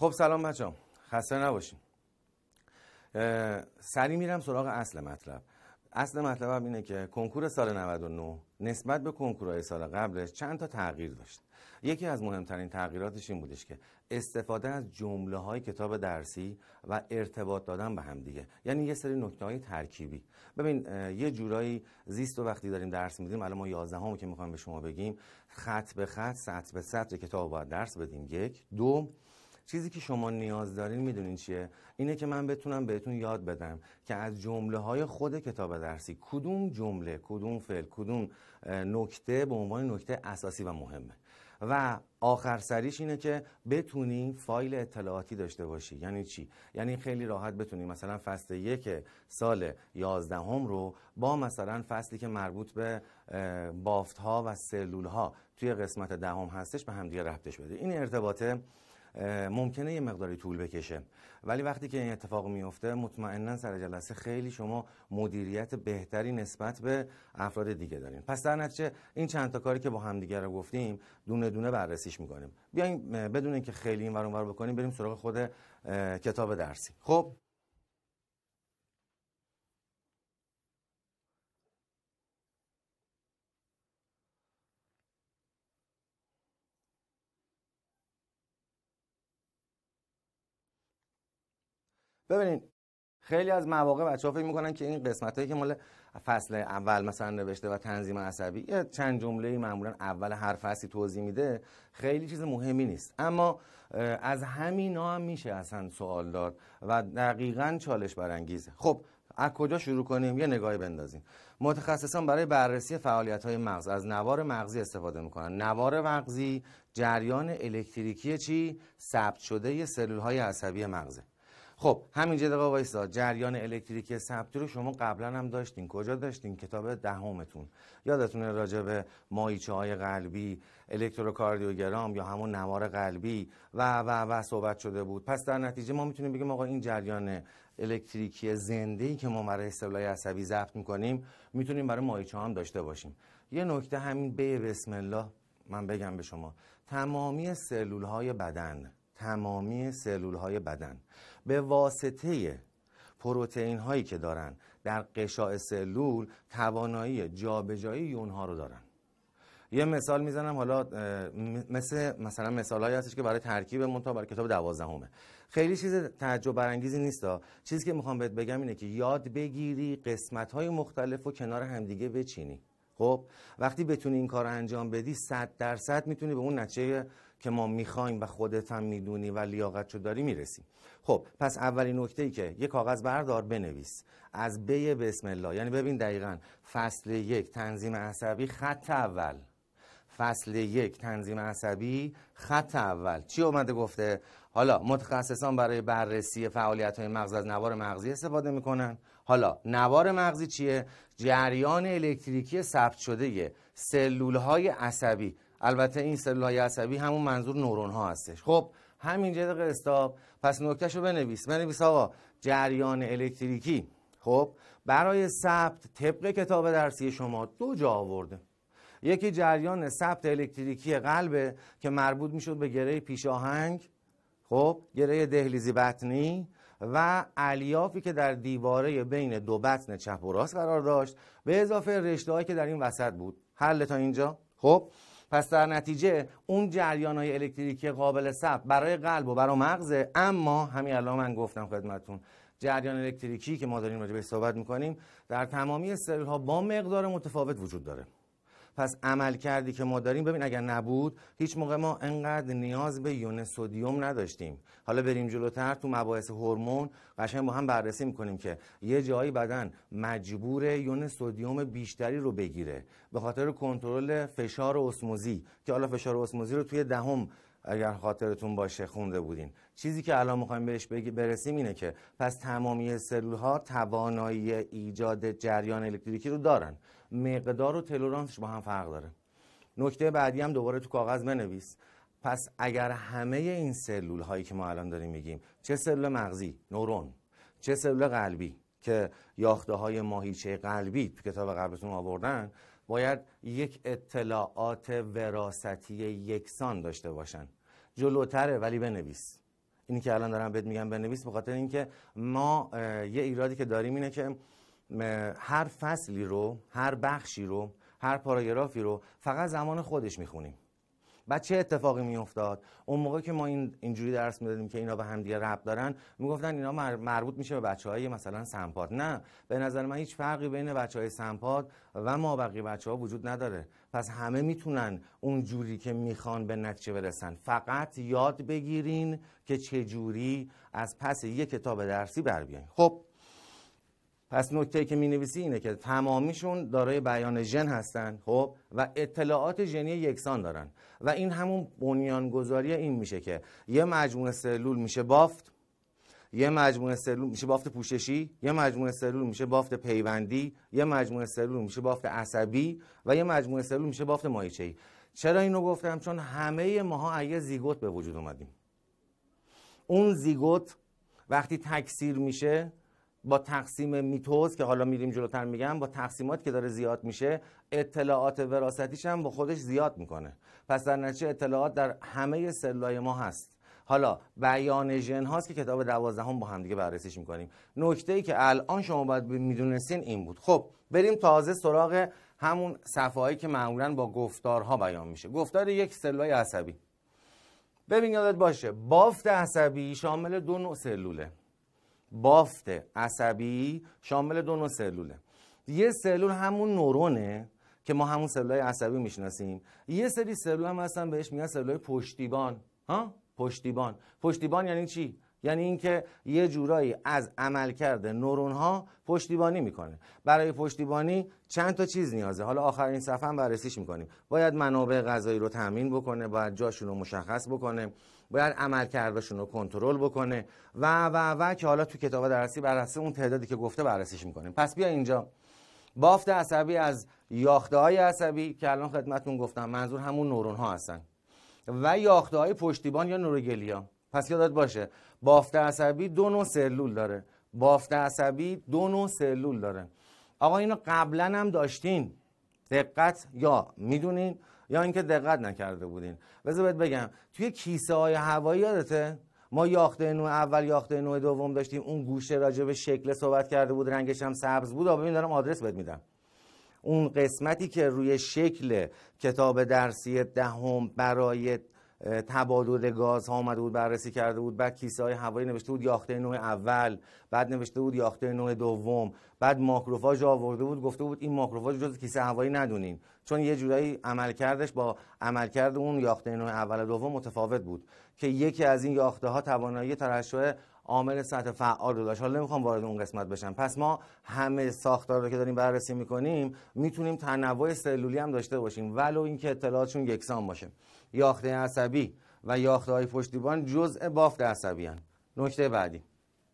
خب سلام بچه‌ها، خسته نباشین. سریع میرم سراغ اصل مطلب. اصل مطلبم اینه که کنکور سال 99 نسبت به کنکورهای سال قبلش چند تا تغییر داشت. یکی از مهمترین تغییراتش این بودش که استفاده از جمله‌های کتاب درسی و ارتباط دادن به هم دیگه، یعنی یه سری نکته‌های ترکیبی. ببین یه جورایی زیست و وقتی داریم درس میدیم، الان ما 11 که میخوام به شما بگیم، خط به خط، سطر به سطر کتاب باید درس بدیم. یک، دو، چیزی که شما نیاز دارین میدونین چیه؟ اینه که من بتونم بهتون یاد بدم که از جمله‌های خود کتاب درسی کدوم جمله، کدوم فعل، کدوم نکته به عنوان نکته اساسی و مهمه. و آخر سریش اینه که بتونی فایل اطلاعاتی داشته باشی. یعنی چی؟ یعنی خیلی راحت بتونی مثلا فصل 1 سال 11 رو با مثلا فصلی که مربوط به بافت‌ها و سلول‌ها توی قسمت 10 هستش به هم دیگه ربطش بده. این ارتباطه ممکنه یه مقداری طول بکشه، ولی وقتی که این اتفاق میفته مطمئنا سر جلسه خیلی شما مدیریت بهتری نسبت به افراد دیگه دارین. پس در نتیجه این چند تا کاری که با هم دیگه رو گفتیم دونه دونه بررسیش میکنیم. بیایم بدون اینکه خیلی این ور اون ور بکنیم بریم سراغ خود کتاب درسی. خب ببینید خیلی از مواقع بچه‌ها فکر می‌کنن که این قسمتایی که مال فصل اول مثلا نوشته و تنظیم عصبی یه چند جمله‌ای معمولا اول هر فصلی توضیح میده، خیلی چیز مهمی نیست. اما از همینا هم میشه اصلا سوال داد و دقیقاً چالش برانگیزه. خب از کجا شروع کنیم؟ یه نگاهی بندازیم. متخصصان برای بررسی فعالیت‌های مغز از نوار مغزی استفاده می‌کنن. نوار مغزی جریان الکتریکی چی؟ ثبت شده سلول‌های عصبی مغزه. خب همینجا دقیقا وایسا، جریان الکتریکی ثبتی رو شما قبلا هم داشتین. کجا داشتین؟ کتاب 10 یادتونه راجع به ماهیچه‌های قلبی، الکتروکاردیوگرام یا همون نوار قلبی و صحبت شده بود. پس در نتیجه ما میتونیم بگیم آقا این جریان الکتریکی زنده‌ای که ما برای سلول‌های عصبی ضبط می‌کنیم میتونیم برای ماهیچه‌ها هم داشته باشیم. یه نکته همین بسم الله من بگم به شما، تمامی سلول‌های بدن به واسطه پروتئین هایی که دارن در قشاع سلول توانایی جابجایی یون ها رو دارن. یه مثال میزنم، حالا مثلا مثال هایی هستش که برای ترکیب منتها برای کتاب 12 خیلی چیز تعجب برانگیزی نیست. چیزی که میخوام بهت بگم اینه که یاد بگیری قسمت های مختلف رو کنار همدیگه بچینی. خب وقتی بتونی این کار رو انجام بدی 100% میتونی به اون نتیجه که ما میخوایم و خودت هم میدونی و لیاقتشو داری میرسی. خب پس اولین نکته ای که یه کاغذ بردار بنویس از بسم الله، یعنی ببین دقیقاً فصل 1 تنظیم عصبی خط اول، فصل 1 تنظیم عصبی خط اول چی اومده گفته؟ حالا متخصصان برای بررسی فعالیت‌های مغز از نوار مغزی استفاده میکنن. حالا نوار مغزی چیه؟ جریان الکتریکی ثبت شده سلول‌های عصبی. البته این سلول‌های عصبی همون منظور نورون ها هستش. خب همینجا دقیقه استاپ. پس نکتهشو بنویس آقا جریان الکتریکی خب برای ثبت طبق کتاب درسی شما 2 جا آورده. یکی جریان ثبت الکتریکی قلبه که مربوط میشد به گره پیش آهنگ، خب گره دهلیزی بطنی و الیافی که در دیواره بین 2 بطن چپ و راست قرار داشت، به اضافه رشته‌هایی که در این وسط بود. حل تا اینجا؟ خب پس در نتیجه اون جریان‌های الکتریکی قابل ثبت برای قلب و برای مغزه. اما همین الان من گفتم خدمتتون جریان الکتریکی که ما داریم راجع بهش صحبت می‌کنیم در تمامی سلول‌ها با مقدار متفاوت وجود داره. پس عمل کردی که ما داریم، ببین اگر نبود هیچ موقع ما انقدر نیاز به یون سدیم نداشتیم. حالا بریم جلوتر تو مباحث هورمون قشنگ با هم بررسی میکنیم که یه جایی بدن مجبور یون سدیم بیشتری رو بگیره به خاطر کنترل فشار اسموزی، که حالا فشار اسموزی رو توی 10 اگر خاطرتون باشه خونده بودین. چیزی که الان میخوایم بهش برسیم اینه که پس تمامی سلول ها توانایی ایجاد جریان الکتریکی رو دارن، مقدار و تلرانسش با هم فرق داره. نکته بعدی هم دوباره تو کاغذ بنویس. پس اگر همه این سلول هایی که ما الان داریم میگیم، چه سلول مغزی نورون، چه سلول قلبی که یاخته های ماهیچه قلبی تو کتاب قبلتون آوردن، باید یک اطلاعات وراثتی یکسان داشته باشن. جلوتره ولی بنویس. اینی که الان دارم بهت میگم بنویس، به خاطر اینکه ما یه ایرادی که داریم اینه که هر فصلی رو، هر بخشی رو، هر پاراگرافی رو فقط زمان خودش میخونیم. بعد چه اتفاقی میافتاد؟ اون موقع که ما اینجوری درس میدادیم که اینا به هم دیگه ربط دارن، میگفتن اینا مربوط میشه به بچهای مثلا سمپاد. نه، به نظر من هیچ فرقی بین بچهای سمپاد و ما بقیه بچه‌ها وجود نداره. پس همه میتونن اون جوری که میخوان به نتیجه برسن. فقط یاد بگیرین که چه جوری از پس یک کتاب درسی بر بیاین. خب پس نکته‌ای که می‌نویسی اینه که تمامیشون دارای بیان ژن هستن، خب، و اطلاعات ژنی یکسان دارن و این همون بنیانگذاری این میشه که یه مجموعه سلول میشه بافت، یه مجموعه سلول میشه بافت پوششی، یه مجموعه سلول میشه بافت پیوندی، یه مجموعه سلول میشه بافت عصبی و یه مجموعه سلول میشه بافت مایچه‌ای. چرا اینو گفتم؟ چون همه ماها از زیگوت به وجود اومدیم. اون زیگوت وقتی تکثیر میشه با تقسیم میتوز که حالا میریم جلوتر میگم، با تقسیمات که داره زیاد میشه، اطلاعات وراثتیش هم با خودش زیاد میکنه. پس در نتیجه اطلاعات در همه سلولای ما هست. حالا بیان ژن هاست که کتاب 12 با هم دیگه بررسیش میکنیم. نکته ای که الان شما باید میدونستین این بود. خب بریم تازه سراغ همون صفحه‌ای که معمولا با گفتارها بیان میشه. گفتار یک سلولای عصبی. ببین یادت باشه بافت عصبی شامل 2 نوع سلوله. بافت عصبی شامل 2 نوع سلوله. یه سلول همون نورونه که ما همون سلولای عصبی میشناسیم. یه سری سلول هم هستن بهش میگن سلولای پشتیبان. پشتیبان یعنی چی؟ یعنی اینکه یه جورایی از عملکرد نورون ها پشتیبانی میکنه. برای پشتیبانی چند تا چیز نیازه. حالا آخرین صفحه هم بررسیش میکنیم. باید منابع غذایی رو تامین بکنه، باید جاشون رو مشخص بکنه، باید عملکردشون رو کنترل بکنه و که حالا تو کتاب درسی بر اساس اون تعدادی که گفته بررسیش میکنیم. پس بیا اینجا بافت عصبی از یافته‌های عصبی که الان خدمتتون گفتم منظور همون نورون ها هستن و یافته‌های پشتیبان یا نوروگلیا. پس یادت باشه بافت عصبی 2 نوع سلول داره. بافت عصبی 2 نوع سلول داره. آقا اینو قبلا هم داشتین، دقت یا میدونین یا اینکه دقت نکرده بودین. بذار بهت بگم توی کیسه های هوایی یادته ما یاخته نوع اول یاخته نوع دوم داشتیم. اون گوشه راجع به شکل صحبت کرده بود، رنگش هم سبز بود. ببین دارم آدرس بهت میدم. اون قسمتی که روی شکل کتاب درسی 10 برای تبادل گازها اومده بود بررسی کرده بود، بعد کیسه های هوایی نوشته بود یاخته نوع اول، بعد نوشته بود یاخته نوع دوم، بعد ماکروفاژ آورده بود گفته بود این ماکروفاژ جز کیسه هوایی ندونین چون یه جورایی عملکردش با عملکرد اون یاخته نوع اول و دوم متفاوت بود که یکی از این یاخته ها توانایی ترشح عامل سطح فعال رو داشت. حالا نمیخوام وارد اون قسمت بشم. پس ما همه ساختار رو که داریم بررسی میکنیم میتونیم تنوع سلولی هم داشته باشیم ولو اینکه اطلاعاتشون یکسان باشه. یاخته عصبی و یاخته های پشتیبان جزء بافت عصبی هستند. نکته بعدی،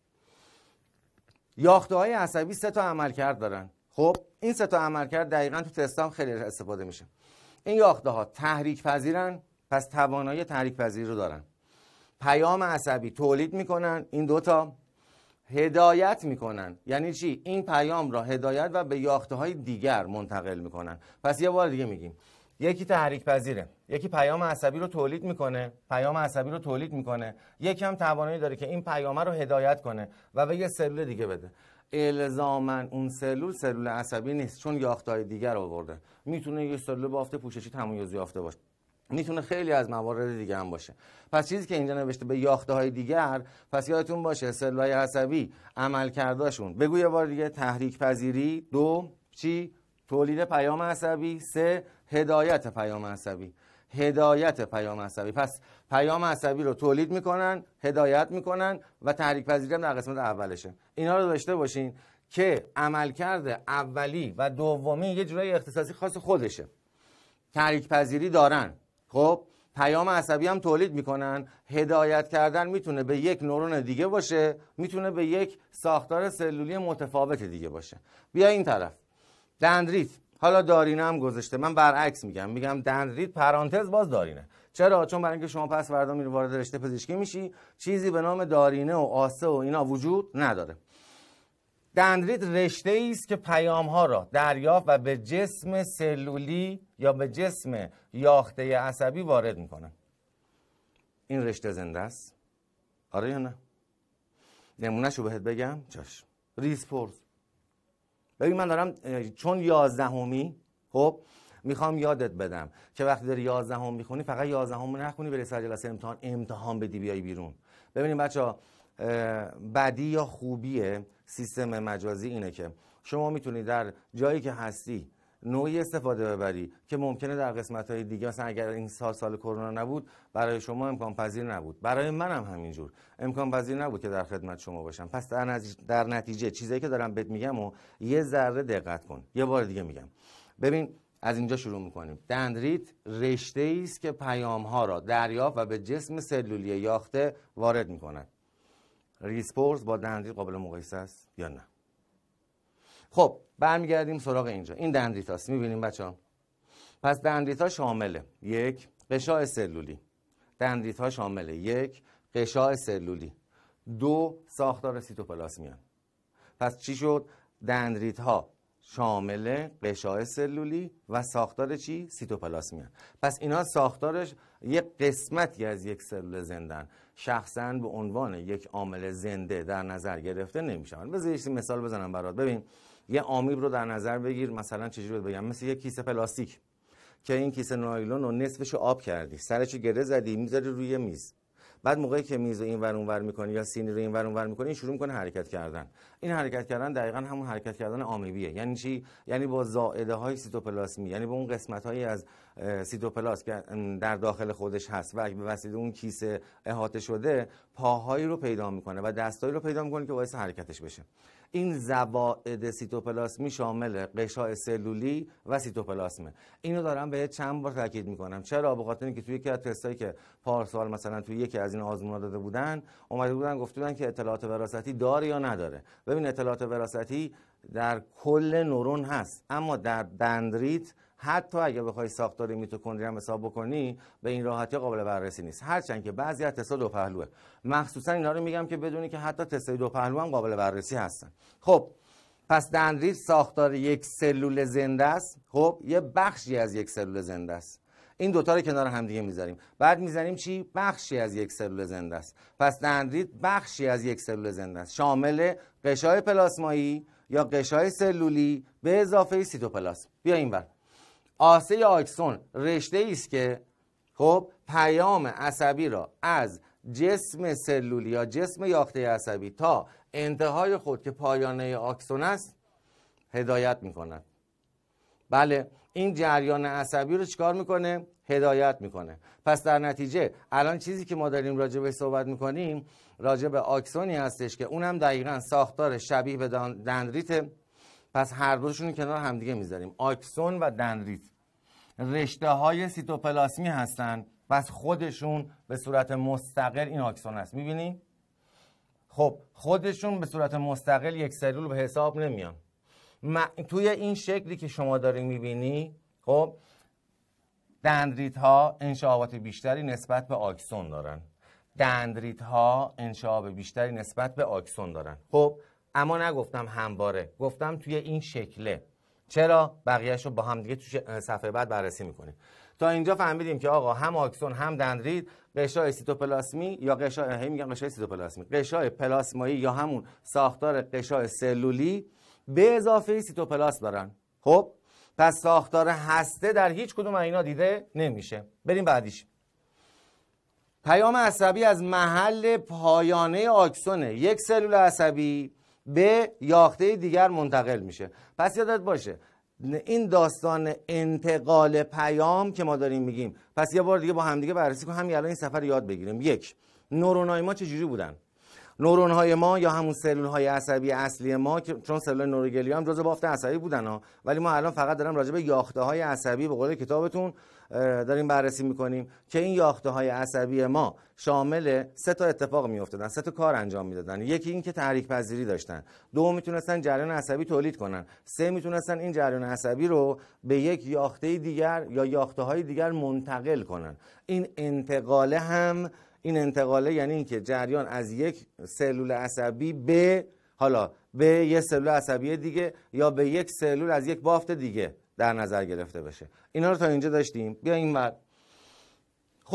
یاخته های عصبی 3 تا عملکرد دارن. خب این 3 تا عملکرد دقیقاً تو تستام خیلی استفاده میشه. این یاخته ها تحریک پذیرن، پس توانایی تحریک پذیری رو دارن. پیام عصبی تولید میکنن، این 2 تا هدایت میکنن. یعنی چی؟ این پیام را هدایت و به یاخته های دیگر منتقل میکنن. پس یه بار دیگه میگیم یکی تحریک پذیره، یکی پیام عصبی رو تولید میکنه، یکی هم توانایی داره که این پیام رو هدایت کنه و به یه سلول دیگه بده. الزاماً اون سلول عصبی نیست چون یافته‌های دیگر آورده. میتونه یه سلول بافت پوششی تمایز یافته باشه، میتونه خیلی از موارد دیگه هم باشه. پس چیزی که اینجا نوشته به یافته‌های دیگر، پس یادتون باشه سلول‌های عصبی عملکردشون بگو یه بار دیگه تحریک پذیری، 2 چی؟ تولید پیام عصبی، 3 هدایت پیام عصبی. پس پیام عصبی رو تولید میکنن، هدایت میکنن و تحریک پذیری هم در قسمت اولشه. اینا رو داشته باشین که عملکرد اولی و دومی یه جورای اختصاصی خاص خودشه. تحریک پذیری دارن، خب پیام عصبی هم تولید میکنن. هدایت کردن میتونه به یک نورون دیگه باشه، میتونه به یک ساختار سلولی متفاوت دیگه باشه. بیا این طرف دندریت. حالا دارینه هم گذاشته، من برعکس میگم دندریت پرانتز باز دارینه. چرا؟ چون برای اینکه شما پس فردا میری وارد رشته پزشکی میشی چیزی به نام دارینه و آسه و اینا وجود نداره. دندریت رشته‌ای است که پیام‌ها را دریافت و به جسم سلولی یا به جسم یاخته عصبی وارد میکنه. این رشته زنده است. آره یا نه؟ نمونهشو بهت بگم. چشم. ریسپورس. ببین من دارم چون 11می خب میخوام یادت بدم که وقتی داری 11 میخونی فقط 11 نخونی بری سر جلسه امتحان بدی بیای بیرون. ببینیم بچه‌ها، بدی یا خوبی سیستم مجازی اینه که شما میتونی در جایی که هستی نوعی استفاده ببری که ممکنه در قسمت‌های دیگه، مثلا اگر این سال کرونا نبود برای شما امکان پذیر نبود، برای منم همینجور امکان پذیر نبود که در خدمت شما باشم. پس در نتیجه چیزایی که دارم بهت میگم و یه ذره دقت کن. یه بار دیگه میگم. ببین از اینجا شروع میکنیم. دندریت رشته‌ای است که پیام‌ها را دریافت و به جسم سلولی یاخته وارد میکند. ریسپورس با دندریت قابل مقایسه است یا نه؟ خب برمیگردیم سراغ اینجا. این دندریت هاست. میبینیم بچه‌ها؟ پس دندریت ها شامله: 1. غشاء سلولی. دندریت ها شامله: 1. غشاء سلولی. 2. ساختار سیتوپلاسمی. پس چی شد؟ دندریت ها شامل غشاء سلولی و ساختار چی؟ سیتوپلاسمی. پس اینا ساختارش یک قسمتی از یک سلول زندن، شخصاً به عنوان یک عامل زنده در نظر گرفته نمیشن. بذار یه مثال بزنم برات. ببین یه آمیب رو در نظر بگیر. مثلا چجوری بگم؟ مثل یک کیسه پلاستیک که این کیسه نایلون رو نصفش آب کردی، سرش گره زدی، میذاری روی میز. بعد موقعی که میز رو اینور اونور میکنی یا سینی رو اینور اونور میکنی، این شروع میکنه حرکت کردن. این حرکت کردن دقیقاً همون حرکت کردن آمیبیه. یعنی چی؟ یعنی با زائده های سیتوپلاسمی، یعنی با اون قسمت هایی از سیتوپلاست که در داخل خودش هست و به وسیله اون کیسه احاطه شده، پاهایی رو پیدا میکنه و دستایی رو پیدا میکنه که باعث حرکتش بشه. این زوائد سیتوپلاسمی شامل غشاء سلولی و سیتوپلاسمه. اینو دارم به چند بار تاکید میکنم. چرا؟ به خاطر اینکه توی یکی از تستایی که پارسال مثلا توی یکی از این آزمونا داده بودن، اومده بودن گفته بودن که اطلاعات وراثتی داره یا نداره. ببین اطلاعات وراثتی در کل نورون هست، اما در دندریت حتی اگه بخوای ساختار میتوکندری هم حساب بکنی به این راحتی قابل بررسی نیست. هرچند که بعضی از تست‌ها دو پهلوه. مخصوصا اینا رو میگم که بدونی که حتی تست‌های دو پهلو هم قابل بررسی هستن. خب پس دندریت ساختار یک سلول زنده است. خب یه بخشی از یک سلول زنده است. این دوتا رو کنار هم دیگه میذاریم. بعد میذاریم چی؟ بخشی از یک سلول زنده است. پس دندریت بخشی از یک سلول زنده است، شامل غشای پلاسمایی یا غشای سلولی به اضافه سیتوپلاسم. بیا اینور. آسه آکسون رشته‌ای است که خب پیام عصبی را از جسم سلولی یا جسم یاخته عصبی تا انتهای خود که پایانه آکسون است هدایت می‌کند. بله، این جریان عصبی رو چیکار میکنه؟ هدایت میکنه. پس در نتیجه الان چیزی که ما داریم راجع به صحبت میکنیم راجع به آکسونی هستش که اونم دقیقاً ساختار شبیه به دندریت. پس هر دوشون کنار همدیگه میذاریم. آکسون و دندریت رشته های سیتوپلاسمی هستن، پس خودشون به صورت مستقل این آکسون هست. میبینی؟ خب خودشون به صورت مستقل یک سلول به حساب نمیان. توی این شکلی که شما داری میبینی خب دندریت ها انشعابات بیشتری نسبت به آکسون دارن. دندریت ها انشعاب بیشتری نسبت به آکسون دارن. خب اما نگفتم همواره، گفتم توی این شکله. چرا؟ بقیه‌اش رو با هم دیگه تو صفحه بعد بررسی میکنیم. تا اینجا فهمیدیم که آقا هم آکسون هم دندریت غشای سیتوپلاسمی یا غشای میگن غشای سیتوپلاسمی، غشای پلاسمایی یا همون ساختار غشای سلولی به اضافه سیتوپلاسم دارن. خب پس ساختار هسته در هیچ کدوم از اینا دیده نمیشه. بریم بعدیش. پیام عصبی از محل پایانه آکسون یک سلول عصبی به یاخته دیگر منتقل میشه. پس یادت باشه این داستان انتقال پیام که ما داریم میگیم، پس یه بار دیگه با هم دیگه بررسی کنیم، همین الان این سفر یاد بگیریم. یک، نورون‌های ما چجوری بودن؟ نورون‌های ما یا همون سلول‌های عصبی اصلی ما که چون سلول نوروگلی هم جزء بافت عصبی بودن ها، ولی ما الان فقط داریم راجع به یاخته‌های عصبی به قول کتابتون داریم بررسی می‌کنیم که این یاخته‌های عصبی ما شامل 3 تا اتفاق می‌افتادن، 3 تا کار انجام میدادن. یکی این که تحریک پذیری داشتن، 2 میتونستن جریان عصبی تولید کنن، 3 میتونستن این جریان عصبی رو به یک یاخته دیگر یا یاخته‌های دیگر منتقل کنن. این انتقاله یعنی اینکه جریان از یک سلول عصبی به یک سلول عصبی دیگه یا به یک سلول از یک بافت دیگه در نظر گرفته بشه. اینا رو تا اینجا داشتیم. بیا این ور. خب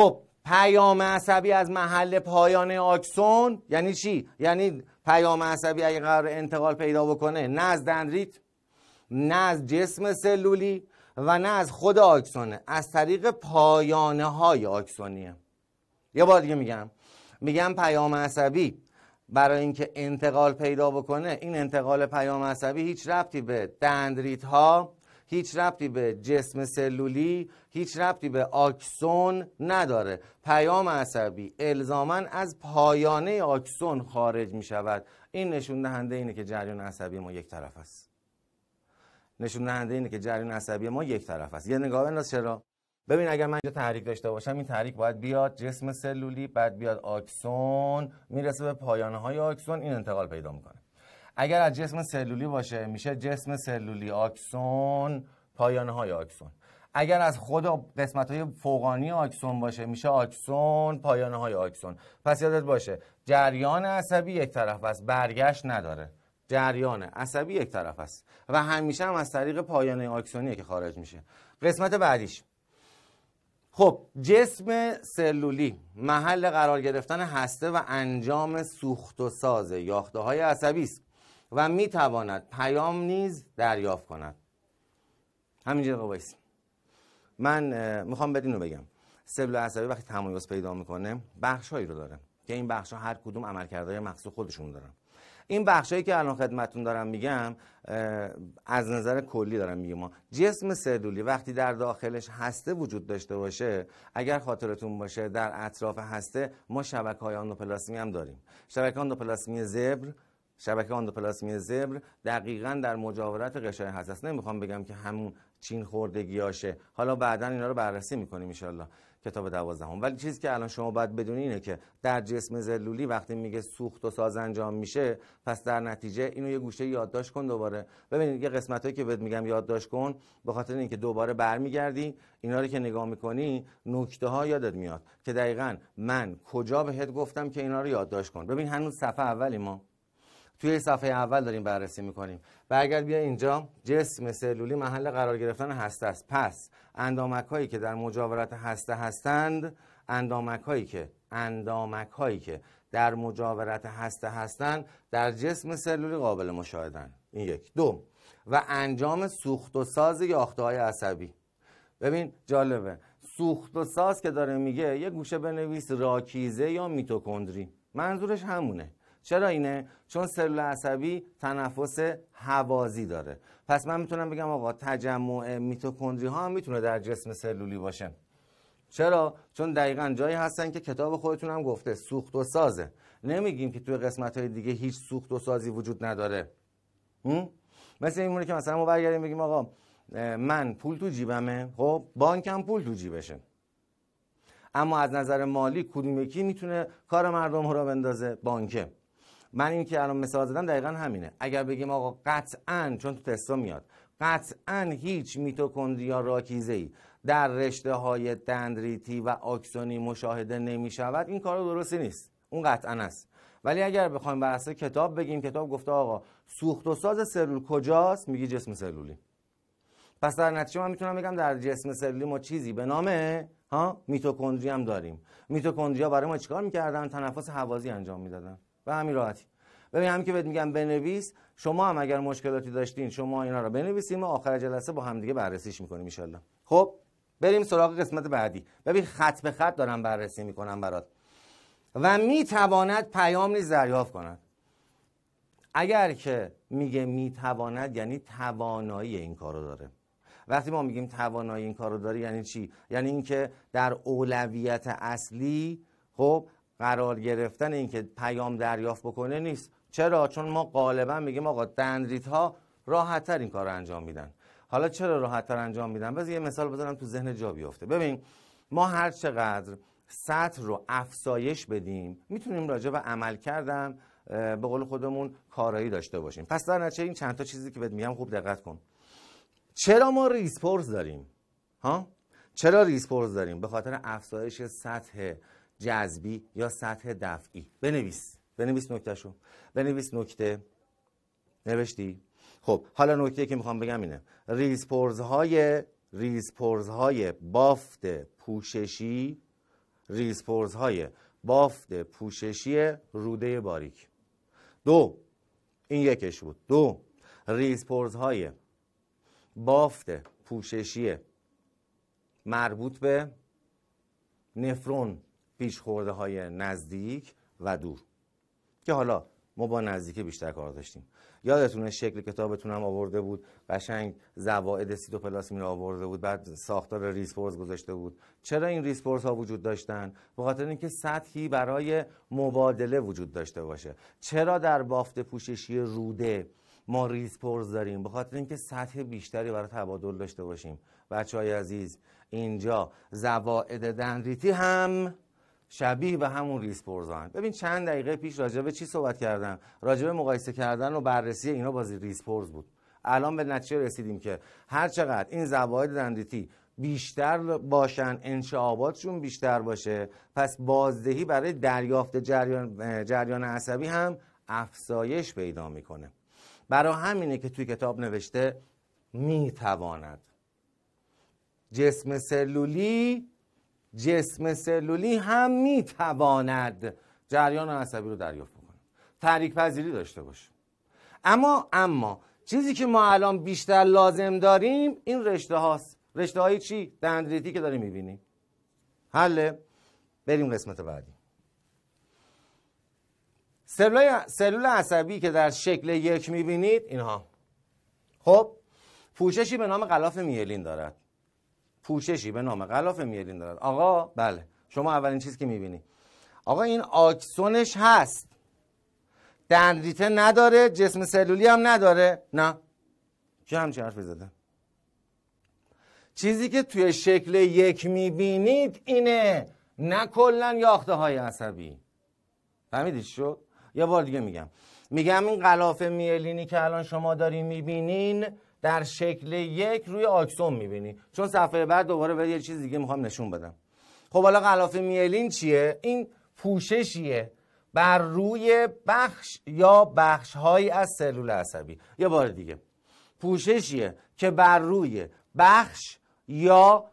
پیام عصبی از محل پایان آکسون یعنی چی؟ یعنی پیام عصبی اگه قرار انتقال پیدا بکنه نه از دندریت، نه از جسم سلولی و نه از خود آکسونه، از طریق پایانه های آکسونیه. یه بار دیگه میگم پیام عصبی برای اینکه انتقال پیدا بکنه، این انتقال پیام عصبی هیچ ربطی به دندریت ها، هیچ ربطی به جسم سلولی، هیچ ربطی به آکسون نداره. پیام عصبی الزاماً از پایانه آکسون خارج می شود. این نشون دهنده اینه که جریان عصبی ما یک طرف است. نشون دهنده اینه که جریان عصبی ما یک طرف است. یه نگاه بنداز. چرا؟ ببین اگر من اینجا تحریک داشته باشم، این تحریک باید بیاد جسم سلولی، بعد بیاد آکسون، میرسه به پایانه های آکسون، این انتقال پیدا میکنه. اگر از جسم سلولی باشه میشه جسم سلولی آکسون پایانه های آکسون. اگر از خود قسمت های فوقانی آکسون باشه میشه آکسون پایانه های آکسون. پس یادت باشه جریان عصبی یک طرف است، برگشت نداره. جریان عصبی یک طرف است و همیشه هم از طریق پایانه آکسونیه که خارج میشه. قسمت بعدیش، خب جسم سلولی محل قرار گرفتن هسته و انجام سوخت و ساز یاخته های عصبی است و میتواند پیام نیز دریافت کند. همینجا وایس. من میخوام بدین رو بگم. سلول عصبی وقتی تمایز پیدا میکنه بخشایی رو داره که این بخش‌ها هر کدوم عملکردهای مخصوص خودشون دارن. این بخشایی که الان خدمتتون دارم میگم از نظر کلی دارم میگم. جسم سلولی وقتی در داخلش هسته وجود داشته باشه، اگر خاطرتون باشه در اطراف هسته ما شبکه‌های اندوپلاسمی هم داریم. شبکه اندوپلاسمی زبر دقیقاً در مجاورت غشای هسته است. نمیخوام بگم که همون چین خوردگیاشه، حالا بعداً اینا رو بررسی میکنیم ان شاءالله کتاب 12. ولی چیزی که الان شما باید بدونی اینه که در جسم سلولی وقتی میگه سوخت و ساز انجام میشه، پس در نتیجه اینو یه گوشه یادداشت کن دوباره. ببینید یه قسمتایی که بهت میگم یادداشت کن، به خاطر اینکه دوباره برمیگردی اینا رو که نگاه میکنی نکته ها یادت میاد که دقیقاً من کجا بهت گفتم که اینا رو یادداشت کن. ببین هنوز صفحه اولی ما توی صفحه اول داریم بررسی میکنیم. برگرد بیا اینجا. جسم سلولی محل قرار گرفتن هسته است. پس اندامک هایی که در مجاورت هسته هستند، اندامک هایی که در مجاورت هسته هستند در جسم سلولی قابل مشاهدن. این یک. دو، و انجام سوخت و ساز یاخته های عصبی. ببین جالبه، سوخت و ساز که داره میگه یه گوشه بنویس راکیزه یا میتوکندری. منظورش همونه. چرا اینه؟ چون سلول عصبی تنفس هوازی داره. پس من میتونم بگم آقا تجمع میتوکندری ها هم میتونه در جسم سلولی باشه. چرا؟ چون دقیقاً جایی هستن که کتاب خودتون هم گفته سوخت و سازه. نمیگیم که توی قسمت های دیگه هیچ سوخت و سازی وجود نداره. مثل این مونه که مثلا ما برگردیم بگیم آقا من پول تو جیبمه، خب بانکم پول تو جیبشه، اما از نظر مالی کدوم یکی میتونه کار مردم رو بندازه؟ بانکه. من این که الان مثال زدم دقیقاً همینه. اگر بگیم آقا قطعاً، چون تو تستا میاد، قطعاً هیچ میتوکندریا راکیزه‌ای در رشته های دندریتی و آکسونی مشاهده نمی شود، این کار درستی نیست. اون قطعاً است. ولی اگر بخوایم بر اساس کتاب بگیم، کتاب گفته آقا سوخت و ساز سلول کجاست؟ میگی جسم سلولی. پس در نتیجه من میتونم بگم در جسم سلولی ما چیزی به نام میتوکندری هم داریم. میتوکندریا برای ما چیکار میکردن؟ تنفس هوازی انجام میدادن. به همین راحتی. ببین همین که بهت میگم بنویس، شما هم اگر مشکلاتی داشتین شما اینا رو بنویسیم و آخر جلسه با هم دیگه بررسیش میکنیم ان شاءالله. خب بریم سراغ قسمت بعدی. ببین خط به خط دارم بررسی میکنم برات. و میتواند پیام نیز دریافت کند. اگر که میگه میتواند یعنی توانایی این کارو داره. وقتی ما میگیم توانایی این کارو داره یعنی چی؟ یعنی اینکه در اولویت اصلی خب قرار گرفتن اینکه پیام دریافت بکنه نیست. چرا؟ چون ما غالبا میگیم آقا دندریت ها راحت‌تر این کارو انجام میدن. حالا چرا راحت‌تر انجام میدن؟ بذار یه مثال بزنم تو ذهن جا بیفته. ببین ما هر چقدر سطح رو افزایش بدیم میتونیم راجع به عمل کردن به قول خودمون کارایی داشته باشیم. پس در نتیجه این چند تا چیزی که بهت میگم خوب دقت کن. چرا ما ریسپورس داریم؟ چرا ریسپورس داریم؟ به خاطر افزایش سطح جذبی یا سطح دفعی. بنویس نکتهشو. بنویس نکته. نوشتی؟ خب حالا نکته که میخوام بگم اینه. ریسپورس های بافت پوششی ریسپورزهای بافت پوششی روده باریک. 2 این یکش بود. 2 ریسپورزهای بافت پوششی مربوط به نفرون پیشخورده های نزدیک و دور که حالا ما با نزدیکی بیشتر کار داشتیم. یادتونه شکل کتابتون هم آورده بود، قشنگ زوائد سیتوپلاسمی رو آورده بود، بعد ساختار ریسپورز گذاشته بود. چرا این ریسپورز ها وجود داشتن؟ به خاطر اینکه سطحی برای مبادله وجود داشته باشه. چرا در بافت پوششی روده ما ریسپورز داریم؟ به خاطر اینکه سطح بیشتری برای تبادل داشته باشیم. بچهای عزیز، اینجا زوائد دندریتی هم شبیه به همون ریسپورزان. ببین چند دقیقه پیش راجع به چی صحبت کردم؟ راجع به مقایسه کردن و بررسی اینا با ریسپورز بود. الان به نتیجه رسیدیم که هر چقدر این زواید دندریتی بیشتر باشن، انشعاباتشون بیشتر باشه، پس بازدهی برای دریافت جریان عصبی هم افزایش پیدا میکنه. برای همینه که توی کتاب نوشته میتواند جسم سلولی هم میتواند جریان عصبی رو دریافت کنه، تحریک پذیری داشته باشه. اما چیزی که ما الان بیشتر لازم داریم این رشته هاست. رشته های چی؟ دندریتی که داریم میبینیم. حله؟ بریم قسمت بعدی. سلول عصبی که در شکل 1 میبینید اینها، خب پوششی به نام غلاف میلین دارد. آقا بله، شما اولین چیز که میبینی آقا این آکسونش هست، دندریته نداره، جسم سلولی هم نداره. نه، چه همچین حرفی زده؟ چیزی که توی شکل 1 میبینید اینه، نه کلن یاخته های عصبی. فهمیدید شد؟ یه بار دیگه میگم این غلاف میلینی که الان شما دارین میبینین در شکل 1 روی آکسون میبینی، چون صفحه بعد دوباره به یه چیز دیگه میخوام نشون بدم. خب حالا غلاف میلین چیه؟ این پوششیه بر روی بخش یا بخش‌هایی از سلول عصبی. یه بار دیگه، پوششیه که بر روی بخش یا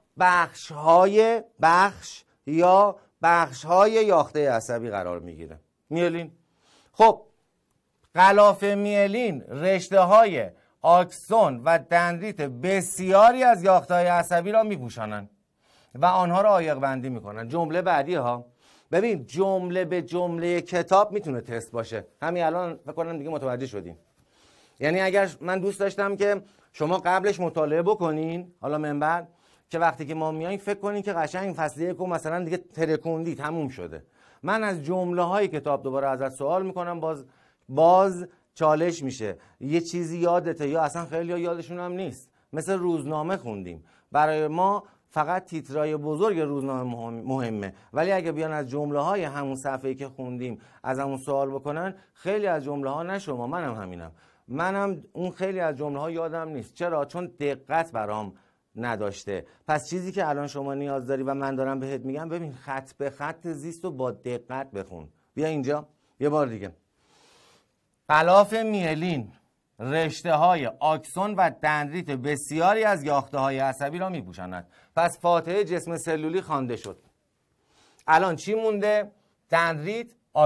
بخش‌های یاخته عصبی قرار میگیره. میلین. خب غلاف میلین رشته‌های آکسون و دندریت بسیاری از یافته‌های عصبی را میپوشانند و آنها را عایق بندی میکنن. جمله بعدی ها، ببین جمله به جمله کتاب میتونه تست باشه. همین الان فکر کنم دیگه متوجه شدین. یعنی اگر من دوست داشتم که شما قبلش مطالعه بکنین، حالا من بعد که وقتی که ما میاییم فکر کنین که قشنگ فصل 1 مثلا دیگه ترکوندی تموم شده. من از جمله های کتاب دوباره ازت سوال میکنم، باز چالش میشه یه چیزی یادته یا اصلا خیلی یادشون هم نیست. مثل روزنامه خوندیم، برای ما فقط تیترای بزرگ روزنامه مهمه، ولی اگه بیان از جمله های همون صفحه‌ای که خوندیم از همون سوال بکنن، خیلی از جمله ها، نه شما، منم همینم، منم اون خیلی از جمله ها یادم نیست. چرا؟ چون دقت برام نداشته. پس چیزی که الان شما نیاز داری و من دارم بهت میگم، ببین خط به خط زیست رو با دقت بخون. بیا اینجا یه بار دیگه. غلاف میلین رشته های آکسون و دندریت بسیاری از یاخته های عصبی را میپوشاند. پس فاتحه جسم سلولی خوانده شد. الان چی مونده؟ دندریت،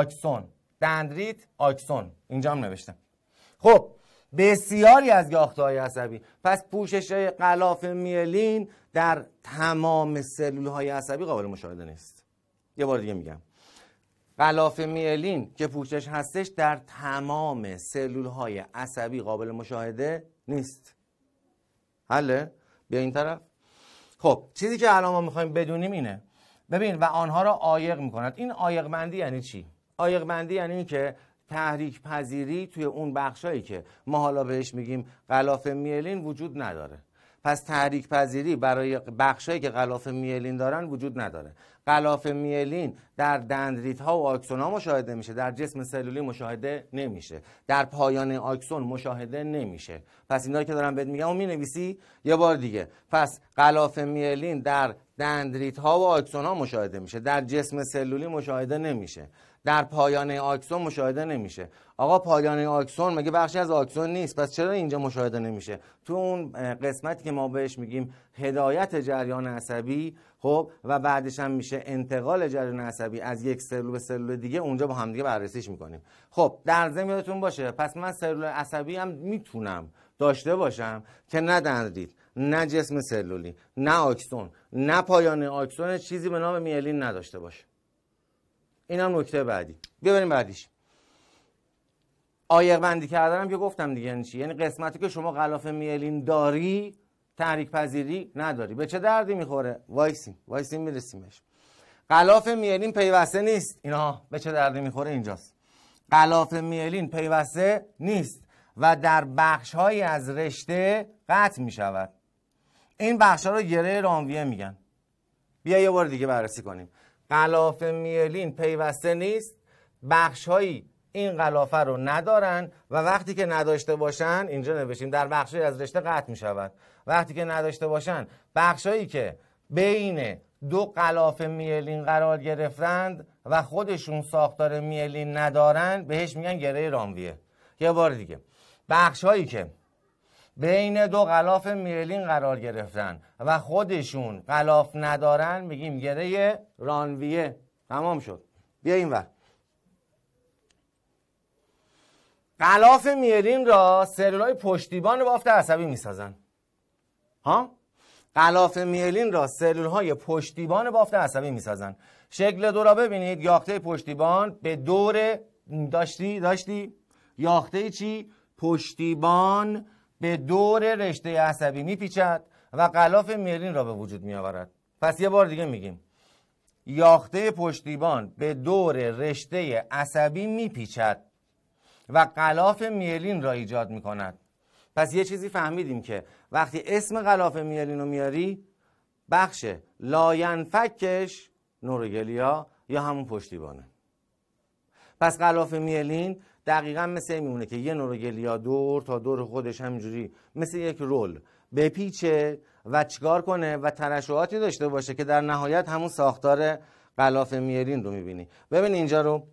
آکسون. اینجا هم نوشتم. خب بسیاری از یاخته های عصبی. پس پوشش غلاف میلین در تمام سلول های عصبی قابل مشاهده نیست. یه بار دیگه میگم، غلاف میلین که پوشش هستش در تمام سلول های عصبی قابل مشاهده نیست. حله؟ بیا این طرف. خب چیزی که الان ما میخوایم بدونیم اینه، ببین و آنها را عایق میکند. این عایق بندی یعنی چی؟ عایق بندی یعنی این که تحریک پذیری توی اون بخشایی که ما حالا بهش میگیم غلاف میلین وجود نداره. پس تحریک پذیری برای بخشایی که غلاف میلین دارن وجود نداره. غلاف میلین در دندریت ها و آکسون ها مشاهده میشه، در جسم سلولی مشاهده نمیشه، در پایان آکسون مشاهده نمیشه. پس اینا که دارم بهت میگم اون مینویسی یه بار دیگه. پس غلاف میلین در دندریت ها و آکسون ها مشاهده میشه، در جسم سلولی مشاهده نمیشه. در پایانه آکسون مشاهده نمیشه. آقا پایانه آکسون مگه بخشی از آکسون نیست؟ پس چرا اینجا مشاهده نمیشه؟ تو اون قسمتی که ما بهش میگیم هدایت جریان عصبی، خب، و بعدش هم میشه انتقال جریان عصبی از یک سلول به سلول دیگه، اونجا با هم دیگه بررسیش میکنیم. خب در ضمن یادتون باشه پس من سلول عصبی هم میتونم داشته باشم که نه دندریت، نه جسم سلولی، نه آکسون، نه پایانه آکسون، چیزی به نام میلین نداشته باشه. این هم نکته بعدی. ببینیم بعدیش. عایق بندی کردنم که گفتم دیگه یعنی چی؟ یعنی قسمتی که شما غلاف میلین داری تحریک پذیری نداری. به چه دردی میخوره؟ وایسیم میرسیمش. غلاف میلین پیوسته نیست. اینا به چه دردی میخوره؟ اینجاست. غلاف میلین پیوسته نیست و در بخش‌هایی از رشته قطع میشود. این بخش‌ها رو گره رانویه میگن. بیا یه بار دیگه بررسی کنیم. غلاف میلین پیوسته نیست، بخش‌هایی این غلافه رو ندارن و وقتی که نداشته باشن، اینجا نوشتیم در بخش‌هایی از رشته قطع میشود. وقتی که نداشته باشن، بخش‌هایی که بین دو غلاف میلین قرار گرفتند و خودشون ساختار میلین ندارن بهش میگن گره رانویه. یه بار دیگه، بخش‌هایی که بین دو غلاف میلین قرار گرفتن و خودشون غلاف ندارن میگیم گره رانویه. تمام شد. بیا این ور. غلاف میلین را سلولای پشتیبان بافت عصبی میسازن. غلاف میلین را سلولهای پشتیبان بافت عصبی میسازن. شکل دو را ببینید. یاخته پشتیبان به دور داشتی؟ یاخته چی؟ پشتیبان به دور رشته عصبی میپیچد و غلاف میلین را به وجود میآورد. پس یه بار دیگه میگیم. یاخته پشتیبان به دور رشته عصبی میپیچد و غلاف میلین را ایجاد میکند. پس یه چیزی فهمیدیم که وقتی اسم غلاف میلین رو میاری، بخش لاینفکش نوروگلیا یا همون پشتیبانه. پس غلاف میلین دقیقا مثل این میمونه که یه نوروگلیا دور تا دور خودش همینجوری مثل یک رول بپیچه و چیکار کنه و ترشحاتی داشته باشه که در نهایت همون ساختار غلاف میلین رو میبینی. ببین اینجا رو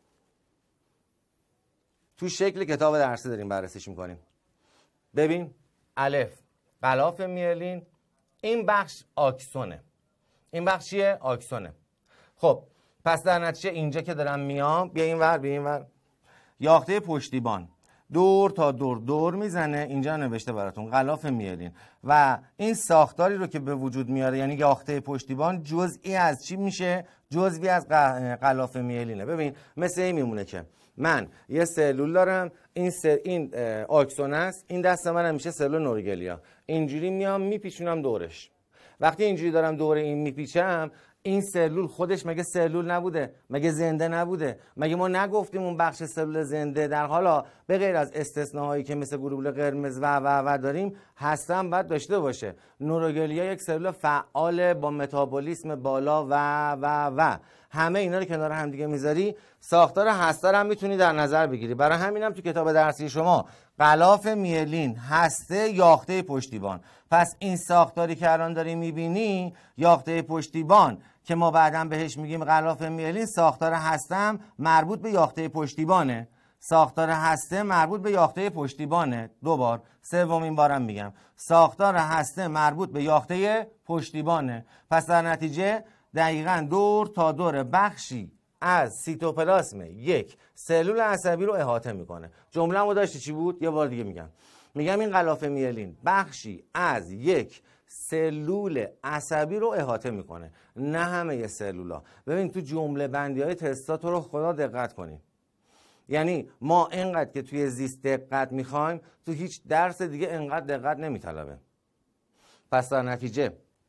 تو شکل کتاب درسی داریم بررسیش میکنیم. ببین الف غلاف میلین، این بخش آکسونه. این بخش چیه؟ آکسونه. خب پس در نتیجه اینجا که دارم میام، بیا این ور. یاخته پشتیبان دور تا دور میزنه. اینجا نوشته براتون غلاف میلین و این ساختاری رو که به وجود میاره یعنی یاخته پشتیبان جزئی از چی میشه؟ جزئی از غلاف میلینه. ببین مثل این میمونه که من یه سلول دارم، این آکسون است، این دست من میشه سلول نوروگلیا. اینجوری میام میپیچونم دورش. وقتی اینجوری دارم دور این میپیچم، این سلول خودش مگه سلول نبوده؟ مگه زنده نبوده؟ مگه ما نگفتیم اون بخش سلول زنده در حالا به غیر از استثناهایی که مثل گلوبول قرمز و داریم هستن باید داشته باشه؟ نوروگلیا یک سلول فعال با متابولیسم بالا و همه اینا رو کنار هم دیگه میذاری، ساختار هسته رو هم میتونی در نظر بگیری. برای همینم تو کتاب درسی شما غلاف میلین، هسته، یاخته پشتیبان. پس این ساختاری که الان داری میبینی یاخته پشتیبان که ما بعداً بهش میگیم غلاف میلین، ساختار هسته هم مربوط به یاخته پشتیبانه. ساختار هسته مربوط به یاخته پشتیبانه. دوبار، سومین بارم میگم، ساختار هسته مربوط به یاخته پشتیبانه. پس در نتیجه دقیقاً دور تا دور بخشی از سیتوپلاسم یک سلول عصبی رو احاطه میکنه. جمله‌مو داشتی چی بود؟ یه بار دیگه میگم این غلاف میلین بخشی از یک سلول عصبی رو احاطه میکنه، نه همه سلولا. ببین تو جمله بندی های تستا تو رو خدا دقت کنید. یعنی ما اینقدر که توی زیست دقت میخوایم، تو هیچ درس دیگه اینقدر دقت نمیطلبه. پس در نتیجه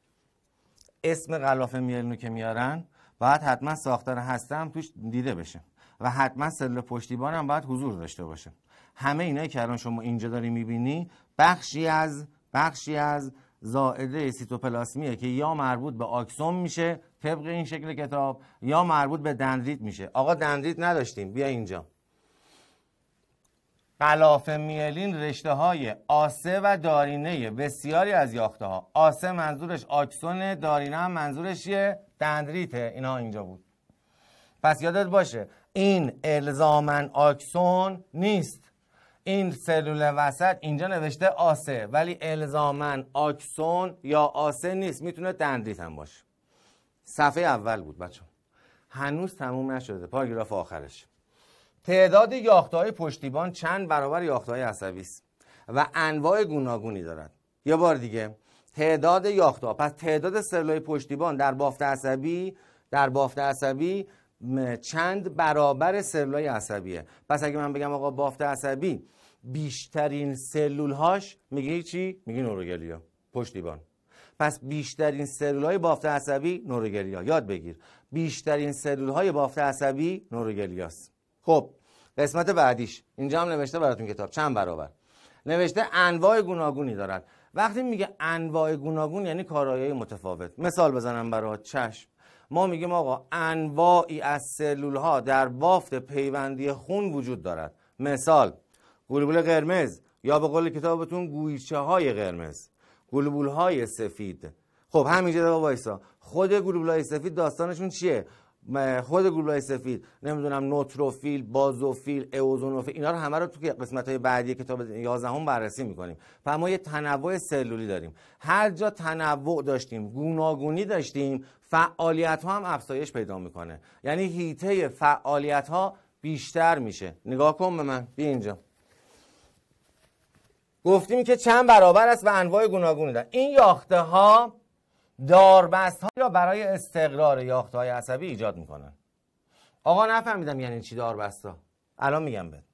اسم غلاف میلین رو که میارن باید حتما ساختار هسته هم توش دیده بشه و حتما سلول پشتیبان هم باید حضور داشته باشه. همه اینایی که الان شما اینجا داری میبینی بخشی از زائده سیتوپلاسمیه که یا مربوط به آکسون میشه طبق این شکل کتاب یا مربوط به دندریت میشه. آقا دندریت نداشتیم، بیا اینجا. غلاف میلین رشته های آسه و دارینه بسیاری از یاخته ها. آسه منظورش آکسون، دارینه هم منظورش دندریته. اینا اینجا بود. پس یادت باشه این الزاماً آکسون نیست. این سلول وسط اینجا نوشته آسه ولی الزاماً آکسون یا آسه نیست، میتونه دندریت هم باشه. صفحه اول بود بچه، هنوز تموم نشده، پاراگراف آخرش. تعداد یافته‌های پشتیبان چند برابر یافته‌های عصبی است و انواع گوناگونی دارد. یه بار دیگه، تعداد یافته‌ها، پس تعداد سلول‌های پشتیبان در بافت عصبی چند برابر سلول‌های عصبیه. پس اگه من بگم آقا بافت عصبی بیشترین سلول‌هاش، میگه چی؟ میگه نوروگلیا پشتیبان. پس بیشترین سلول‌های بافت عصبی نوروگلیا. یاد بگیر، بیشترین سلول‌های بافت عصبی نوروگلیاست. خب قسمت بعدیش اینجا هم نوشته براتون کتاب چند برابر، نوشته انواع گوناگونی دارد. وقتی میگه انواع گوناگون یعنی کارایی متفاوت. مثال بزنم برات، چشم. ما میگیم آقا انواعی از سلول ها در بافت پیوندی خون وجود دارد. مثال گلبول قرمز، یا به قول کتابتون گویچه های قرمز، گلبول های سفید. خب همینجا دقیقا وایسا، خود گلبول های سفید داستانشون چیه؟ خود گلبول‌های سفید نمیدونم نوتروفیل، بازوفیل، اوزونوفیل، اینا رو همه رو تو قسمت‌های بعدی کتاب 11 بررسی می‌کنیم. پس ما یه تنوع سلولی داریم. هر جا تنوع داشتیم، گوناگونی داشتیم، فعالیت‌ها هم افزایش پیدا می‌کنه. یعنی حیطه فعالیت‌ها بیشتر میشه. نگاه کن به من، بیا اینجا. گفتیم که چند برابر است و انواع گوناگونی دارن. این یافته‌ها داربست ها را برای استقرار یافته‌های عصبی ایجاد میکنن. آقا نفهمیدم یعنی چی داربست ها؟ الان میگم بهت.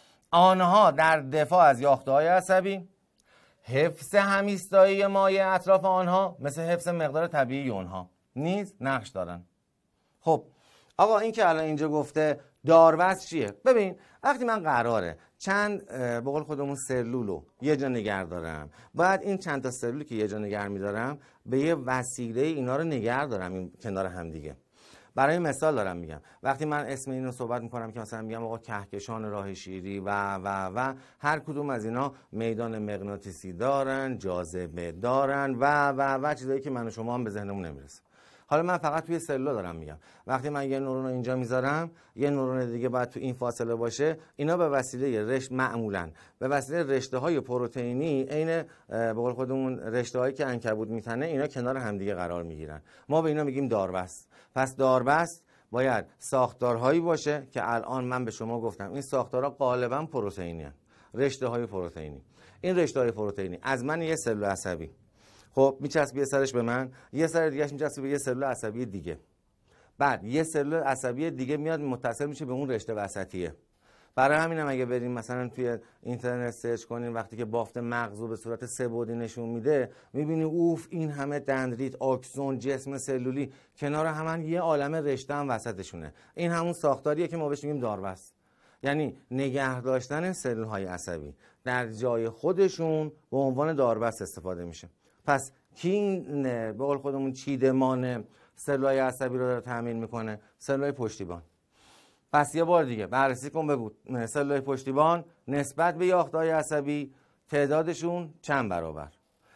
آنها در دفاع از یافته‌های عصبی، حفظ همیستایی مایع اطراف آنها مثل حفظ مقدار طبیعی اونها نیز نقش دارن. خب آقا این که الان اینجا گفته داربست چیه؟ ببین وقتی من قراره چند به قول خودمون سلولو یه جا نگه دارم، باید این چند تا سلولی که یه جا نگه می‌دارم به یه وسیله اینا رو نگه دارم این کنار هم دیگه. برای مثال دارم میگم، وقتی من اسم اینو صحبت میکنم که مثلا میگم آقا کهکشان راه شیری و هر کدوم از اینا میدان مغناطیسی دارن، جاذبه دارن و چیزایی که من و شما هم به ذهنمون نمیرسه. حالا من فقط توی سلول دارم میگم، وقتی من یه نورون رو اینجا میذارم، یه نورون دیگه باید تو این فاصله باشه. اینا به وسیله معمولاً به وسیله رشته‌های پروتئینی عین به قول خودمون رشته‌هایی که عنکبوت میتنه، اینا کنار همدیگه قرار میگیرن. ما به اینا میگیم داربست. پس داربست باید ساختارهایی باشه که الان من به شما گفتم این ساختارها غالباً پروتئینی هستند، رشته‌های پروتئینی. این رشته‌های پروتئینی از من یه سلول عصبی، خب میچسبه یه سرش به من، یه سر دیگه‌اش میچسبه به یه سلول عصبی دیگه، بعد یه سلول عصبی دیگه میاد متصل میشه به اون رشته وسطیه. برای همینم اگه بریم مثلا توی اینترنت سرچ کنین، وقتی که بافت مغزو به صورت سه‌بعدی نشون میده، میبینی اوف این همه دندریت، آکسون، جسم سلولی کنار هم یه عالم رشته هم وسطشونه. این همون ساختاریه که ما بهش میگیم داربست. یعنی نگه داشتن سلول‌های عصبی در جای خودشون به عنوان داربست استفاده میشه. پس کی این به قول خودمون چیدمان سلول‌های عصبی رو داره تامین میکنه؟ سلول‌های پشتیبان. پس یه بار دیگه بررسی کن، بگو سلول‌های پشتیبان نسبت به یافته‌های عصبی تعدادشون چند برابر؟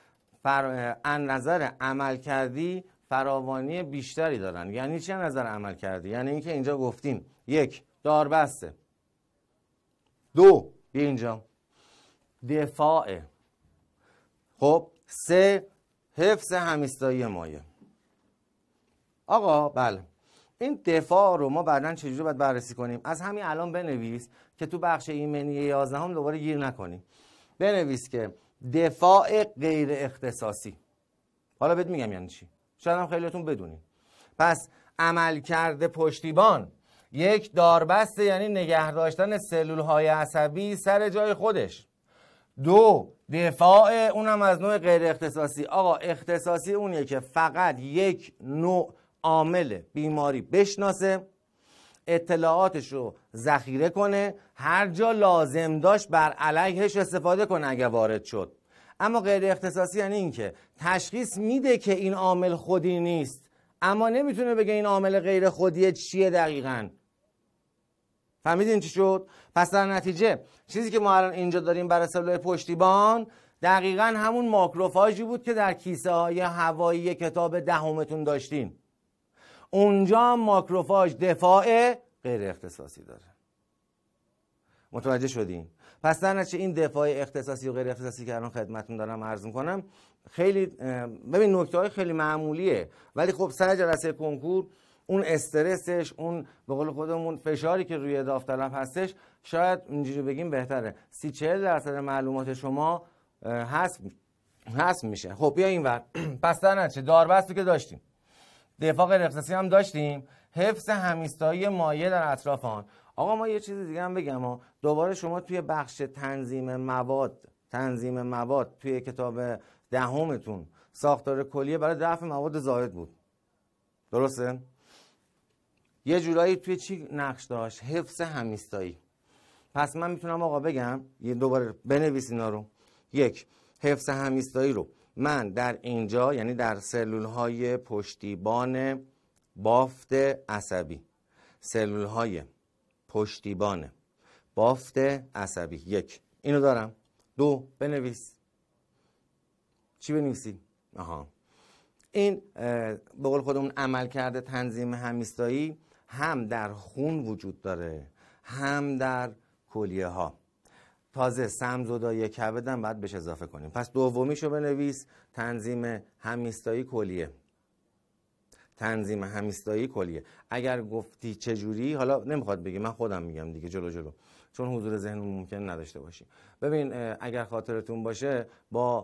از نظر عملکردی فراوانی بیشتری دارن. یعنی چه نظر عملکردی؟ یعنی اینکه اینجا گفتیم 1 داربسته، 2 اینجا دفاعه، خب 3 حفظ همیستایی مایع. آقا بله، این دفاع رو ما بعداً چجوری باید بررسی کنیم؟ از همین الان بنویس که تو بخش ایمنی 11 هم دوباره گیر نکنیم. بنویس که دفاع غیر اختصاصی. حالا بهت میگم یعنی چی، شاید هم خیلیاتون بدونین. پس عملکرد پشتیبان 1 داربسته، یعنی نگه داشتن سلول‌های عصبی سر جای خودش. 2 دفاع، اونم از نوع غیر اختصاصی. آقا اختصاصی اونیه که فقط یک نوع عامل بیماری بشناسه، اطلاعاتش رو ذخیره کنه، هر جا لازم داشت بر علیهش استفاده کنه اگر وارد شد. اما غیر اختصاصی یعنی این که تشخیص میده که این عامل خودی نیست، اما نمیتونه بگه این عامل غیر خودیه چیه دقیقاً. فهمیدین چی شد؟ پس در نتیجه چیزی که ما الان اینجا داریم برای سلول پشتیبان دقیقاً همون ماکروفاژی بود که در کیسه های هوایی کتاب 10 داشتین. اونجا ماکروفاژ دفاع غیر اختصاصی داره. متوجه شدین؟ پس در نتیجه این دفاع اختصاصی و غیر اختصاصی که الان خدمتتون دارم عرض می‌کنم خیلی ببین نکته‌های خیلی معمولیه، ولی خب سر جلسه کنکور اون استرسش، اون به قول خودمون فشاری که روی داوطلب هستش، شاید اینجوری بگیم بهتره 30-40% معلومات شما حذف میشه. خب بیا اینور. پس در نتیجه داربستو که داشتیم، دفاع غیر اختصاصی هم داشتیم، حفظ همیستایی مایع در اطراف آن. آقا ما یه چیز دیگه هم بگم دوباره شما توی بخش تنظیم مواد توی کتاب دهمتون ساختار کلیه برای دفع مواد زائد بود، درسته؟ یه جورایی توی چی نقش داشت؟ حفظ همیستایی. پس من میتونم آقا بگم یه دوباره بنویس اینا رو. یک، حفظ همیستایی رو من در اینجا یعنی در سلول‌های پشتیبان بافت عصبی، سلول‌های پشتیبان بافت عصبی، یک اینو دارم. دو، بنویس. چی بنویسی؟ این به قول خودمون عملکرد تنظیم همیستایی هم در خون وجود داره هم در کلیه ها. تازه سمزدایی کبدم باید بهش اضافه کنیم. پس دومیشو بنویس، تنظیم همیستایی کلیه. تنظیم همیستایی کلیه. اگر گفتی چجوری، حالا نمیخواد بگی، من خودم میگم دیگه جلو چون حضور ذهن ممکن نداشته باشی. ببین اگر خاطرتون باشه با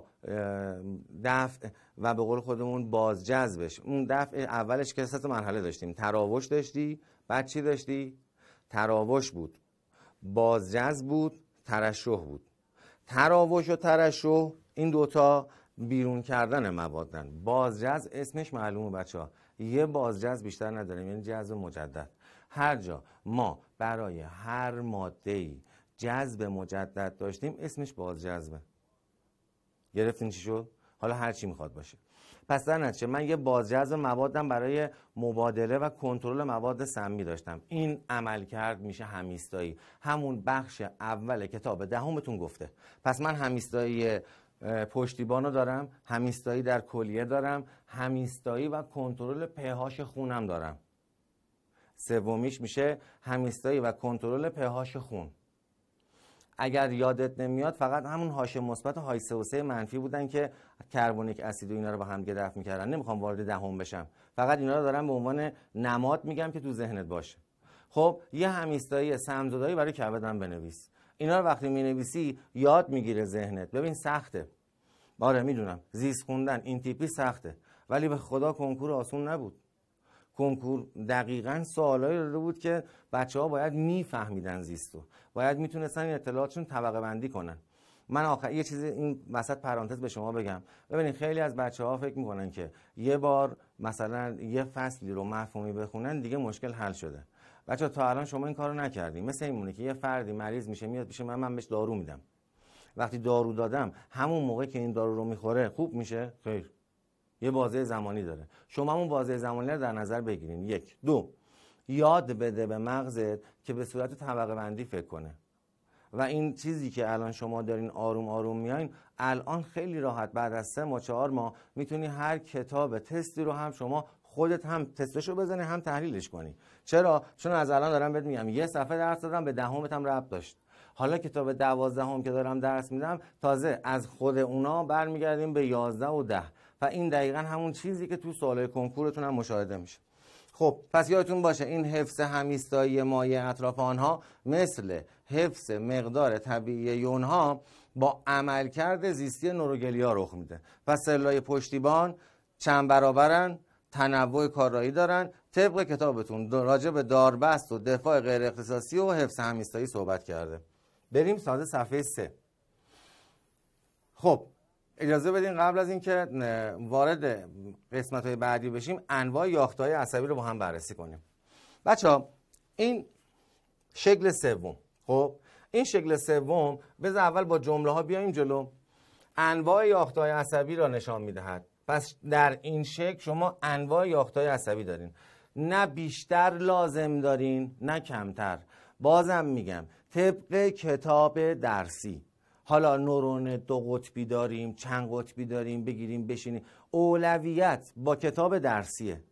دفع و به قول خودمون بازجذبش، اون دفع اولش که 3 مرحله داشتیم. تراوش داشتی، بعد چی داشتی؟ تراوش بود، بازجذب بود، ترشح بود. تراوش و ترشح این دوتا بیرون کردن موادن. بازجذب اسمش معلومه بچه‌ها، یه بازجذب بیشتر نداریم، یعنی جذب مجدد. هر جا ما برای هر ماده‌ای جذب مجدد داشتیم اسمش بازجذبه. گرفتین چی شد؟ حالا هر چی میخواد باشه. پس در نتیجه من یه بازجذب موادم برای مبادله و کنترل مواد سمی داشتم. این عملکرد میشه همیستایی. همون بخش اول کتاب دهمتون گفته. پس من همیستایی پشتیبانو دارم، همیستایی در کلیه دارم، همیستایی و کنترل pH خونم دارم. سومیش میشه همیستایی و کنترل pH خون. اگر یادت نمیاد فقط همون هاش مثبت و های 3 و 3 منفی بودن که کربونیک اسید و اینا رو با هم دفع می‌کردن. نمیخوام وارد دهم بشم، فقط اینا رو دارم به عنوان نماد میگم که تو ذهنت باشه. خب یه همیستایی سمزدایی برای کبدم بنویس. اینا رو وقتی مینویسی یاد میگیره ذهنت. ببین سخته، آره میدونم زیست خوندن این تیپی سخته، ولی به خدا کنکور آسون نبود. کنکور دقیقاً سوالایی رو بود که بچه‌ها باید میفهمیدن زیستو، باید میتونستن این اطلاعاتشون طبقه بندی کنن. من آخر یه چیزی این وسط پرانتز به شما بگم. ببینید خیلی از بچه‌ها فکر میکنن که یه بار مثلا یه فصلی رو مفهومی بخونن دیگه مشکل حل شده. بچه‌ها تا الان شما این کارو نکردین. مثل این مونه که یه فردی مریض میشه، میاد پیش من بهش دارو میدم. وقتی دارو دادم همون موقع که این دارو رو میخوره خوب میشه؟ خیر، یه بازه زمانی داره. شما همون بازه زمانی رو در نظر بگیرین. یک. دو، یاد بده به مغزت که به صورت طبقه بندی فکر کنه. و این چیزی که الان شما دارین آروم آروم میاین، الان خیلی راحت بعد از 3 ماه 4 ماه میتونی هر کتاب تستی رو هم شما خودت هم تستشو بزنی هم تحلیلش کنی. چرا؟ چون از الان دارم بهت میگم یه صفحه درس دادم به دهمت هم ربط داشت. حالا کتاب 12 که دارم درس میدم تازه از خود اونا برمیگردیم به 11 و 10 و این دقیقاً همون چیزی که تو سوالای کنکورتون هم مشاهده میشه. خب پس یادتون باشه این حفظ همیستایی مایع اطراف آنها مثل حفظ مقدار طبیعی یونها با عملکرد زیستی نوروگلیا رخ میده. پس سلولای پشتیبان چند برابرن، تنوع کارایی دارن. طبق کتابتون راجع به داربست و دفاع غیر اختصاصی و حفظ همیستایی صحبت کرده. بریم ساده صفحه 3. خب اجازه بدین قبل از اینکه وارد قسمت‌های بعدی بشیم انواع یافته‌های عصبی رو با هم بررسی کنیم. بچه‌ها این شکل سوم، خب این شکل سوم بذار اول با جمله‌ها بیایم جلو. انواع یافته‌های عصبی را نشان می‌دهد. پس در این شکل شما انواع یافته‌های عصبی دارین، نه بیشتر لازم دارین نه کمتر. بازم میگم طبق کتاب درسی. حالا نورون 2 قطبی داریم، چند قطبی داریم، بگیریم بشینیم، اولویت با کتاب درسیه.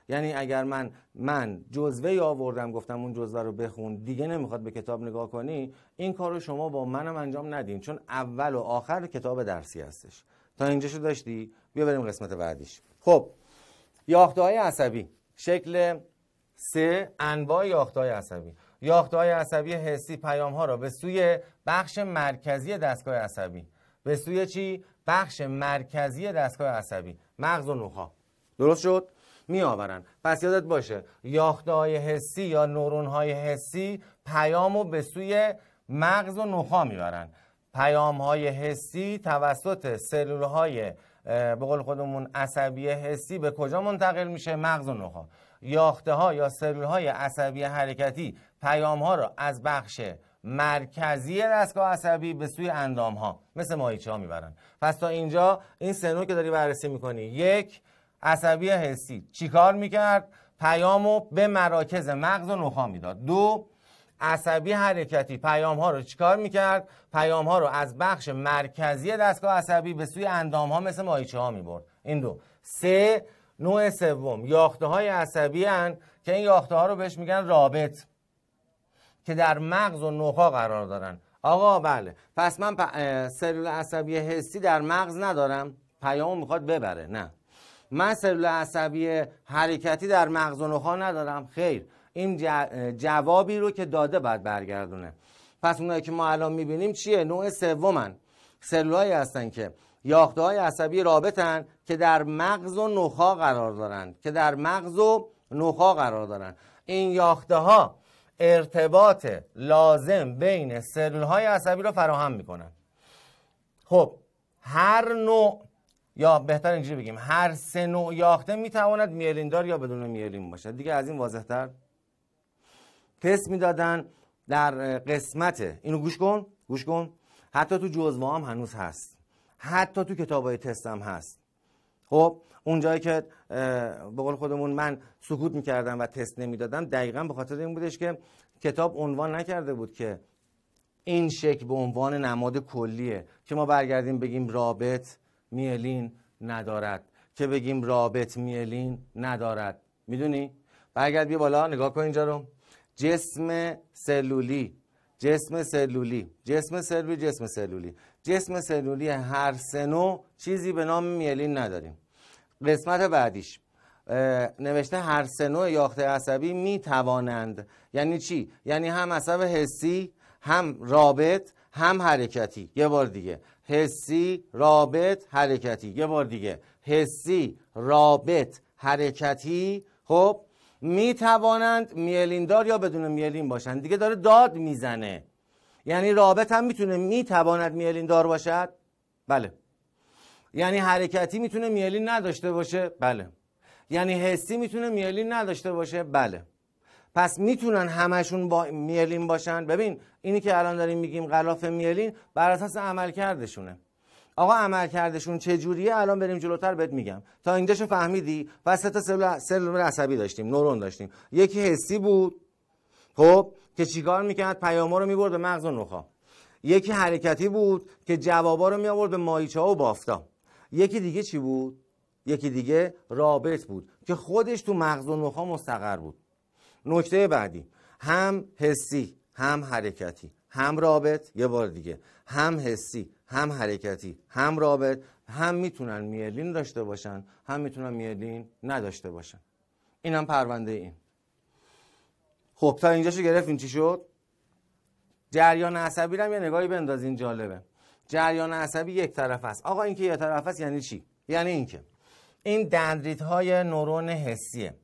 یعنی اگر من جزوه آوردم گفتم اون جزوه رو بخون دیگه نمیخواد به کتاب نگاه کنی، این کار رو شما با منم انجام ندین، چون اول و آخر کتاب درسی هستش. تا اینجاشو داشتی؟ بیا بریم قسمت بعدیش. خب یافته‌های عصبی. شکل 3 انواع یافته‌های عصبی. یافته‌های عصبی حسی پیام‌ها را به سوی بخش مرکزی دستگاه عصبی. به سوی چی؟ بخش مرکزی دستگاه عصبی، مغز و نخاع. درست شد؟ می آورن. پس یادت باشه یافته‌های حسی یا نورون‌های حسی پیامو به سوی مغز و نخاع میبرن. پیام‌های حسی توسط سلول‌های به قول خودمون عصبی حسی به کجا منتقل میشه؟ مغز و نخاع. یافته‌ها یا سلول‌های عصبی حرکتی پیام‌ها رو از بخش مرکزی دستگاه عصبی به سوی اندام‌ها مثل ماهیچه‌ها میبرن. پس تا اینجا این سه که داری بررسی میکنی. 1. عصبی حسی چیکار میکرد؟ پیامو به مراکز مغز و نخاع میداد. 2. عصبی حرکتی پیام‌ها رو چیکار میکرد؟ پیام‌ها رو از بخش مرکزی دستگاه عصبی به سوی اندام‌ها مثل ماهیچه‌ها میبرد. این 2. 3. نوع سوم یافته‌های عصبی هستند که این یافته‌ها رو بهش میگن رابط، که در مغز و نخاع قرار دارن. آقا بله، پس من سلول عصبی حسی در مغز ندارم، پیامو میخواد ببره. نه، من سلول عصبی حرکتی در مغز و نخاع ندارم. خیر، این جوابی رو که داده باید برگردونه. پس اونایی که ما الان میبینیم چیه؟ نوع سومن، سلولایی هستن که یافته‌های عصبی رابطن که در مغز و نخاع قرار دارن، این یافته‌ها ارتباط لازم بین سلول‌های عصبی رو فراهم میکنن. خب هر نوع، یا بهتر اینجوری بگیم هر 3 نوع یاخته میتواند میلین دار یا بدون میلین باشه. دیگه از این واضح‌تر تست میدادن در قسمت، اینو گوش کن، حتی تو جزوه هم هنوز هست، حتی تو کتابای تست هم هست. خب اونجایی که به قول خودمون من سکوت میکردم و تست نمیدادم دقیقاً به خاطر این بودش که کتاب عنوان نکرده بود که این شکل به عنوان نماد کلیه که ما برگردیم بگیم رابط میلین ندارد، که بگیم رابط میلین ندارد. میدونی؟ برگرد بیا بالا نگاه کن اینجا رو. جسم سلولی هر 3 نوع چیزی به نام میلین نداریم. قسمت بعدیش نوشته هر 3 نوع یاخته عصبی می توانند. یعنی چی؟ یعنی هم عصب حسی، هم رابط، هم حرکتی. یه بار دیگه، حسی، رابط، حرکتی. یه بار دیگه، حسی، رابط، حرکتی. خب می توانند میلین دار یا بدون میلین باشند. دیگه داره داد میزنه. یعنی رابط هم می تواند میلین دار باشد؟ بله. یعنی حرکتی میتونه میلین نداشته باشه؟ بله. یعنی حسی میتونه میلین نداشته باشه؟ بله. پس میتونن همشون با میلین باشن؟ ببین اینی که الان داریم میگیم غلاف میلین بر اساس عملکردشونه. آقا عملکردشون چه جوریه الان بریم جلوتر بهت میگم. تا اینجاشو فهمیدی؟ پس 3 تا سلول عصبی داشتیم، نورون داشتیم. یکی حسی بود، خب که چیکار میکرد؟ پیاما رو میبرد به مغز و نخاع. یکی حرکتی بود که جوابا رو میآورد به ماهیچه‌ها و بافتا. یکی دیگه چی بود؟ یکی دیگه رابط بود که خودش تو مغز و نخاع مستقر بود. نکته بعدی، هم حسی، هم حرکتی، هم رابط. یه بار دیگه، هم حسی، هم حرکتی، هم رابط، هم میتونن میلین داشته باشن، هم میتونن میلین نداشته باشن. اینم پرونده این. خب تا اینجاشو گرفتین چی شد؟ جریان عصبی رو هم یه نگاهی بندازین، جالبه. جریان عصبی یک طرف است. آقا این که یک طرف است یعنی چی؟ یعنی این که این دندریت‌های نورون حسیه.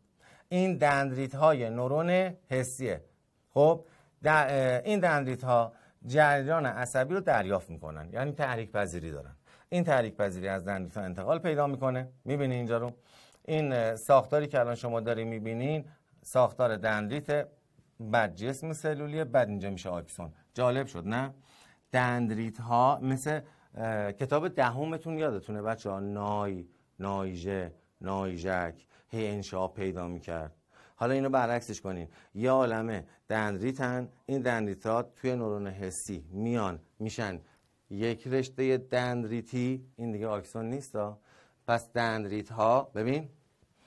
خب این دندریت‌ها جریان عصبی رو دریافت میکنن، یعنی تحریک پذیری دارن. این تحریک پذیری از دندریت‌ها انتقال پیدا میکنه. میبینی اینجا رو؟ این ساختاری که الان شما داری میبینین ساختار دندریت، بعد جسم سلولیه، بعد اینجا میشه آکسون. جالب شد نه؟ دندریت ها مثل کتاب 10 یادتونه بچه‌ها، نایژه، نایژک، هی انشا پیدا میکرد. حالا اینو برعکسش کنین، یه عالمه دندریتن. این دندریت ها توی نورون حسی میشن یک رشته دندریتی. این دیگه آکسون نیست ها. پس دندریت ها، ببین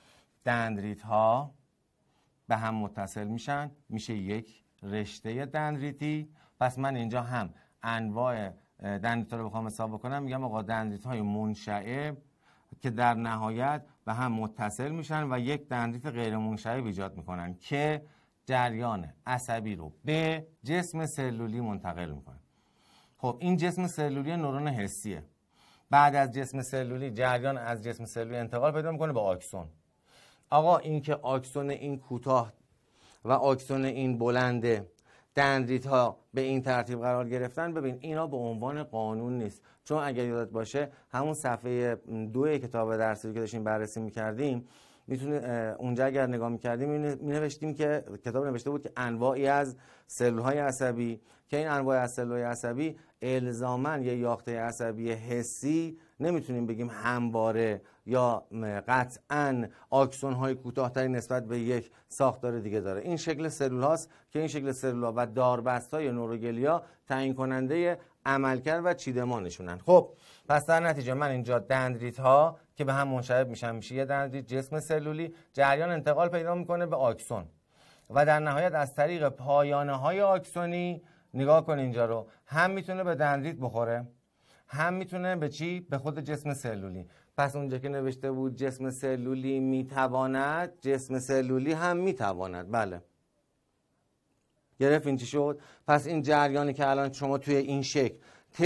دندریت‌ها به هم متصل میشن، میشه یک رشته دندریتی. پس من اینجا هم انواع دندریت‌ها رو بخوام حساب بکنم، میگم آقا دندریت‌های منشعب که در نهایت به هم متصل میشن و یک دندریت غیر منشعب ایجاد میکنن که جریان عصبی رو به جسم سلولی منتقل میکنه. خب این جسم سلولی نورون حسیه. بعد از جسم سلولی جریان از جسم سلولی انتقال پیدا میکنه به آکسون. آقا این که آکسون این کوتاه و آکسون این بلنده دندریت ها به این ترتیب قرار گرفتن، ببین اینا به عنوان قانون نیست. چون اگر یادت باشه همون صفحه 2 کتاب درسی که داشتیم بررسی میکردیم، میتونه اونجا اگر نگاه میکردیم مینوشتیم که کتاب نوشته بود که انواعی از سلول های عصبی، که این انواع از سلول های عصبی الزاماً یه یاخته عصبی حسی نمیتونیم بگیم همواره یا قطعاً آکسون های کوتاه‌تری نسبت به یک ساختار دیگه داره. این شکل سلول هاست که این شکل سلول ها و داربست های نوروگلیا تعیین کننده عملکرد و چیدمانشونن. خب پس در نتیجه من اینجا دندریت ها که به هم منشعب میشن، میشه یه دندریت جسم سلولی، جریان انتقال پیدا میکنه به آکسون و در نهایت از طریق پایانه های آکسونی، نگاه کن اینجا رو، هم میتونه به دندریت بخوره، هم میتونه به چی؟ به خود جسم سلولی. پس اونجا که نوشته بود جسم سلولی میتواند، جسم سلولی هم میتواند. بله گرفت این چی شد؟ پس این جریانی که الان شما توی این شکل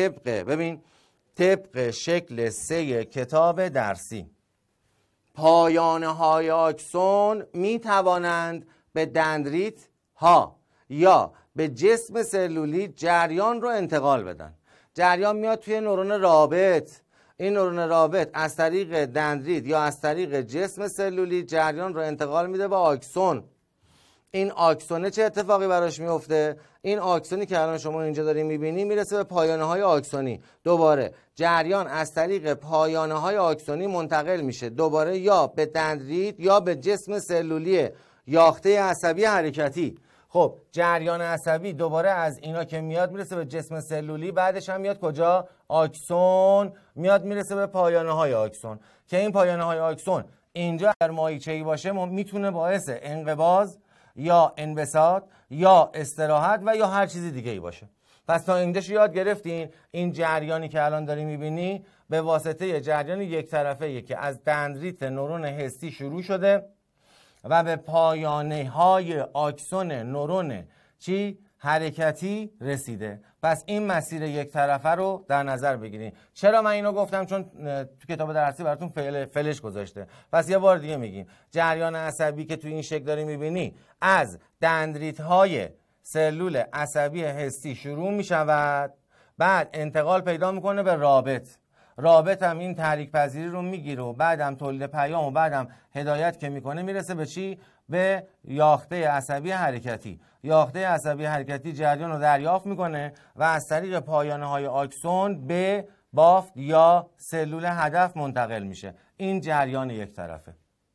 طبق شکل 3 کتاب درسی، پایانه های آکسون میتوانند به دندریت ها یا به جسم سلولی جریان رو انتقال بدن. جریان میاد توی نورون رابط، این نورون رابط از طریق دندریت یا از طریق جسم سلولی جریان رو انتقال میده به آکسون. این آکسونه چه اتفاقی براش میفته؟ این آکسونی که الان شما اینجا داریم میبینی میرسه به پایانه های آکسونی، دوباره جریان از طریق پایانه های آکسونی منتقل میشه دوباره یا به دندریت یا به جسم سلولی یاخته عصبی حرکتی. خب جریان عصبی دوباره از اینا که میاد میرسه به جسم سلولی، بعدش هم میاد کجا؟ آکسون، میاد میرسه به پایانه های آکسون که این پایانه های آکسون اینجا در ماهیچه‌ای باشه میتونه باعث انقباض یا انبساط یا استراحت و یا هر چیزی دیگه ای باشه. پس تا اینجاش یاد گرفتین این جریانی که الان داری میبینی به واسطه جریان یک طرفه‌ای که از دندریت نورون حسی شروع شده و به پایانه های آکسون نورون حرکتی رسیده. پس این مسیر یک طرفه رو در نظر بگیرید. چرا من اینو گفتم؟ چون تو کتاب درسی براتون فلش گذاشته. پس یه بار دیگه میگیم جریان عصبی که تو این شکل داری میبینی از دندریت های سلول عصبی حسی شروع میشود، بعد انتقال پیدا میکنه به رابط هم این تحریک پذیری رو میگیره و بعدم تولید پیام و بعدم هدایت که میکنه میرسه به چی؟ به یاخته عصبی حرکتی. یاخته عصبی حرکتی جریان رو دریافت میکنه و از طریق پایانه های آکسون به بافت یا سلول هدف منتقل میشه. این جریان یک طرفه.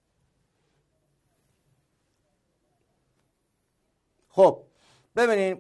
خب ببینید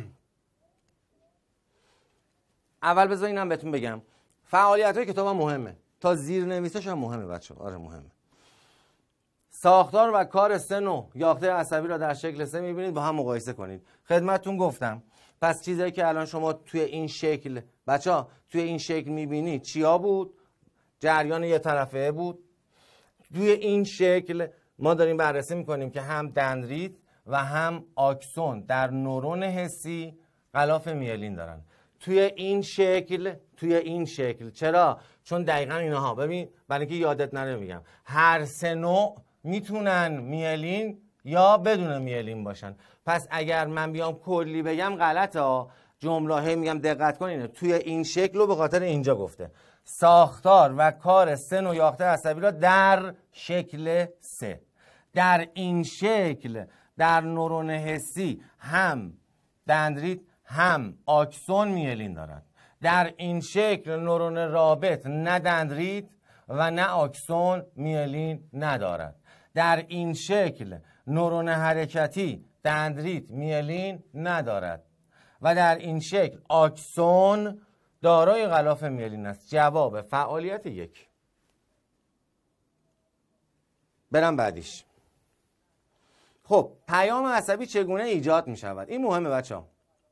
اول بذار اینم بهتون بگم فعالیت های کتاب هم مهمه، تا زیر نویسش هم مهمه بچه. آره مهمه. ساختار و کار 3 نوع یاخته عصبی را در شکل 3 میبینید، با هم مقایسه کنید. خدمتتون گفتم پس چیزایی که الان شما توی این شکل بچه توی این شکل میبینید چیا بود؟ جریان یه طرفه بود. توی این شکل ما داریم بررسی میکنیم که هم دندریت و هم آکسون در نورون حسی غلاف میلین دارن. توی این شکل چرا؟ چون دقیقا اینها ببین، برای اینکه یادت نره میگم هر 3 نوع میتونن میلین یا بدون میلین باشن. پس اگر من بیام کلی بگم غلطه، جمله میگم دقت کنین. توی این شکل رو به خاطر اینجا گفته ساختار و کار 3 نوع یاخته عصبی را در شکل 3. در این شکل در نورون حسی هم دندریت هم آکسون میلین دارد. در این شکل نورون رابط نه دندریت و نه آکسون میلین ندارد. در این شکل نورون حرکتی دندریت میلین ندارد و در این شکل آکسون دارای غلاف میلین است. جواب فعالیت 1. برم بعدیش. خب پیام عصبی چگونه ایجاد می شود؟ این مهمه بچه‌ها.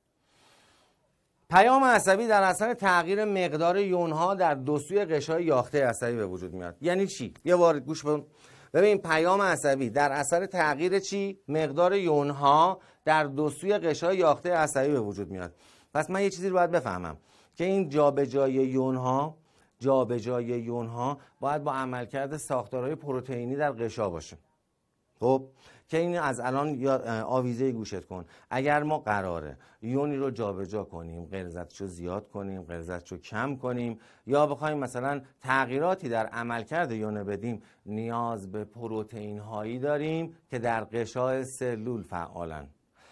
پیام عصبی در اثر تغییر مقدار یونها در دو سوی غشای یاخته عصبی به وجود میاد. یعنی چی؟ یه بار گوش کن. ببین پیام عصبی در اثر تغییر چی؟ مقدار یونها در دو سوی غشای یاخته عصبی به وجود میاد. پس من یه چیزی رو باید بفهمم که این جابجایی یونها باید با عملکرد ساختارهای پروتئینی در غشا باشه. خب که این از الان آویزه گوشت کن. اگر ما قراره یونی رو جابجا کنیم، غلظتش رو زیاد کنیم، غلظتش رو کم کنیم، یا بخوایم مثلا تغییراتی در عملکرد یون بدیم، نیاز به پروتئین هایی داریم که در غشای سلول فعالن.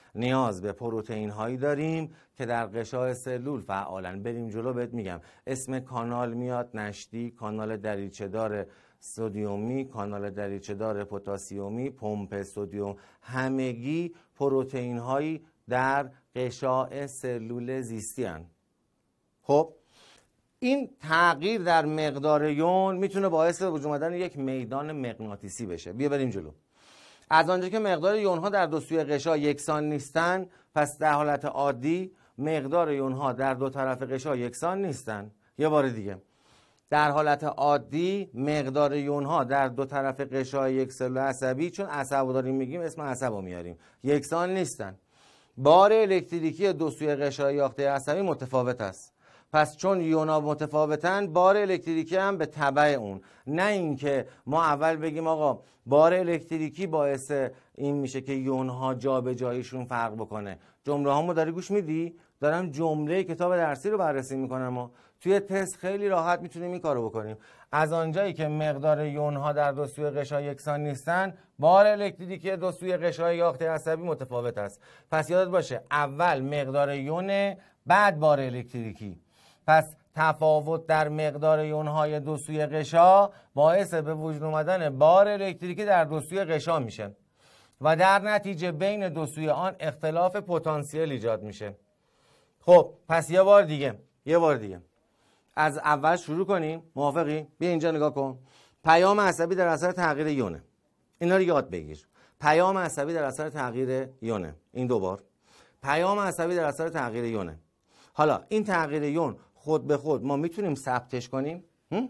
بریم جلو بهت میگم. اسم کانال میاد نشتی، کانال دریچه دار سدیومی، کانال دریچه دار پتاسیومی، پمپ سدیم، همگی پروتئین هایی در غشاء سلول زیستی هستند. خب این تغییر در مقدار یون میتونه باعث وجود اومدن یک میدان مغناطیسی بشه. بیا بریم جلو. از آنجا که مقدار یونها در دو سوی غشا یکسان نیستن، پس در حالت عادی مقدار یونها در دو طرف غشا یکسان نیستن. یه بار دیگه، در حالت عادی مقدار یونها در دو طرف غشای یک سلول عصبی، چون عصب داریم میگیم اسم عصب رو میاریم، یکسان نیستن. بار الکتریکی دو سوی غشای یاخته عصبی متفاوت است. پس چون یونا متفاوتن، بار الکتریکی هم به تبع اون. نه اینکه ما اول بگیم آقا بار الکتریکی باعث این میشه که یونها جابجاییشون فرق بکنه. جمله هامو داری گوش میدی؟ دارم جمله کتاب درسی رو بررسی میکنم. ما توی تست خیلی راحت میتونیم این کارو بکنیم. از آنجایی که مقدار یونها در دو سوی غشا یکسان نیستن، بار الکتریکی دو سوی غشای یاخته عصبی متفاوت است. پس یادت باشه اول مقدار یون، بعد بار الکتریکی. پس تفاوت در مقدار یونهای دو سوی غشا باعث به وجود اومدن بار الکتریکی در دو سوی غشا میشه و در نتیجه بین دو سوی آن اختلاف پتانسیل ایجاد میشه. خب پس یه بار دیگه از اول شروع کنیم. موافقی؟ بیا اینجا نگاه کن. پیام عصبی در اثر تغییر یونه. اینا رو یاد بگیر. پیام عصبی در اثر تغییر یونه. این دوبار پیام عصبی در اثر تغییر یونه. حالا این تغییر یون خود به خود ما میتونیم ثبتش کنیم؟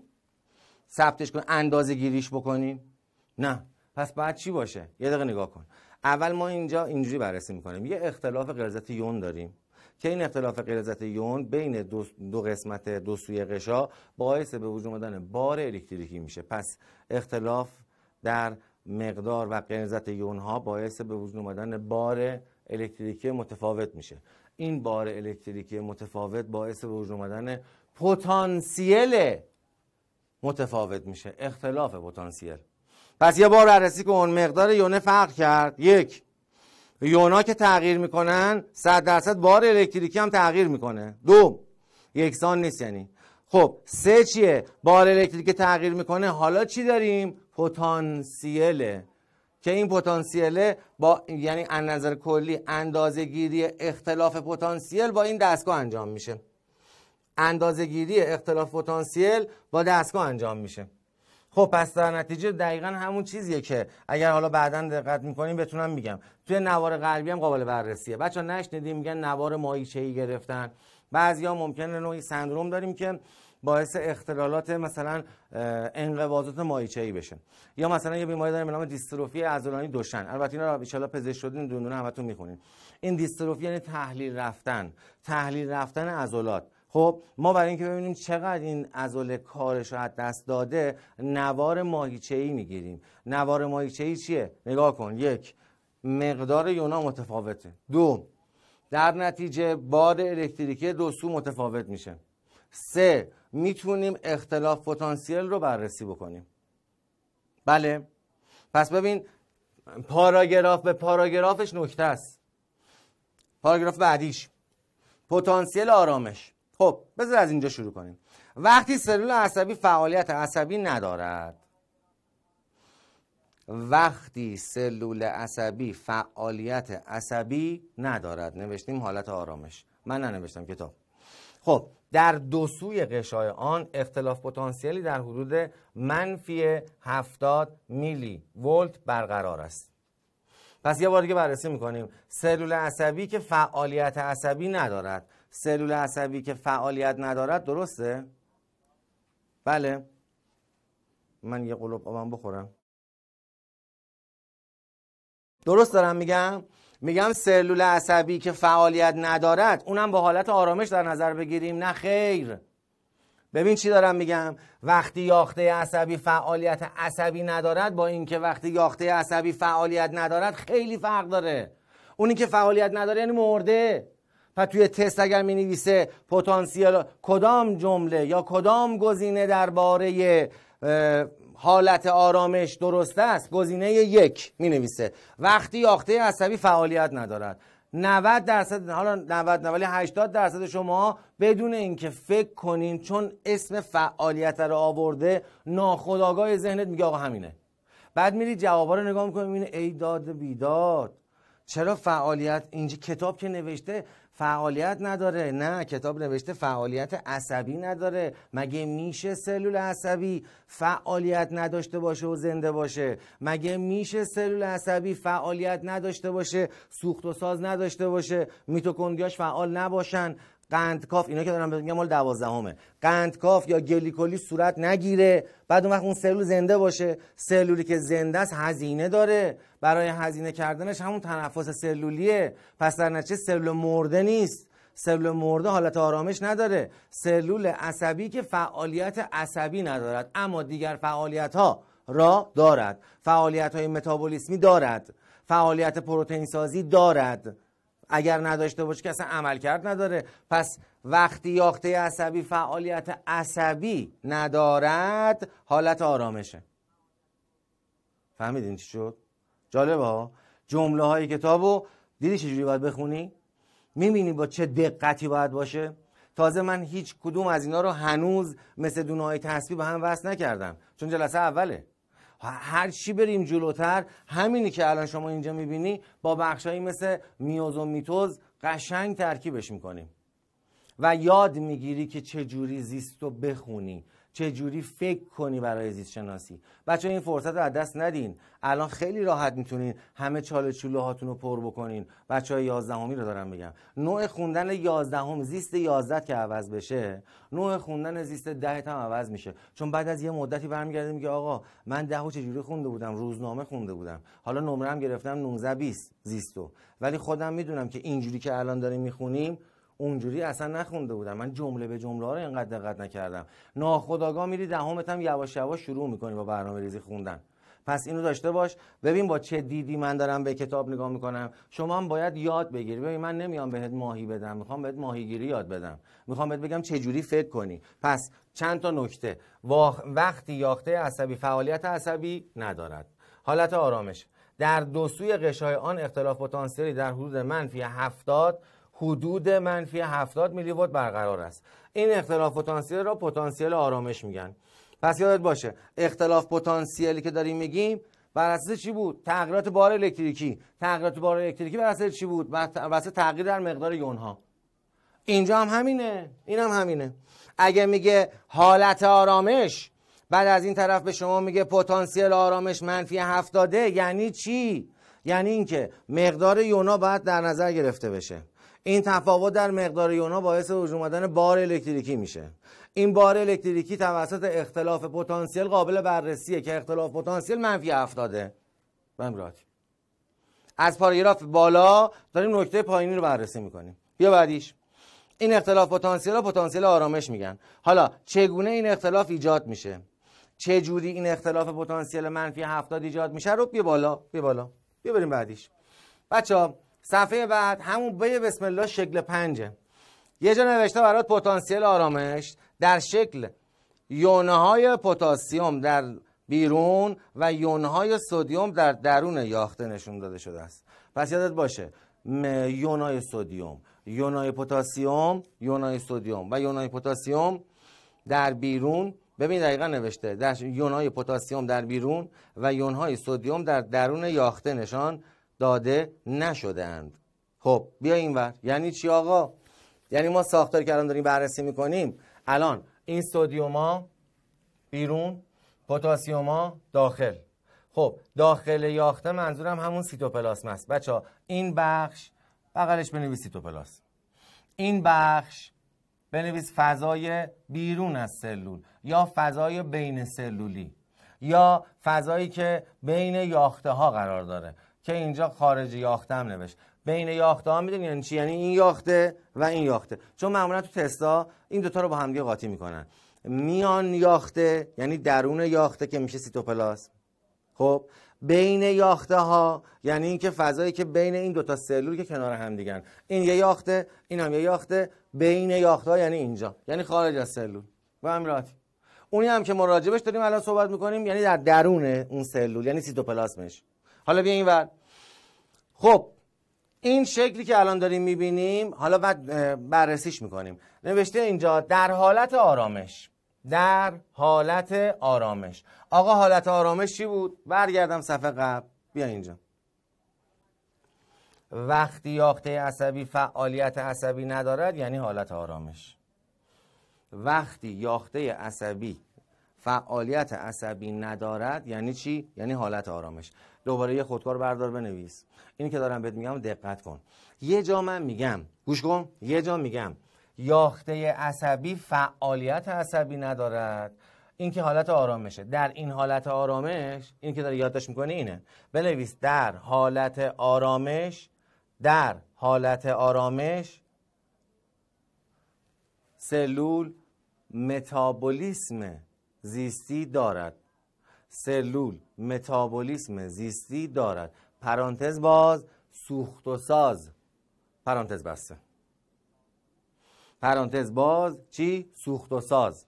اندازه گیریش بکنیم؟ نه. پس بعد چی باشه؟ یه دقیقه نگاه کن. اول ما اینجا اینجوری بررسی میکنیم. یه اختلاف غلظت یون داریم که این اختلاف غلظت یون بین دو قسمت دو سوی غشا باعث به وجود آمدن بار الکتریکی میشه. پس اختلاف در مقدار و غلظت یون ها باعث به وجود آمدن بار الکتریکی متفاوت میشه. این بار الکتریکی متفاوت باعث به وجود آمدن پتانسیل متفاوت میشه. اختلاف پتانسیل. پس یه بار بررسی کن. مقدار یونه فرق کرد. یک، یونا که تغییر میکنن 100% بار الکتریکی هم تغییر میکنه. دو، یکسان نیست. یعنی خب سه چیه؟ بار الکتریکی تغییر میکنه. حالا چی داریم؟ پتانسیله که این پتانسیل با یعنی از نظر کلی اندازه‌گیری اختلاف پتانسیل با این دستگاه انجام میشه. اندازه‌گیری اختلاف پتانسیل با دستگاه انجام میشه. خب پس در نتیجه دقیقاً همون چیزیه که اگر حالا بعداً دقت میکنیم بتونم میگم توی نوار قلبی هم قابل بررسیه. بچه‌ها نشنیدیم میگن نوار ماهیچه‌ای گرفتن. بعضیا ممکنه نوعی سندروم داریم که باعث اختلالات مثلا انقباضات ماهیچه‌ای بشه، یا مثلا یه بیماری داریم به نام دیستروفی عضلانی دوشن. البته اینا رو ان شاءالله پزشک شدین دونه همتون میخونین. این دیستروفی یعنی تحلیل رفتن عضلات. خب ما برای اینکه ببینیم چقدر این عضله کارش رو از دست داده نوار ماهیچه‌ای میگیریم. نوار ماهیچه‌ای چیه؟ نگاه کن. یک، مقدار یونا متفاوته. دو، در نتیجه بار الکتریکی دو سو متفاوت میشه. سه، میتونیم اختلاف پتانسیل رو بررسی بکنیم. بله. پس ببین پاراگراف به پاراگرافش نکته است. پاراگراف بعدیش پتانسیل آرامش. خب بذار از اینجا شروع کنیم. وقتی سلول عصبی فعالیت عصبی ندارد، نوشتیم حالت آرامش. من ننوشتم کتاب. خب در دو سوی غشای آن اختلاف پتانسیلی در حدود منفی 70 میلی ولت برقرار است. پس یه بار دیگه بررسی میکنیم. سلول عصبی که فعالیت عصبی ندارد، سلول عصبی که فعالیت ندارد، درسته؟ بله. من یه قلوب آبم بخورم. درست دارم میگم؟ میگم سلول عصبی که فعالیت ندارد اونم با حالت آرامش در نظر بگیریم؟ نه خیر. ببین چی دارم میگم. وقتی یاخته عصبی فعالیت عصبی ندارد با اینکه وقتی یاخته عصبی فعالیت ندارد خیلی فرق داره. اونی که فعالیت نداره یعنی مرده. پس توی تست اگر می نویسه پتانسیل کدام جمله یا کدام گزینه درباره حالت آرامش درست است، گزینه 1 می نویسه وقتی یاخته عصبی فعالیت ندارد. 90%، حالا 90 ولی 80% شما بدون اینکه فکر کنین، چون اسم فعالیت رو آورده، ناخودآگاه ذهنت میگه آقا همینه. بعد میری جوابا رو نگاه میکنی میبینی ای داد بیداد، چرا فعالیت؟ اینجا کتاب که نوشته فعالیت نداره. نه، کتاب نوشته فعالیت عصبی نداره. مگه میشه سلول عصبی فعالیت نداشته باشه و زنده باشه؟ مگه میشه سلول عصبی فعالیت نداشته باشه، سوخت و ساز نداشته باشه، میتوکندریاش فعال نباشن، قندکاف، اینا که دارم میگم مال 12، قندکاف یا گلیکولی صورت نگیره، بعد اون وقت اون سلول زنده باشه؟ سلولی که زنده است هزینه داره، برای هزینه کردنش همون تنفس سلولیه. پس در نتیجه سلول مرده نیست. سلول مرده حالت آرامش نداره. سلول عصبی که فعالیت عصبی ندارد اما دیگر فعالیت ها را دارد. فعالیت های متابولیسمی دارد، فعالیت پروتئین سازی دارد. اگر نداشته باشه که اصلا عملکرد نداره. پس وقتی یاخته عصبی فعالیت عصبی ندارد حالت آرامشه. فهمیدین چی شد؟ جالبه ها. جمله های کتابو دیدی چجوری باید بخونی؟ میبینی با چه دقتی باید باشه؟ تازه من هیچ کدوم از اینا رو هنوز مثل دونه های تسبیح به هم وصل نکردم، چون جلسه اوله. هر چی بریم جلوتر، همینی که الان شما اینجا میبینی با بخشایی مثل میوز و میتوز قشنگ ترکیبش میکنیم و یاد میگیری که چجوری زیست رو بخونی، چجوری فکر کنی برای زیست شناسی. بچه این فرصت رو از دست ندین. الان خیلی راحت میتونین همه چاله چوله هاتون رو پر بکنین. بچه های 11می رو دارم میگم. نوع خوندن 11 زیست 11 که عوض بشه، نوع خوندن زیست 10 هم عوض میشه. چون بعد از یه مدتی برمیگرده میگه آقا من 10 چجوری خونده بودم؟ روزنامه خونده بودم، حالا نمره هم گرفتم 19 20 زیستو، ولی خودم میدونم که اینجوری که الان داریم میخونیم اونجوری اصلا نخونده بودم. من جمله به جمله ها رو اینقدر دقت نکردم. ناخودآگاه میری دهمت هم یواش یواش شروع میکنی با برنامه ریزی خوندن. پس اینو داشته باش. ببین با چه دیدی من دارم به کتاب نگاه میکنم. شما هم باید یاد بگیری. ببین من نمیام بهت ماهی بدم، میخوام بهت ماهیگیری یاد بدم، میخوام بهت بگم چه جوری فکر کنی. پس چند تا نکته. وقتی یاخته عصبی فعالیت عصبی ندارد، حالت آرامش. در دو سوی غشای آن اختلاف پتانسیلی در حدود منفی 70 میلی ولت برقرار است. این اختلاف پتانسیل را پتانسیل آرامش میگن. پس یادت باشه اختلاف پتانسیلی که داریم میگیم بر اساس چی بود؟ تغییرات بار الکتریکی. تغییرات بار الکتریکی بر اساس چی بود؟ بر اساس تغییر در مقدار یونها. اینجا هم همینه، این هم همینه. اگه میگه حالت آرامش، بعد از این طرف به شما میگه پتانسیل آرامش منفی 70، یعنی چی؟ یعنی اینکه مقدار یونا باید در نظر گرفته بشه. این تفاوت در مقدار یونا باعث وجود اومدن بار الکتریکی میشه. این بار الکتریکی توسط اختلاف پتانسیل قابل بررسیه که اختلاف پتانسیل منفی 70. بمراتی از پاراگراف بالا داریم نکته پایینی رو بررسی میکنیم. بیا بعدیش. این اختلاف پتانسیل ها پتانسیل آرامش میگن. حالا چگونه این اختلاف ایجاد میشه؟ چه جوری این اختلاف پتانسیل منفی 70 ایجاد میشه رو بیا بالا. بیا بریم بعدیش. بچه‌ها صفحه بعد همون به بسم الله شکل 5. یه جا نوشته برات پتانسیل آرامش در شکل یونهای پتاسیم در بیرون و یونهای سدیم در درون یاخته نشون داده شده است. پس یادت باشه یونهای سدیم، یونهای پتاسیم، یونهای سدیم و یونهای پتاسیم در بیرون. ببین دقیقا نوشته در یونهای پتاسیم در بیرون و یونهای سدیم در درون یاخته نشان داده نشده‌اند. خب بیا اینور. یعنی چی آقا؟ یعنی ما ساختاری که الان داریم بررسی میکنیم، الان این سدیوما بیرون، پتاسیوما داخل. خب داخل یاخته منظورم همون سیتوپلاسم است. بچه‌ها این بخش بغلش بنویس سیتوپلاسم، این بخش بنویس فضای بیرون از سلول یا فضای بین سلولی یا فضایی که بین یاخته ها قرار داره که اینجا خارج یاخته هم نوشت. بین یاخته ها میدونی یعنی چی؟ یعنی این یاخته و این یاخته، چون معمولا تو تستا این دوتا رو با هم دیگه قاطی میکنن. میان یاخته یعنی درون یاخته که میشه سیتوپلاسم. خب بین یاخته ها یعنی این که فضایی که بین این دوتا سلول که کنار هم دیگن، این یه یاخته این هم یه یاخته، بین یاخته ها یعنی اینجا، یعنی خارج از سلول. با همین راحتی. اونی هم که ما راجبش داریم الان صحبت میکنیم یعنی در درون اون سلول، یعنی سیتوپلاسمش. حالا بیا این ور. خب این شکلی که الان داریم میبینیم حالا بعد بررسیش میکنیم. نوشته اینجا در حالت آرامش، در حالت آرامش. آقا حالت آرامش چی بود؟ برگردم صفحه قبل، بیا اینجا. وقتی یاخته عصبی فعالیت عصبی ندارد یعنی حالت آرامش. وقتی یاخته عصبی فعالیت عصبی ندارد یعنی چی؟ یعنی حالت آرامش. دوباره یه خودکار بردار بنویس. اینی که دارم بهت میگم دقت کن. یه جا من میگم، گوش کن، یه جا میگم یاخته عصبی فعالیت عصبی ندارد، این که حالت آرامشه. در این حالت آرامش، این که داری یادداشت میکنی اینه، بنویس در حالت آرامش، در حالت آرامش سلول متابولیسم زیستی دارد. سلول متابولیسم زیستی دارد. پرانتز باز، سوخت و ساز، پرانتز بسته، پرانتز باز، چی؟ سوخت و ساز.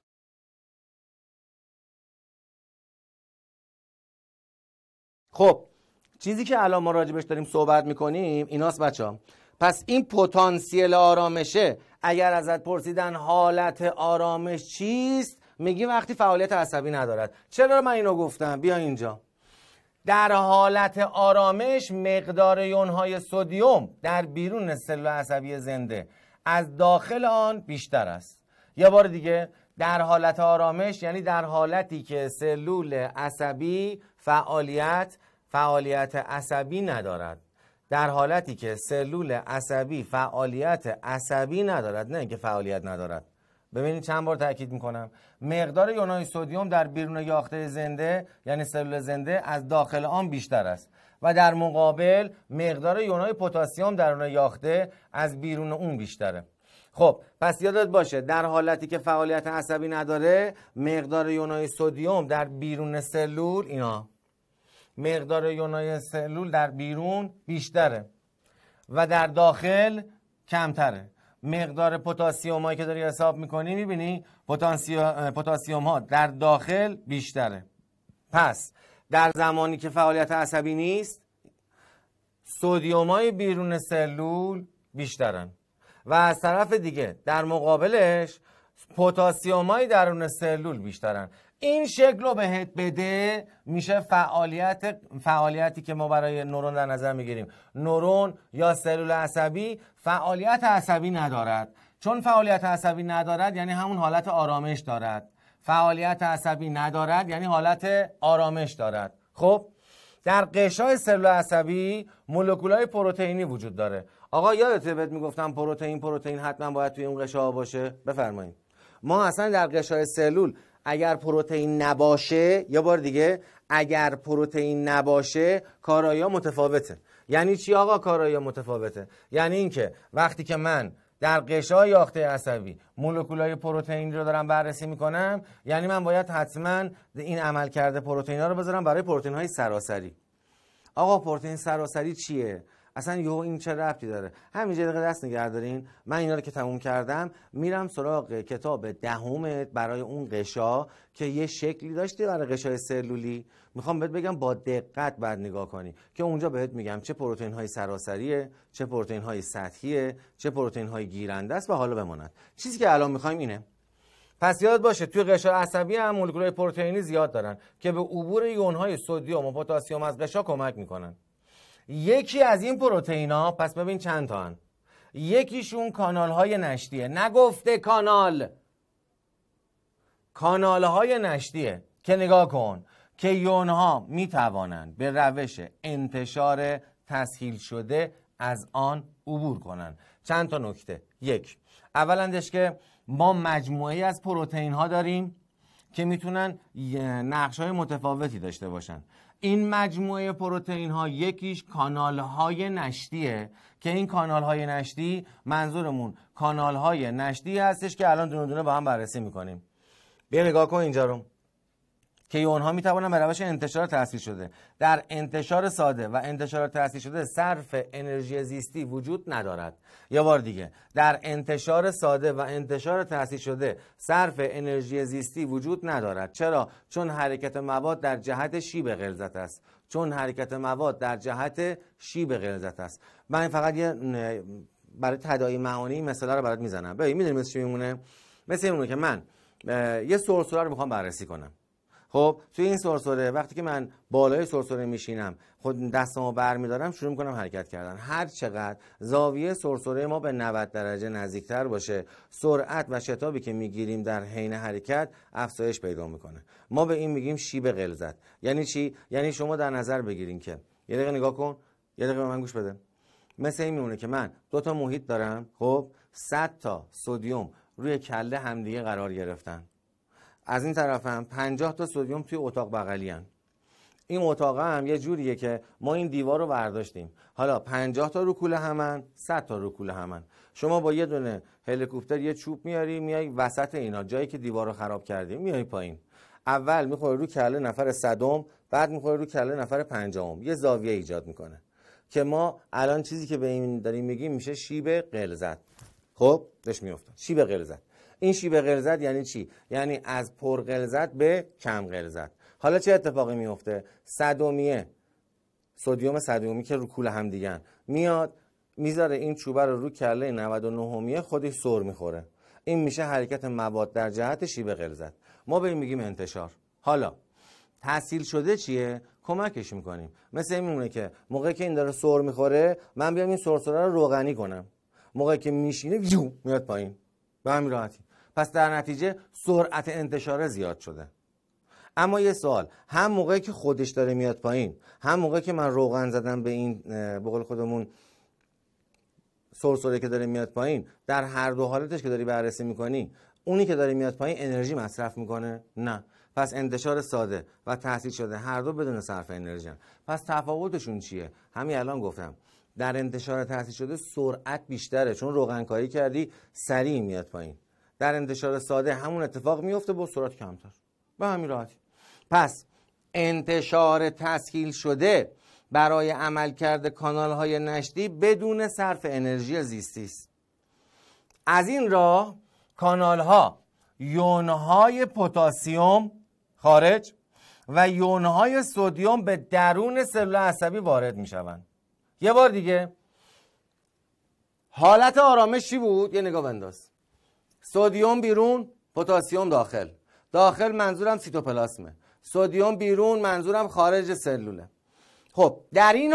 خب چیزی که الان ما راجبش داریم صحبت میکنیم ایناست بچه‌ها. پس این پتانسیل آرامشه. اگر ازت پرسیدن حالت آرامش چیست، میگی وقتی فعالیت عصبی ندارد. چرا من اینو گفتم؟ بیا اینجا. در حالت آرامش مقدار یونهای سدیم در بیرون سلول عصبی زنده از داخل آن بیشتر است. یه بار دیگه، در حالت آرامش یعنی در حالتی که سلول عصبی فعالیت عصبی ندارد. در حالتی که سلول عصبی فعالیت عصبی ندارد، نه اینکه فعالیت ندارد. ببینید چند بار تاکید میکنم. مقدار یونهای سدیم در بیرون یاخته زنده یعنی سلول زنده از داخل آن بیشتر است و در مقابل مقدار یونهای پتاسیم درون یاخته از بیرون اون بیشتره. خب پس یادت باشه در حالتی که فعالیت عصبی نداره مقدار یونهای سدیم در بیرون سلول، اینا مقدار یونهای سلول در بیرون بیشتره و در داخل کمتره. مقدار پتاسیم هایی که داری حساب میکنی میبینی پتاسیم ها در داخل بیشتره. پس در زمانی که فعالیت عصبی نیست سدیم های بیرون سلول بیشترن و از طرف دیگه در مقابلش پتاسیم های درون سلول بیشترن. این شکل رو بهت بده میشه فعالیتی که ما برای نورون در نظر میگیریم. نورون یا سلول عصبی فعالیت عصبی ندارد. چون فعالیت عصبی ندارد یعنی همون حالت آرامش دارد. فعالیت عصبی ندارد یعنی حالت آرامش دارد. خب در قشای سلول عصبی مولکولای پروتئینی وجود داره. آقا یادته بهت میگفتم پروتئین حتما باید توی اون قشا باشه؟ بفرمایید. ما اصلا در قشای سلول اگر پروتئین نباشه، یا بار دیگه اگر پروتئین نباشه کارایی متفاوته. یعنی چی آقا کارایی متفاوته؟ یعنی اینکه وقتی که من در قشای یاخته عصبی مولکولای پروتئین رو دارم بررسی میکنم، یعنی من باید حتما این عملکرد پروتئینا رو بذارم برای پروتئین های سراسری. آقا پروتئین سراسری چیه؟ اصلا این چه ربطی داره؟ همینجا دقیقه دست نگه دارین. من اینا رو که تموم کردم میرم سراغ کتاب دهمت برای اون قشا که یه شکلی داشته برای قشای سلولی. میخوام بهت بگم با دقت بعد نگاه کنی که اونجا بهت میگم چه پروتئین های سراسریه، چه پروتئین های سطحیه، چه پروتئین های گیرنده است و حالا بماند. چیزی که الان میخوایم اینه. پس یاد باشه توی قشای عصبی هم مولکولای پروتئینی زیاد دارن که به عبور یونهای سدیم و پتاسیم از قشا کمک میکنن. یکی از این پروتئینا، پس ببین چند تا هن. یکیشون کانال های نشتیه. نگفته کانال های نشتیه که نگاه کن که یونها می توانند به روش انتشار تسهیل شده از آن عبور کنند. چند تا نکته. یک، اولندش که ما مجموعه از پروتئین ها داریم که میتونن نقش های متفاوتی داشته باشن. این مجموعه پروتئین ها یکیش کانال های نشتیه که این کانال های نشتی، منظورمون کانال های نشتی هستش که الان دونه دونه با هم بررسی میکنیم. بیا نگاه کن اینجا رو که یونها میتوانن به روش انتشار تسهیل شده. در انتشار ساده و انتشار تسهیل شده صرف انرژی زیستی وجود ندارد. یه بار دیگه، در انتشار ساده و انتشار تسهیل شده صرف انرژی زیستی وجود ندارد. چرا؟ چون حرکت مواد در جهت شیب غلظت است. من فقط یه برای تداعی معانی مثلا رو برات میزنم. ببین میدونی مثل چی میمونه؟ مثل این که من یه سرسره رو میخوام بررسی کنم. خب توی این سرسره وقتی که من بالای سرسره میشینم، خود دستمو برمیدارم، شروع میکنم حرکت کردن. هر چقدر زاویه سرسره ما به 90 درجه نزدیکتر باشه، سرعت و شتابی که میگیریم در حین حرکت افزایش پیدا میکنه. ما به این میگیم شیب غلظت. یعنی چی؟ یعنی شما در نظر بگیرین که یه دقیقه نگاه کن، یه دقیقه به من گوش بده. مثل این میمونه که من 2 تا محیط دارم، خب 100 تا سدیم روی کله همدیگه قرار گرفتن. از این طرفم 50 تا سدیم توی اتاق بغلی ان. این اتاق هم یه جوریه که ما این دیوار رو برداشتیم. حالا 50 تا رو کوله همن، 100 تا رو کوله همن. شما با یه دونه هلیکوپتر یه چوب میای وسط اینا، جایی که دیوار رو خراب کردیم، میای پایین. اول میخوره رو کله نفر 100م، بعد میخوره رو کله نفر 50م. یه زاویه ایجاد میکنه که ما الان چیزی که به این داریم میگیم میشه شیب غلظت. خب داش میافتاد شیب غلظت. این شیب غلظت یعنی چی؟ یعنی از پر غلظت به کم غلظت. حالا چه اتفاقی میفته؟ صدومیه سدیم صدومی که رو کوله هم دیگن میاد میذاره این چوبه رو کله 99میه، خودش سر میخوره. این میشه حرکت مواد در جهت شیب غلظت. ما به این میگیم انتشار. حالا تسهیل شده چیه؟ کمکش میکنیم. مثل این میمونه که موقعی که این داره سر میخوره، من بیام این سرسره رو روغنی کنم. موقعی که میشینه میاد پایین. به همین راحتی. پس در نتیجه سرعت انتشار زیاد شده. اما یه سوال، هم موقعی که خودش داره میاد پایین، هم موقعی که من روغن زدم به این به قول خودمون سرسره که داره میاد پایین، در هر دو حالتش که داری بررسی میکنی، اونی که داره میاد پایین انرژی مصرف میکنه؟ نه. پس انتشار ساده و تسهیل شده هر دو بدون صرف انرژی. پس تفاوتشون چیه؟ همین الان گفتم. در انتشار تسهیل شده سرعت بیشتره، چون روغن کاری کردی سریع میاد پایین. در انتشار ساده همون اتفاق میفته با سرعت کمتر. به همین راحتی. پس انتشار تسهیل شده برای عملکرد کانال‌های نشتی بدون صرف انرژی زیستی است. از این راه کانال‌ها یونهای پتاسیم خارج و یونهای سدیم به درون سلول عصبی وارد میشوند. یه بار دیگه، حالت آرامش چی بود؟ یه نگاه بنداز. سدیم بیرون، پتاسیم داخل. داخل منظورم سیتوپلاسمه. سدیم بیرون منظورم خارج سلوله. خب در این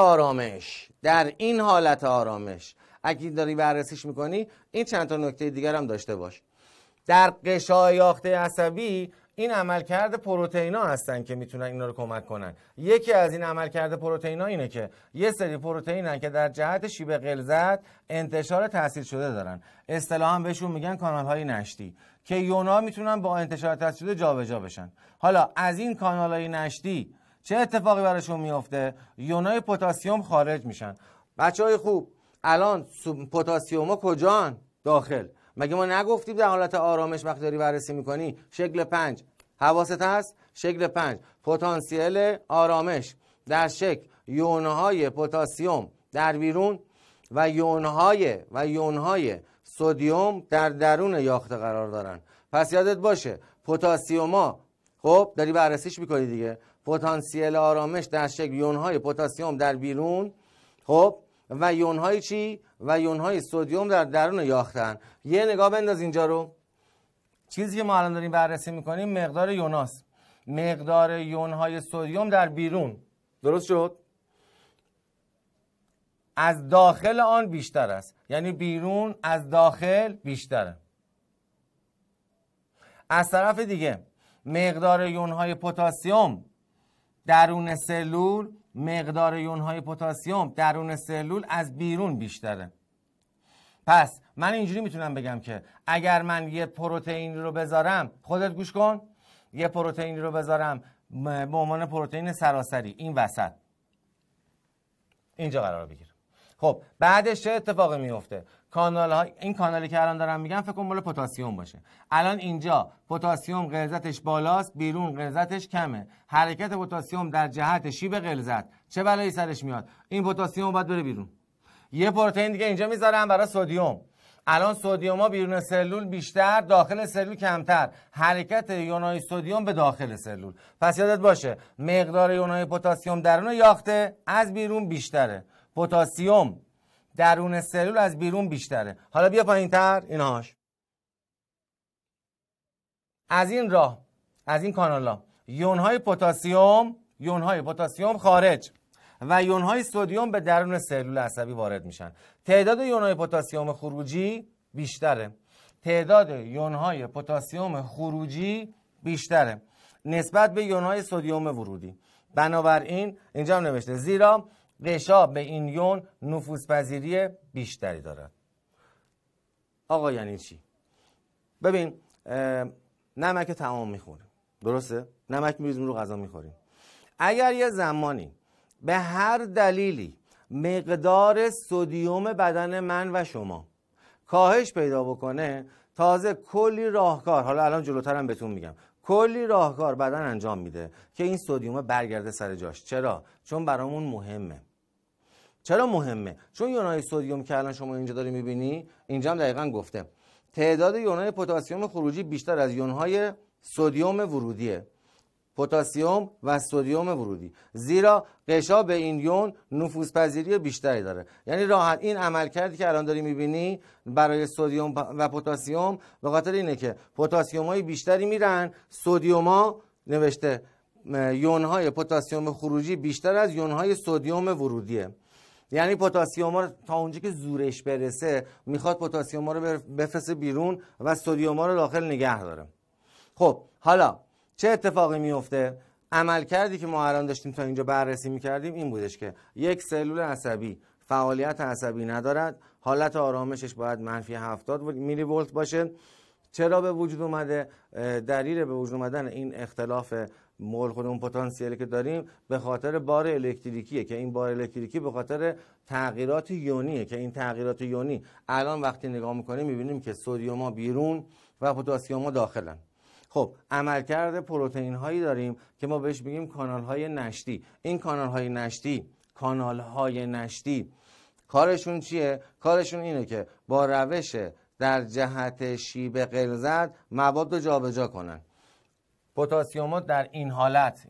حالت آرامش اگه داری بررسیش میکنی، این چند تا نکته دیگر هم داشته باش. در غشای یاخته عصبی این عملکرد پروتئینا هستن که میتونن اینا رو کمک کنن. یکی از این عملکرد پروتئینا اینه که یه سری پروتئینن که در جهت شیب غلظت انتشار تسهیل شده دارن. اصطلاحاً بهشون میگن کانال‌های نشتی که یونا میتونن با انتشار تسهیل شده جابجا بشن. حالا از این کانال‌های نشتی چه اتفاقی براشون میفته؟ یونای پتاسیم خارج میشن. بچهای خوب، الان پتاسیم‌ها کجان؟ داخل. مگه ما نگفتیم در حالت آرامش وقتی داری بررسی میکنی شکل 5 حواست هست؟ شکل 5 پتانسیل آرامش در شکل یونهای پتاسیم در بیرون و یونهای سدیم در درون یاخته قرار دارن. پس یادت باشه پتاسیم‌ها، خب داری بررسیش میکنی دیگه، پتانسیل آرامش در شکل یونهای پتاسیم در بیرون، خب و یونهای چی؟ و یونهای سدیم در درون یاختن. یه نگاه بنداز اینجا رو. چیزی که ما الان داریم بررسی میکنیم مقدار یوناست. مقدار یونهای سدیم در بیرون. درست شد؟ از داخل آن بیشتر است. یعنی بیرون از داخل بیشتره. از طرف دیگه مقدار یونهای پتاسیم درون سلول، مقدار یونهای پتاسیم درون سلول از بیرون بیشتره. پس من اینجوری میتونم بگم که اگر من یه پروتئین رو بذارم، خودت گوش کن، یه پروتئین رو بذارم به عنوان پروتئین سراسری این وسط، اینجا قرار بگیره. خب بعدش چه اتفاقی میفته؟ این کانالی که الان دارم میگم فکر کنم مال پتاسیم باشه. الان اینجا پتاسیم غلظتش بالاست، بیرون غلظتش کمه. حرکت پتاسیم در جهت شیب غلظت چه بلایی سرش میاد؟ این پتاسیم باید بره بیرون. یه پروتئین دیگه اینجا میذارم برای سدیم. الان سدیوما بیرون سلول بیشتر، داخل سلول کمتر. حرکت یونهای سدیم به داخل سلول. پس یادت باشه مقدار یونهای پتاسیم درون یاخته از بیرون بیشتره. پتاسیم درون سلول از بیرون بیشتره. حالا بیا پایین‌تر اینهاش. از این راه، از این کانالا یونهای پتاسیم خارج و یونهای سدیم به درون سلول عصبی وارد میشن. تعداد یونهای پتاسیم خروجی بیشتره. تعداد یونهای پتاسیم خروجی بیشتره نسبت به یونهای سدیم ورودی. بنابراین اینجا هم نوشته زیرا غشا به این یون نفوذپذیری بیشتری دارد. آقا یعنی چی؟ ببین نمک تمام میخوریم، درسته؟ نمک میریزیم رو غذا میخوریم. اگر یه زمانی به هر دلیلی مقدار سدیم بدن من و شما کاهش پیدا بکنه، تازه کلی راهکار، حالا الان جلوترم بهتون میگم، کلی راهکار بدن انجام میده که این سدیم برگرده سر جاش. چرا؟ چون برامون مهمه. چرا مهمه؟ چون یونهای سدیم که الان شما اینجا داری میبینی، اینجا هم دقیقاً گفته تعداد یونهای پتاسیم خروجی بیشتر از یونهای سدیم ورودیه. پتاسیم و سدیم ورودی، زیرا غشا به این یون نفوذپذیری بیشتری داره. یعنی راحت این عملکردی که الان داری میبینی برای سدیم و پتاسیم به خاطر اینه که پتاسیم‌های بیشتری میرن، سدیم‌ها نوشته یونهای پتاسیم خروجی بیشتر از یونهای سدیم ورودیه. یعنی پتاسیم‌ها تا اونجا که زورش برسه میخواد پتاسیم‌ها رو بفرسته بیرون و سدیم‌ها رو داخل نگه داره. خب حالا چه اتفاقی میفته؟ عملکردی که ما الان داشتیم تا اینجا بررسی میکردیم این بودش که یک سلول عصبی فعالیت عصبی ندارد، حالت آرامشش باید منفی 70 میلی ولت باشه. چرا به وجود اومده؟ دلیل به وجود اومدن این اختلاف مول خودمون پتانسیلی که داریم به خاطر بار الکتریکیه که این بار الکتریکی به خاطر تغییرات یونیه که این تغییرات یونی الان وقتی نگاه میکنیم میبینیم که سدیم‌ها بیرون و پتاسیم‌ها داخلن. خب عملکرد پروتئین هایی داریم که ما بهش میگیم کانال های نشتی. این کانال های نشتی کارشون چیه؟ کارشون اینه که با روش در جهت شیب غلظت مواد رو جابجا کنن. پتاسیم‌ها در این حالت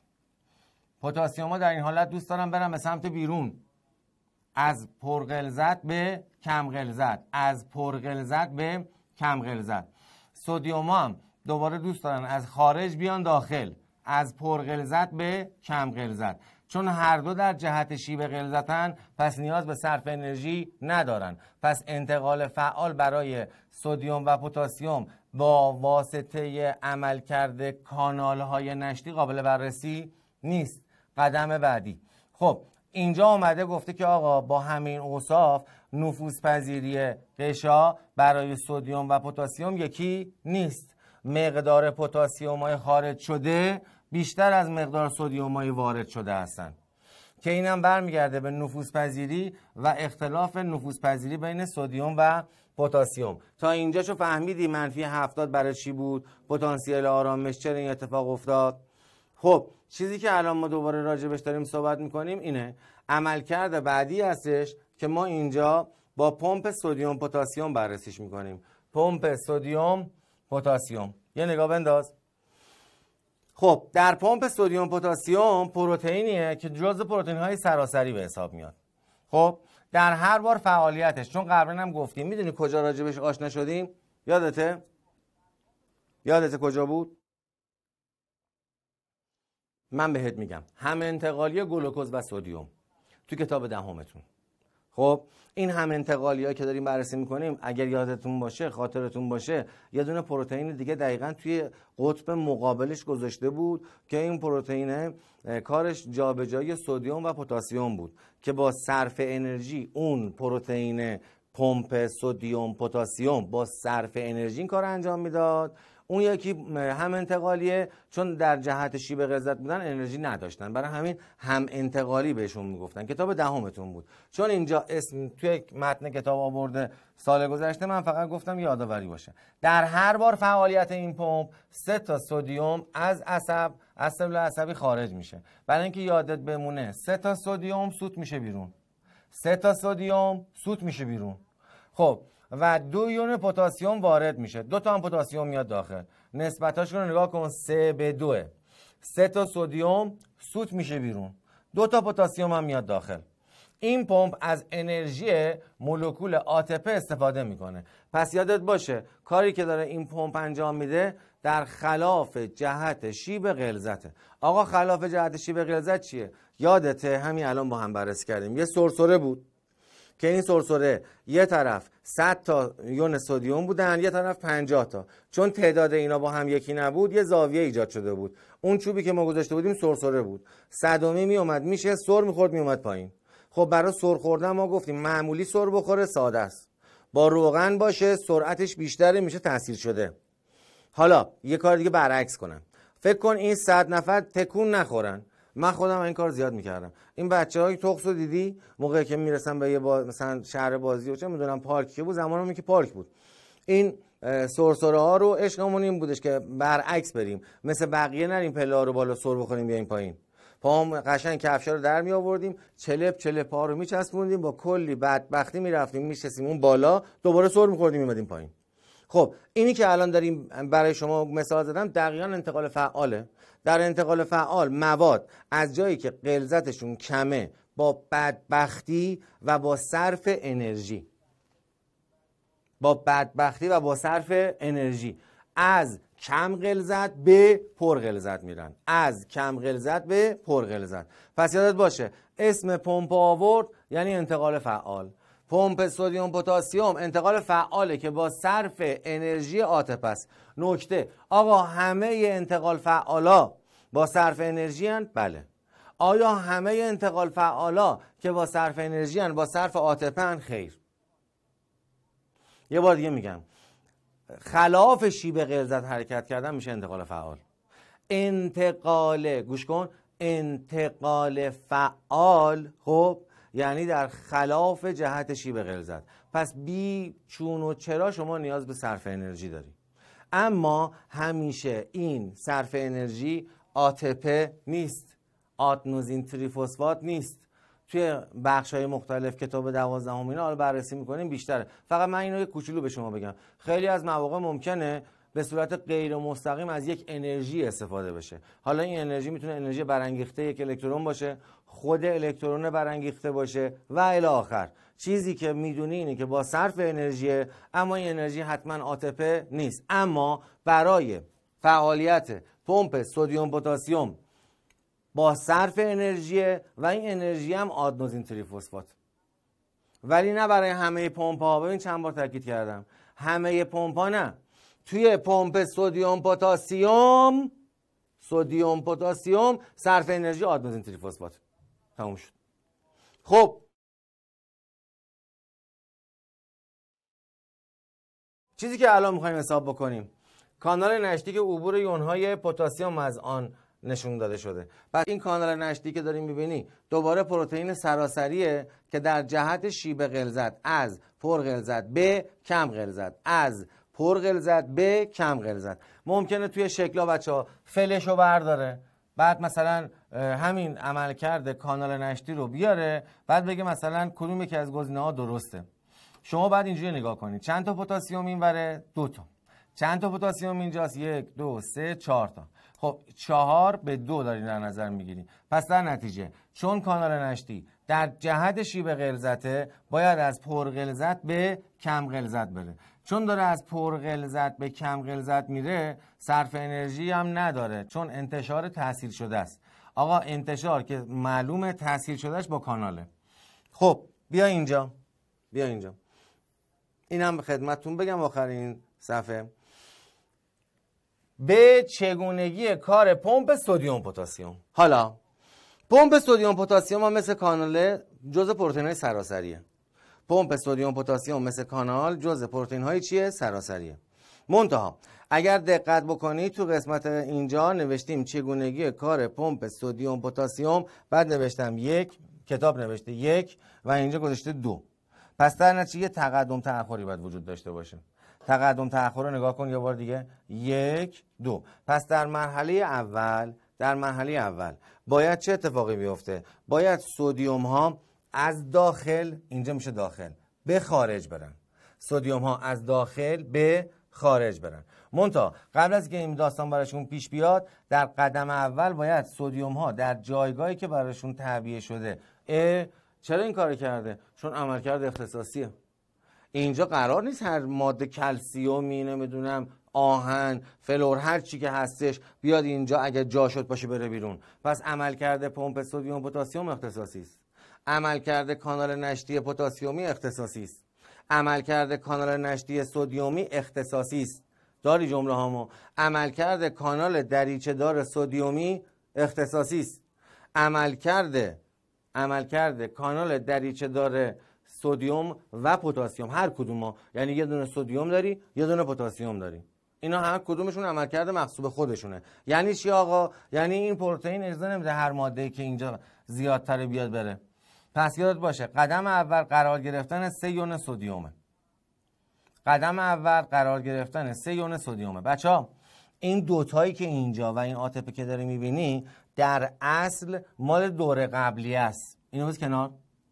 دوست دارن برن به سمت بیرون، از پرغلظت به کم غلظت، از پرغلظت به کم غلظت. سدیم‌ها هم دوباره دوست دارن از خارج بیان داخل، از پرغلظت به کم غلظت. چون هر دو در جهت شیب غلظتن، پس نیاز به صرف انرژی ندارن. پس انتقال فعال برای سدیم و پتاسیم با واسطه عملکرد کانال‌های نشتی قابل بررسی نیست. قدم بعدی، خب اینجا اومده گفته که آقا با همین اوصاف نفوذپذیری غشا برای سدیم و پتاسیم یکی نیست. مقدار پتاسیم‌های خارج شده بیشتر از مقدار سدیم‌های وارد شده هستند که اینم برمیگرده به نفوذپذیری و اختلاف نفوذپذیری بین سدیم و پتاسیم. تا اینجاشو فهمیدی منفی 70 برای چی بود؟ پتانسیل آرامش چرا این اتفاق افتاد؟ خب چیزی که الان ما دوباره راجبش داریم صحبت میکنیم اینه عملکرد بعدی هستش که ما اینجا با پمپ سدیم پتاسیم بررسیش میکنیم. پمپ سدیم پتاسیم، یه نگاه بنداز. خب در پمپ سدیم پتاسیم پروتئینیه که جزء پروتئین‌های سراسری به حساب میاد. خب در هر بار فعالیتش، چون قبلا هم گفتیم، میدونی کجا راجبش آشنا شدیم؟ یادته کجا بود؟ من بهت میگم هم انتقالی گلوکوز و سدیم تو کتاب دهمتون. خب این هم انتقالی‌ها که داریم بررسی میکنیم، اگر یادتون باشه، خاطرتون باشه، یه دونه پروتئین دیگه دقیقاً توی قطب مقابلش گذاشته بود که این پروتئین کارش جابجایی سدیم و پتاسیم بود که با صرف انرژی اون پروتئین پمپ سدیم پتاسیم با صرف انرژی این کار انجام میداد. اون یکی هم انتقالیه، چون در جهت شیب غلظت بودن انرژی نداشتن، برای همین هم انتقالی بهشون میگفتن. کتاب دهمتون بود. چون اینجا اسم توی متن کتاب آورده سال گذشته، من فقط گفتم یادآوری باشه. در هر بار فعالیت این پمپ 3 تا سدیم از سلول عصبی خارج میشه. برای اینکه یادت بمونه 3 تا سدیم سوت میشه بیرون، 3 تا سدیم سوت میشه بیرون. خب و 2 یون پتاسیم وارد میشه، 2 تا هم پتاسیم میاد داخل. نسبتاش رو نگاه کن، 3:2. 3 تا سدیم سوت میشه بیرون، 2 تا پتاسیم هم میاد داخل. این پمپ از انرژی مولکول ATP استفاده میکنه. پس یادت باشه کاری که داره این پمپ انجام میده در خلاف جهت شیب غلظته. آقا خلاف جهت شیب غلظت چیه؟ یادته همین الان با هم بررسی کردیم. یه سرسره بود که این سرسره یه طرف 100 تا یون سدیم بودن، یه طرف 50 تا. چون تعداد اینا با هم یکی نبود، یه زاویه ایجاد شده بود. اون چوبی که ما گذاشته بودیم سرسره بود. صدمی می اومد میشه سر میخورد میومد پایین. خب برای سر خوردن ما گفتیم معمولی سر بخوره ساده است، با روغن باشه سرعتش بیشتره میشه تاثیر شده. حالا یه کار دیگه برعکس کنم. فکر کن این 100 نفر تکون نخورن. من خودم این کار زیاد میکردم. این بچه‌های تخس رو دیدی موقعی که میرسن به یه مثلا شهر بازی و چه میدونم پارک که بود، زمانمی که پارک بود، این سرسره ها رو عشقمون این بودش که برعکس بریم، مثل بقیه نریم پله ها رو بالا سر بخوریم بیایم پایین. پام قشنگ کفشا رو در می آوردیم، چلپ پا رو میچسبوندیم، با کلی بدبختی میرفتیم میشستیم اون بالا، دوباره سر میخوردیم میمدیم پایین. خب اینی که الان داریم برای شما مثال زدم دقیقاً انتقال فعاله. در انتقال فعال مواد از جایی که غلظتشون کمه با بدبختی و با صرف انرژی، از کم غلظت به پر غلظت میرن، از کم غلظت به پر غلظت. پس یادت باشه اسم پمپ آورد یعنی انتقال فعال. پمپ سدیم پتاسیم انتقال فعاله که با صرف انرژی ATP است. نکته آقا همه انتقال فعالا با صرف انرژی هستند؟ بله. آیا همه انتقال فعالا که با صرف انرژی هستند با صرف ATP هستند؟ خیر. یه بار دیگه میگم، خلاف شیب غلظت حرکت کردن میشه انتقال فعال. گوش کن، انتقال فعال خب یعنی در خلاف جهت شیب غلظت. پس بی چون و چرا شما نیاز به صرف انرژی داری. اما همیشه این صرف انرژی ATP نیست، آدنوزین تریفسفات نیست. توی بخش‌های مختلف کتاب 12 اینا حالا بررسی می‌کنیم بیشتره. فقط من اینو یه کوچولو به شما بگم، خیلی از مواقع ممکنه به صورت غیر مستقیم از یک انرژی استفاده بشه. حالا این انرژی میتونه انرژی برانگیخته یک الکترون باشه، خود الکترون برانگیخته باشه و الی آخر. چیزی که میدونی اینه که با صرف انرژی، اما این انرژی حتما ATP نیست. اما برای فعالیت پمپ سدیم پتاسیم با صرف انرژی و این انرژی هم آدنوزین تریفسفات. ولی نه برای همه پمپ ها. ببین چند بار تاکید کردم همه پمپ ها نه. توی پمپ سدیم پتاسیم صرف انرژی آدنوزین تریفسفات. تموم شد. خب چیزی که الان میخوایم حساب بکنیم، کانال نشتی که عبور یونهای پتاسیم از آن نشون داده شده. پس این کانال نشتی که داریم میبینی دوباره پروتئین سراسریه که در جهت شیب غلظت از پر غلظت به کم غلظت، از پر غلظت به کم غلظت. ممکنه توی شکلا بچه‌ها فلشو برداره، بعد مثلا همین عمل کرده کانال نشتی رو بیاره، بعد بگه مثلا کدوم یکی از گزینه‌ها درسته. شما بعد اینجوری نگاه کنید، چند تا پتاسیم اینوره؟ 2 تا. چند تا پتاسیم اینجاست؟ 1 2 3 4 تا. خب 4 به 2 داری در نظر میگیری. پس در نتیجه چون کانال نشتی در جهت شیب غلظته باید از پر غلظت به کم غلظت بره. چون داره از پر غلظت به کم غلظت میره، صرف انرژی هم نداره، چون انتشار تحصیل شده است. آقا انتشار که معلومه تحصیل شدهش با کاناله. خب بیا اینجا، بیا اینجا. اینم خدمتتون بگم آخرین صفحه. به چگونگی کار پمپ سدیم پتاسیم. حالا پمپ سدیم پتاسیم هم مثل کانال جزء پروتئین‌های سراسریه. پمپ سدیم پتاسیم مثل کانال جزء پروتئین‌های چیه؟ سراسریه. منتها اگر دقت بکنید تو قسمت اینجا نوشتیم چگونگی کار پمپ سدیم پتاسیم، بعد نوشتم 1، کتاب نوشته 1 و اینجا گذاشته 2. پس در نتیجه تقدم تأخری باید وجود داشته باشه. تقدم تأخر رو نگاه کن یه بار دیگه. 1 2. پس در مرحله اول باید چه اتفاقی بیفته؟ باید سدیم ها از داخل، اینجا میشه داخل، به خارج برن. سدیم ها از داخل به خارج برن. منتها قبل از که این داستان براشون پیش بیاد، در قدم اول باید سدیم ها در جایگاهی که براشون تعبیه شده. چرا این کار کرده؟ چون عملکرد اختصاصیه. اینجا قرار نیست هر ماده کلسیومی، نمیدونم آهن، فلور، هر چی که هستش بیاد اینجا اگه جا شد باشه بره بیرون. پس عملکرد پمپ سدیم پتاسیم اختصاصی است. عملکرد کانال نشتی پتاسیمی اختصاصی است. عملکرد کانال نشتی سدیمی اختصاصی است. داری جمله هامو؟ عملکرد کانال دریچه دار سدیمی اختصاصی است. عملکرد کانال دریچه دار سدیم و پتاسیم، هر کدوم یعنی یه دونه سدیم داری یه دونه پتاسیم داری، اینا هر کدومشون عملکرد مخصوص خودشونه. یعنی چی آقا؟ یعنی این پروتئین اجازه نمیده هر ماده‌ای که اینجا زیادتر بیاد بره. پس یادت باشه قدم اول قرار گرفتن 3 یون سدیمه. قدم اول قرار گرفتن 3 یون سدیمه. بچه‌ها این دوتایی که اینجا و این عاطفه که داری میبینی در اصل مال دوره قبلی است. اینو بذار کنار.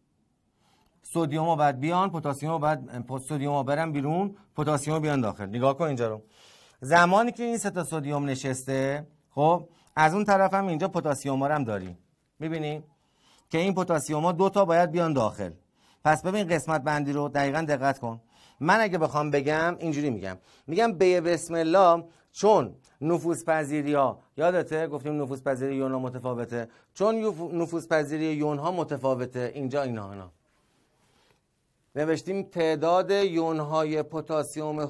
سدیم ها باید بیان، پتاسیم ها باید سدیم ها برن بیرون، پتاسیم ها بیان داخل. نگاه کن اینجا رو. زمانی که این 3 تا سدیم نشسته، خب از اون طرف هم اینجا پتاسیم ها هم داری. میبینی که این پتاسیم ها 2 تا باید بیان داخل. پس ببین قسمت بندی رو دقیقاً دقت کن. من اگه بخوام بگم اینجوری میگم به بسم الله، چون نفوذپذیری ها، یادته گفتیم نفوذپذیری یون ها متفاوته، چون نفوذپذیری یون ها متفاوته، اینجا اینا نوشتیم تعداد یون های پتاسیم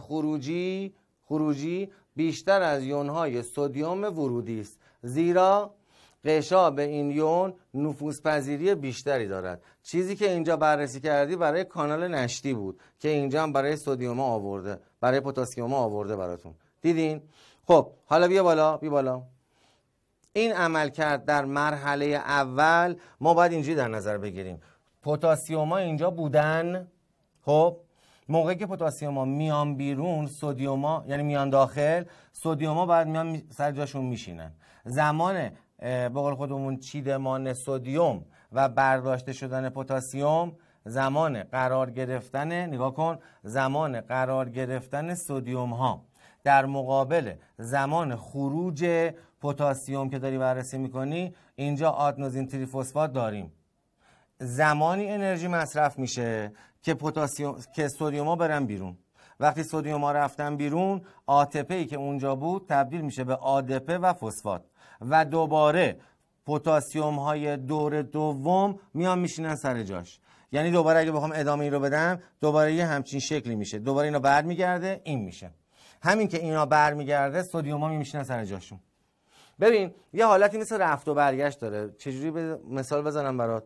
خروجی بیشتر از یون های سدیم ورودی است، زیرا غشا به این یون نفوذپذیری بیشتری دارد. چیزی که اینجا بررسی کردی برای کانال نشتی بود که اینجا هم برای سدیم آورده، برای پتاسیم آورده براتون. دیدین؟ خب حالا بیا بالا. این عملکرد در مرحله اول ما باید اینجوری در نظر بگیریم. پتاسیم اینجا بودن، خب موقعی که پتاسیم میان بیرون، سدیم یعنی میان داخل، سدیم باید میان سر جاشون میشینن. زمان به قول خودمون چیدمان سدیم و برداشته شدن پتاسیم، زمان قرار گرفتن، نگاه کن، زمان قرار گرفتن سدیم ها در مقابل زمان خروج پتاسیم که داری بررسی میکنی، اینجا آدنوزین تریفسفات داریم. زمانی انرژی مصرف میشه که سدیم ها برن بیرون. وقتی سدیم ها رفتن بیرون، ATP ای که اونجا بود تبدیل میشه به ADP و فسفات و دوباره پتاسیم های دور دوم میان میشینن سر جاش. یعنی دوباره اگه بخوام ادامه این رو بدم، دوباره یه همچین شکلی میشه، دوباره اینا برمیگرده این میشه. همین که اینا برمیگرده، سدیم ها میشینن سر جاشون. ببین یه حالتی مثل رفت و برگشت داره. چجوری مثال بزنم برات؟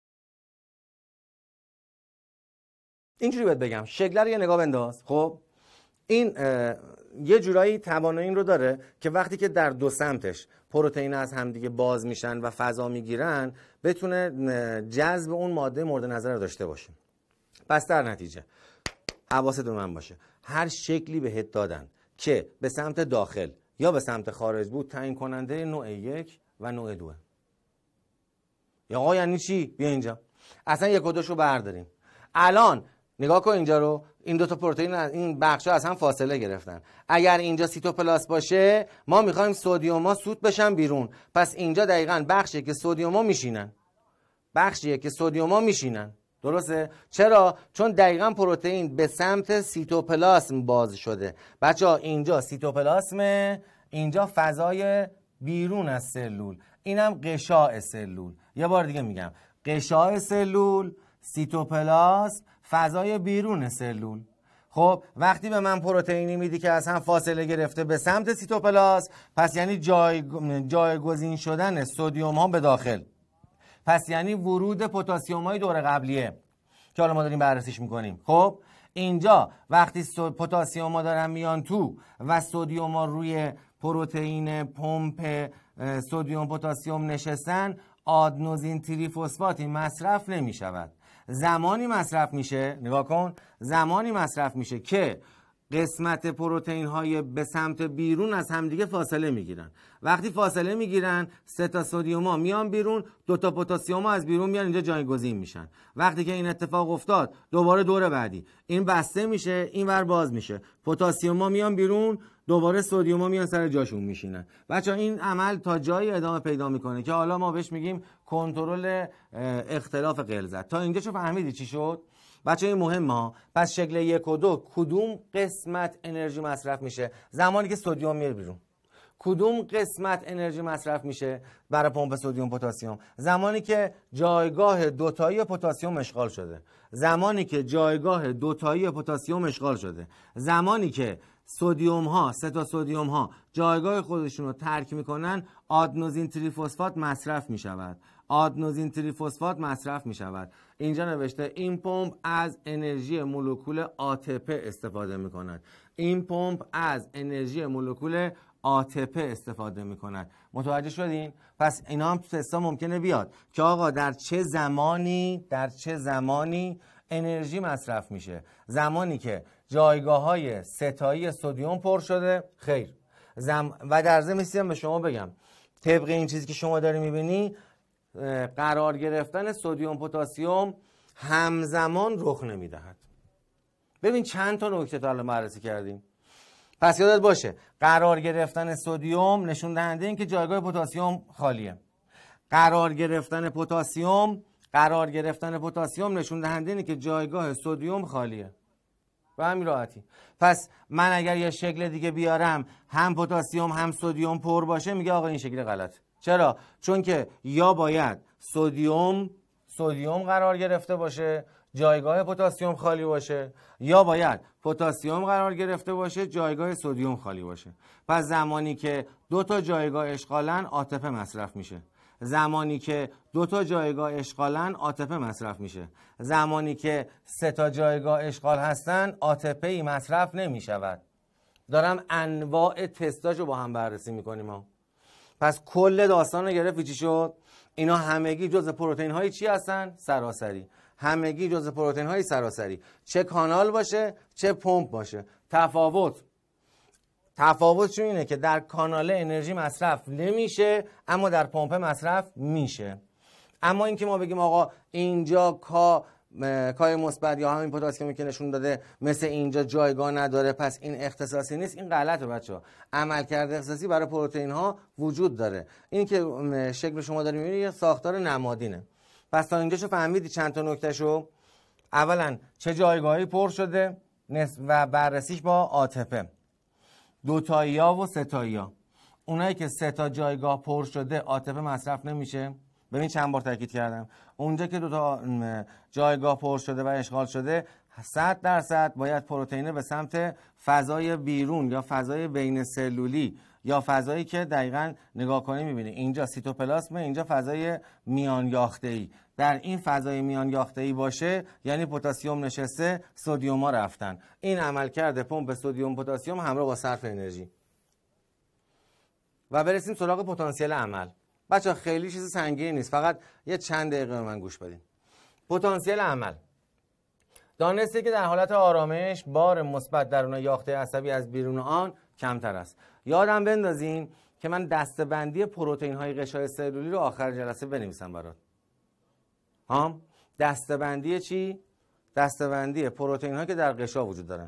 اینجوری بهت بگم، شکل رو یه نگاه بنداز. خب این یه جورایی توانایی این رو داره که وقتی که در دو سمتش پروتئین از همدیگه باز میشن و فضا میگیرن، بتونه جذب اون ماده مورد نظر رو داشته باشه. پس در نتیجه حواست به من باشه، هر شکلی بهت دادن که به سمت داخل یا به سمت خارج بود، تعیین کننده نوع 1 و نوع 2. یا آقا یعنی چی؟ بیا اینجا اصلا 1 و 2 رو برداریم. الان نگاه کن اینجا رو، این دو تا پروتئین این بخشا از هم فاصله گرفتن. اگر اینجا سیتوپلاست باشه، ما میخوایم سدیوما سوت بشن بیرون. پس اینجا دقیقاً بخشیه که سدیوما میشینن. درسته؟ چرا؟ چون دقیقاً پروتئین به سمت سیتوپلاسم باز شده. بچه‌ها اینجا سیتوپلاسمه، اینجا فضای بیرون از سلول، اینم غشاء سلول. یه بار دیگه میگم، غشاء سلول سیتوپلاسم فضای بیرون سلول. خب وقتی به من پروتئینی میدی که از هم فاصله گرفته به سمت سیتوپلاسم، پس یعنی جایگزین شدن سدیم ها به داخل، پس یعنی ورود پتاسیم های دور قبلیه که حالا ما داریم بررسیش میکنیم. خب اینجا وقتی پتاسیم ها دارن میان تو و سدیم ها روی پروتئین پمپ سدیم پتاسیم نشستن، آدنوزین تریفسفاتی مصرف نمی شود. زمانی مصرف میشه، نگاه کن، زمانی مصرف میشه که قسمت پروتئین های به سمت بیرون از همدیگه فاصله میگیرن. وقتی فاصله میگیرن 3 تا سدیم ها میان بیرون، 2 تا پتاسیم ها از بیرون میان اینجا جایگزین میشن. وقتی که این اتفاق افتاد دوباره دور بعدی این بسته میشه، این ور باز میشه، پتاسیم ها میان بیرون، دوباره سدیم ها میان سر جاشون میشینن. بچه‌ها این عمل تا جایی ادامه پیدا میکنه که حالا ما بهش میگیم کنترل اختلاف غلظت. تا اینجا چه فهمیدی چی شد؟ بچه این مهمه. پس شکل 1 و 2 کدوم قسمت انرژی مصرف میشه زمانی که سدیم میره بیرون؟ کدوم قسمت انرژی مصرف میشه برای پمپ سدیم پتاسیم؟ زمانی که جایگاه دوتایی پتاسیم اشغال شده. زمانی که جایگاه دوتایی پتاسیم اشغال شده. زمانی که سدیم ها، 3 تا سدیم ها جایگاه خودشون رو ترک میکنن، آدنوزین تریفسفات مصرف میشود. آدنوزین تریفسفات مصرف می شود. اینجا نوشته این پمپ از انرژی مولکول ATP استفاده می کند. این پمپ از انرژی مولکول ATP استفاده می کند. متوجه شدین؟ پس اینا هم تو تستا ممکنه بیاد که آقا در چه زمانی انرژی مصرف میشه. زمانی که جایگاه های ستایی سدیم پر شده؟ خیر. و در ضمن به شما بگم طبق این چیزی که شما داری میبینی، قرار گرفتن سدیم پتاسیم همزمان رخ نمیدهد. ببین چند تا نکته تا الان بررسی کردیم. پس یادت باشه قرار گرفتن سدیم نشون دهنده این که جایگاه پتاسیم خالیه. قرار گرفتن پتاسیم نشون دهنده اینه که جایگاه سدیم خالیه. به همین راحتی. پس من اگر یه شکل دیگه بیارم هم پتاسیم هم سدیم پر باشه، میگه آقا این شکل غلط. چرا؟ چون که یا باید سدیم قرار گرفته باشه جایگاه پتاسیم خالی باشه، یا باید پتاسیم قرار گرفته باشه جایگاه سدیم خالی باشه. پس زمانی که 2 تا جایگاه اشغالن ATP مصرف میشه. زمانی که 2 تا جایگاه اشغالن ATP مصرف میشه. زمانی که 3 تا جایگاه اشغال هستن ATP مصرف نمیشود. دارم انواع تستاشو با هم بررسی میکنیم ها. پس کل داستان رو گرفتی چی شد؟ اینا همگی جزء پروتئین های چی هستن؟ سراسری. همگی جزء پروتئین های سراسری، چه کانال باشه چه پمپ باشه. تفاوتشون اینه که در کانال انرژی مصرف نمیشه اما در پمپ مصرف میشه. اما اینکه ما بگیم آقا اینجا کای مثبت یا همین پتاسیمی که نشون داده مثل اینجا جایگاه نداره پس این اختصاصی نیست، این غلطه بچه‌ها. عملکرد اختصاصی برای پروتئین ها وجود داره. این که شکل شما دارید می‌بینید یه ساختار نمادینه. پس تا اینجاشو فهمیدی چند تا نکتهشو؟ اولا چه جایگاهی پر شده و بررسیش با ATP. 2 تایی‌ها و 3 تایی‌ها. اونایی که 3 تا جایگاه پر شده ATP مصرف نمیشه. ببین چند بار تاکید کردم اونجا که 2 تا جایگاه پر شده و اشغال شده 100% باید پروتئین به سمت فضای بیرون یا فضای بین سلولی یا فضایی که دقیقاً نگاه کنی می‌بینی اینجا سیتوپلاسم، اینجا فضای میان یافته‌ای. در این فضای میان یافته‌ای باشه یعنی پتاسیم نشسته، سدیم‌ها رفتن. این عملکرد پمپ سدیم پتاسیم همراه با صرف انرژی. و برسیم سراغ پتانسیل عمل. بچه خیلی چیز سنگینی نیست، فقط یه چند دقیقه به من گوش بدین. پتانسیل عمل دانسته که در حالت آرامش بار مثبت درون یاخته عصبی از بیرون آن کمتر است. یادم بندازین که من دسته‌بندی پروتئین های غشای سلولی رو آخر جلسه بنویسم برات. دسته‌بندی چی؟ دسته‌بندی پروتئین ها که در غشا وجود دارن.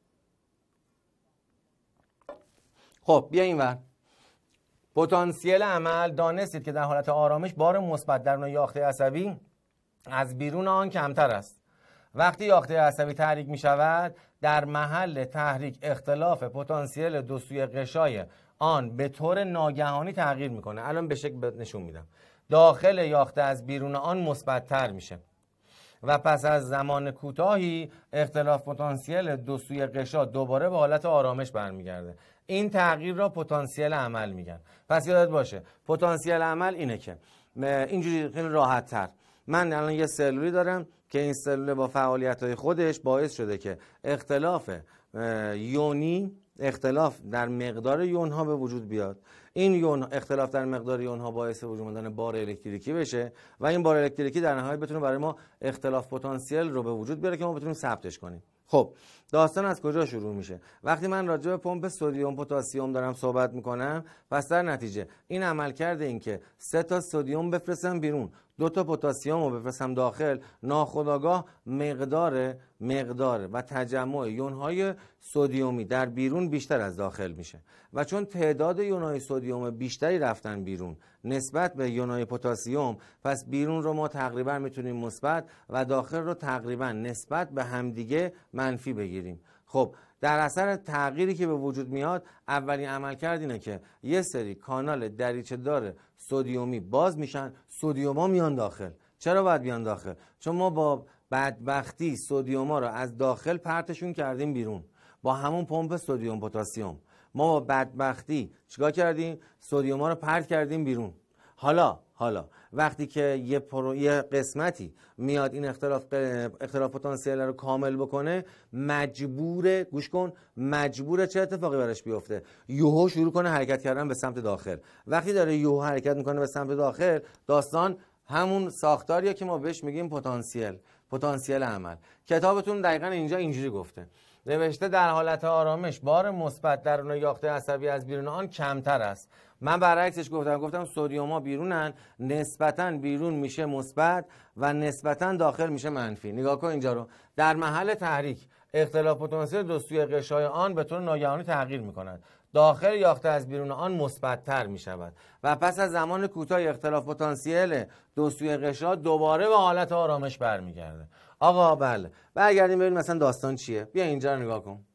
خب بیا اینور. پتانسیل عمل دانستید که در حالت آرامش بار مثبت درون یاخته عصبی از بیرون آن کمتر است. وقتی یاخته عصبی تحریک می شود در محل تحریک اختلاف پتانسیل دو سوی غشای آن به طور ناگهانی تغییر میکنه. الان به شکل نشون میدم. داخل یاخته از بیرون آن مثبت تر میشه. و پس از زمان کوتاهی اختلاف پتانسیل دو سوی غشا دوباره به حالت آرامش برمیگرده. این تغییر را پتانسیل عمل میگن. پس یادت باشه پتانسیل عمل اینه که اینجوری خیلی راحت تر، من الان یه سلولی دارم که این سلول با فعالیت‌های خودش باعث شده که اختلاف یونی، اختلاف در مقدار یونها به وجود بیاد. این اختلاف در مقدار یونها باعث وجود اومدن بار الکتریکی بشه و این بار الکتریکی در نهایت بتونه برای ما اختلاف پتانسیل رو به وجود بیاره که ما بتونیم ثبتش کنیم. خب داستان از کجا شروع میشه؟ وقتی من راجع به پمپ سدیم پتاسیم دارم صحبت میکنم، پس در نتیجه این عملکرد این که 3 تا سدیم بفرستم بیرون 2 تا پتاسیم رو بفرستم داخل، ناخودآگاه مقدار و تجمع یونهای سدیمی در بیرون بیشتر از داخل میشه و چون تعداد یونهای سدیم بیشتری رفتن بیرون نسبت به یونهای پتاسیم، پس بیرون رو ما تقریبا میتونیم مثبت و داخل رو تقریبا نسبت به همدیگه منفی بگیریم. خب در اثر تغییری که به وجود میاد، اولین عملکرد اینه که یه سری کانال دریچه دار سدیمی باز میشن، سدیما میان داخل. چرا باید بیان داخل؟ چون ما با بدبختی سدیما رو از داخل پرتشون کردیم بیرون با همون پمپ سدیم پتاسیم. ما با بدبختی چیکار کردیم؟ سدیما رو پرت کردیم بیرون. حالا وقتی که یه قسمتی میاد این اختلاف پتانسیل رو کامل بکنه، مجبوره چه اتفاقی براش بیفته؟ یوهو شروع کنه حرکت کردن به سمت داخل. وقتی داره یوهو حرکت میکنه به سمت داخل، داستان همون ساختاریه که ما بهش میگیم پتانسیل عمل. کتابتون دقیقاً اینجا اینجوری گفته، نوشته در حالت آرامش بار مثبت درون یاخته عصبی از بیرون آن کمتر است. من برعکسش گفتم سدیم‌ها بیرونن، نسبتاً بیرون میشه مثبت و نسبتاً داخل میشه منفی. نگاه کن اینجا رو، در محل تحریک اختلاف پتانسیل دو سوی غشای آن به طور ناگهانی تغییر میکند. داخل یاخته از بیرون آن مثبت‌تر میشود و پس از زمان کوتاهی اختلاف پتانسیل دو سوی غشا دوباره به حالت آرامش برمیگرده. آقا بله، برگردیم ببینیم مثلا داستان چیه. بیا اینجا رو نگاه کن.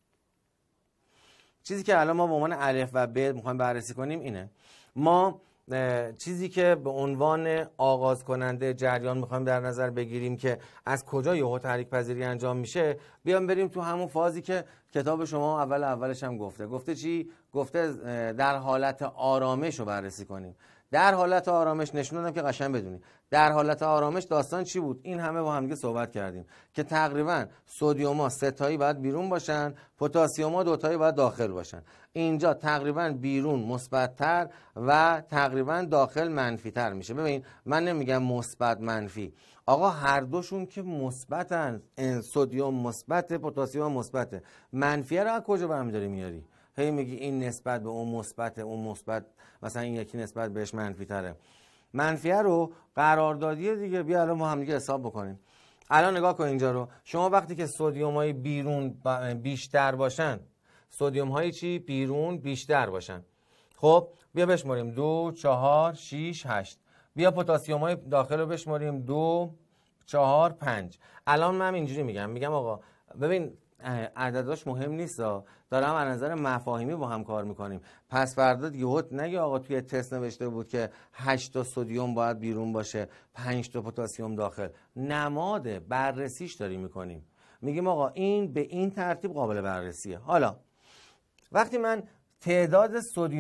چیزی که الان ما به عنوان الف و ب میخوایم بررسی کنیم اینه، ما چیزی که به عنوان آغاز کننده جریان میخوایم در نظر بگیریم که از کجا یهو تحریک پذیری انجام میشه، بیام بریم تو همون فازی که کتاب شما اولش هم گفته چی؟ گفته در حالت آرامش رو بررسی کنیم. در حالت آرامش نشون دادم که قشنگ بدونی در حالت آرامش داستان چی بود. این همه با هم دیگه صحبت کردیم که تقریبا سدیم‌ها 3 تایی باید بیرون باشن، پتاسیم‌ها 2 تایی باید داخل باشن. اینجا تقریبا بیرون مثبت‌تر و تقریبا داخل منفی‌تر میشه. ببین من نمیگم مثبت منفی، آقا هر دوشون که مثبتن، سدیم مثبت، پتاسیم مثبته. منفی رو از کجا برمی‌داری میاری؟ هی میگی این نسبت به اون مثبته، اون مثبت مثلا این یکی نسبت بهش منفی تره. منفیه رو قراردادیه دیگه. بیا الان ما هم دیگه حساب بکنیم. الان نگاه کن اینجا رو، شما وقتی که سدیم های بیرون بیشتر باشن، سدیم های چی؟ بیرون بیشتر باشن. خب بیا بشماریم 2 4 6 8. بیا پتاسیم های داخل رو بشماریم 2 4 5. الان من اینجوری میگم آقا ببین عدداش مهم نیست، دارم از نظر مفاهیمی با هم کار میکنیم. پس فردا یهو نگه آقا توی تست نوشته بود که 8 تا سدیم باید بیرون باشه 5 تا پتاسیم داخل. نماد بررسیش داریم میکنیم، میگیم آقا این به این ترتیب قابل بررسیه. حالا وقتی من تعداد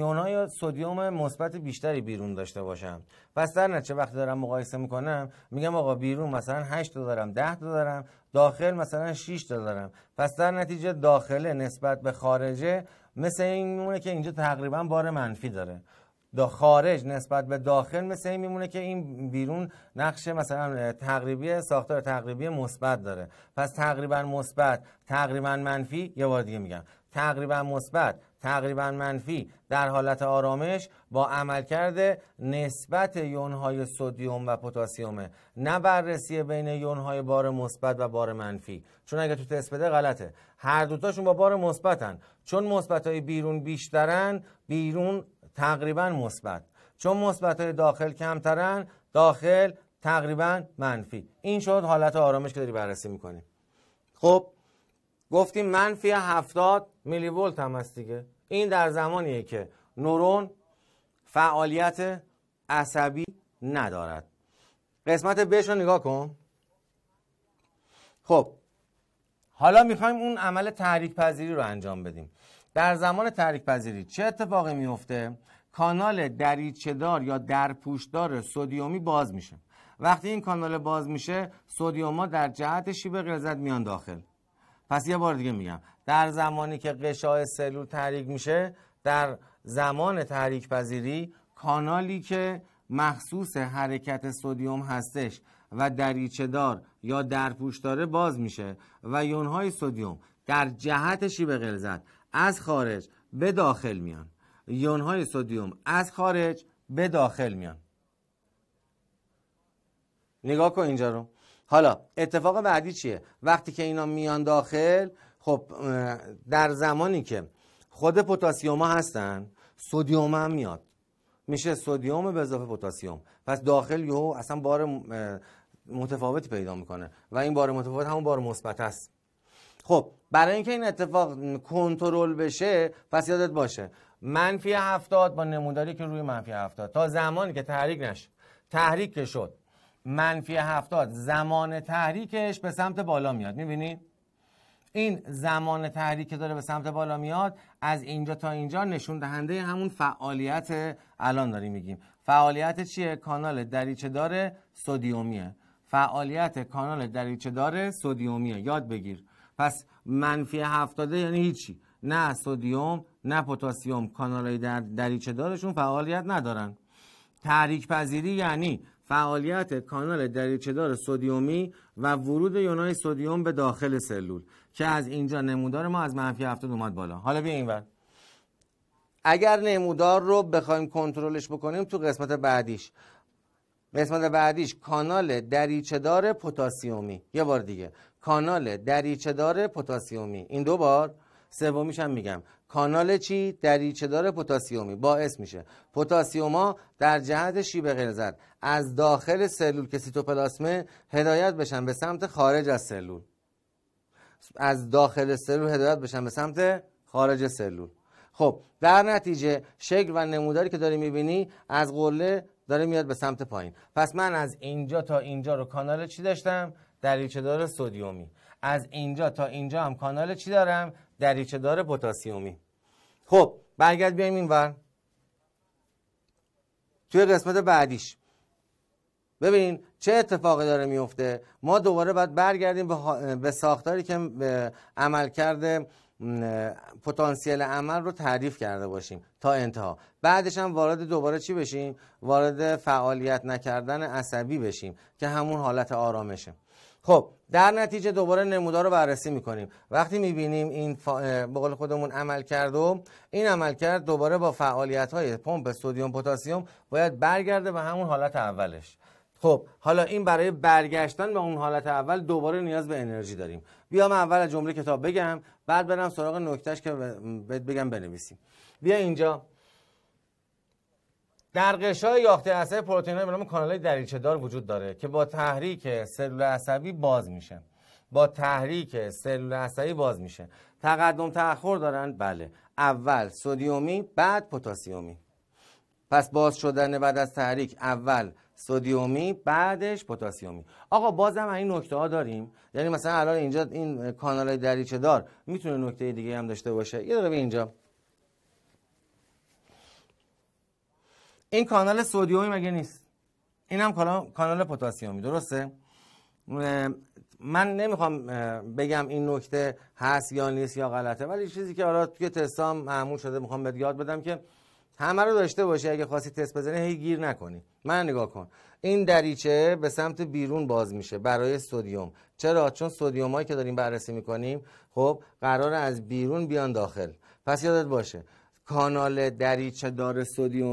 سدیم مثبت بیشتری بیرون داشته باشم، پس در نتیجه وقتی دارم مقایسه میکنم میگم آقا بیرون مثلا 8 تا دارم، 10 تا دارم، داخل مثلا 6 تا دارم. پس در نتیجه داخله نسبت به خارجه مثل این میمونه که اینجا تقریبا بار منفی داره. خارج نسبت به داخل مثل این میمونه که این بیرون نقش مثلا تقریبی، ساختار تقریبی مثبت داره. پس تقریبا مثبت، تقریبا منفی. یه بار دیگه میگم تقریبا مثبت، تقریبا منفی در حالت آرامش با عملکرد نسبت یونهای سدیم و پتاسیم، نه بررسی بین یونهای بار مثبت و بار منفی. چون اگه تو تست بده غلطه، هر دوتاشون با بار مثبتن. چون مثبتای بیرون بیشترن، بیرون تقریبا مثبت. چون مثبتای داخل کمترن، داخل تقریبا منفی. این شد حالت آرامش که داری بررسی میکنی. خب گفتیم منفی 70 میلی ولت هم هست دیگه. این در زمانیه که نورون فعالیت عصبی ندارد. قسمت بهش رو نگاه کن. خب حالا میخوایم اون عمل تحریک پذیری رو انجام بدیم. در زمان تحریک پذیری چه اتفاقی میفته؟ کانال دریچه‌دار یا درپوشدار سدیومی باز میشه. وقتی این کانال باز میشه، سدیوم‌ها در جهت شیب غلظت میان داخل. پس یه بار دیگه میگم، در زمانی که غشای سلول تحریک میشه، در زمان تحریک پذیری کانالی که مخصوص حرکت سدیم هستش و دریچه‌دار یا درپوش داره باز میشه و یونهای سدیم در جهت شیب غلظت از خارج به داخل میان. یونهای سدیم از خارج به داخل میان. نگاه کن اینجا رو. حالا اتفاق بعدی چیه؟ وقتی که اینا میان داخل، خب در زمانی که خود پتاسیم ها هستن، سدیم هم میاد، میشه سدیم به اضافه پتاسیم. پس داخل یهو اصلا بار متفاوتی پیدا میکنه و این بار متفاوت همون بار مثبت است. خب برای اینکه این اتفاق کنترل بشه، پس یادت باشه -70 با نموداری که روی -70 تا زمانی که تحریک نشه. تحریک که شد -70 زمان تحریکش به سمت بالا میاد. میبینید این زمان تحریک که داره به سمت بالا میاد، از اینجا تا اینجا نشون دهنده همون فعالیت الان داریم میگیم. فعالیت چیه؟ کانال دریچه‌دار سدیمیه. فعالیت کانال دریچه‌دار سدیمیه. یاد بگیر. پس -70 یعنی هیچی، نه سدیم نه پتاسیم کانالای دریچه‌دارشون فعالیت ندارن. تحریک پذیری یعنی فعالیت کانال دریچه‌دار سدیمی و ورود یونای سدیم به داخل سلول که از اینجا نمودار ما از -70 اومد بالا. حالا بیا اینور. اگر نمودار رو بخوایم کنترلش بکنیم تو قسمت بعدیش کانال دریچه‌دار پتاسیمی. یه بار دیگه کانال دریچه‌دار پتاسیمی. این دو بار. سومیش هم میگم کانال چی؟ دریچه‌دار پتاسیمی. باعث میشه پتاسیم‌ها در جهت شیب غلظت از داخل سلول که سیتوپلاسمه هدایت بشن به سمت خارج از سلول. از داخل سلول هدایت بشن به سمت خارج سلول. خب در نتیجه شکل و نموداری که داری میبینی از قله داره میاد به سمت پایین. پس من از اینجا تا اینجا رو کانال چی داشتم؟ دریچه‌دار سدیمی. از اینجا تا اینجا هم کانال چی دارم؟ دریچه‌دار پتاسیمی. خب برگرد بیایم اینور. توی قسمت بعدیش ببین چه اتفاقی داره میفته. ما دوباره باید برگردیم به ساختاری که عملکرد پتانسیل عمل رو تعریف کرده باشیم تا انتها. بعدش هم وارد دوباره چی بشیم؟ وارد فعالیت نکردن عصبی بشیم که همون حالت آرامشه. خب در نتیجه دوباره نمودار رو بررسی میکنیم. وقتی میبینیم این به قول خودمون عمل کرد و این عمل کرد دوباره با فعالیت های پمپ سدیم پتاسیم باید برگرده به همون حالت اولش. خب حالا این برای برگشتن به اون حالت اول دوباره نیاز به انرژی داریم. بیام اول جمله کتاب بگم، بعد برم سراغ نکتهش که بهت بگم بنویسیم. بیا اینجا. در غشای یاخته عصبی پروتئین‌های به نام کانال‌های دریچه‌دار وجود داره که با تحریک سلول عصبی باز میشه. تقدم تأخر دارن؟ بله. اول سدیمی بعد پتاسیمی. پس باز شدن بعد از تحریک اول سدیمی بعدش پتاسیمی. آقا بازم این نکته ها داریم. یعنی مثلا الان اینجا این کانال‌های دریچه‌دار میتونه نکته دیگه هم داشته باشه. یه دقیقه به اینجا. این کانال سدیمی مگه نیست؟ این هم کانال پتاسیمی، درسته؟ من نمیخوام بگم این نکته هست یا نیست یا غلطه، ولی چیزی که حالا توی تستام معمول شده میخوام بهت یاد بدم که همه رو داشته باشی. اگه خواستی تست بزنی هی گیر نکنی. من نگاه کن، این دریچه به سمت بیرون باز میشه برای سدیم. چرا؟ چون سدیمایی که داریم بررسی میکنیم خب قراره از بیرون بیان داخل. پس یادت باشه کانال دریچه‌دار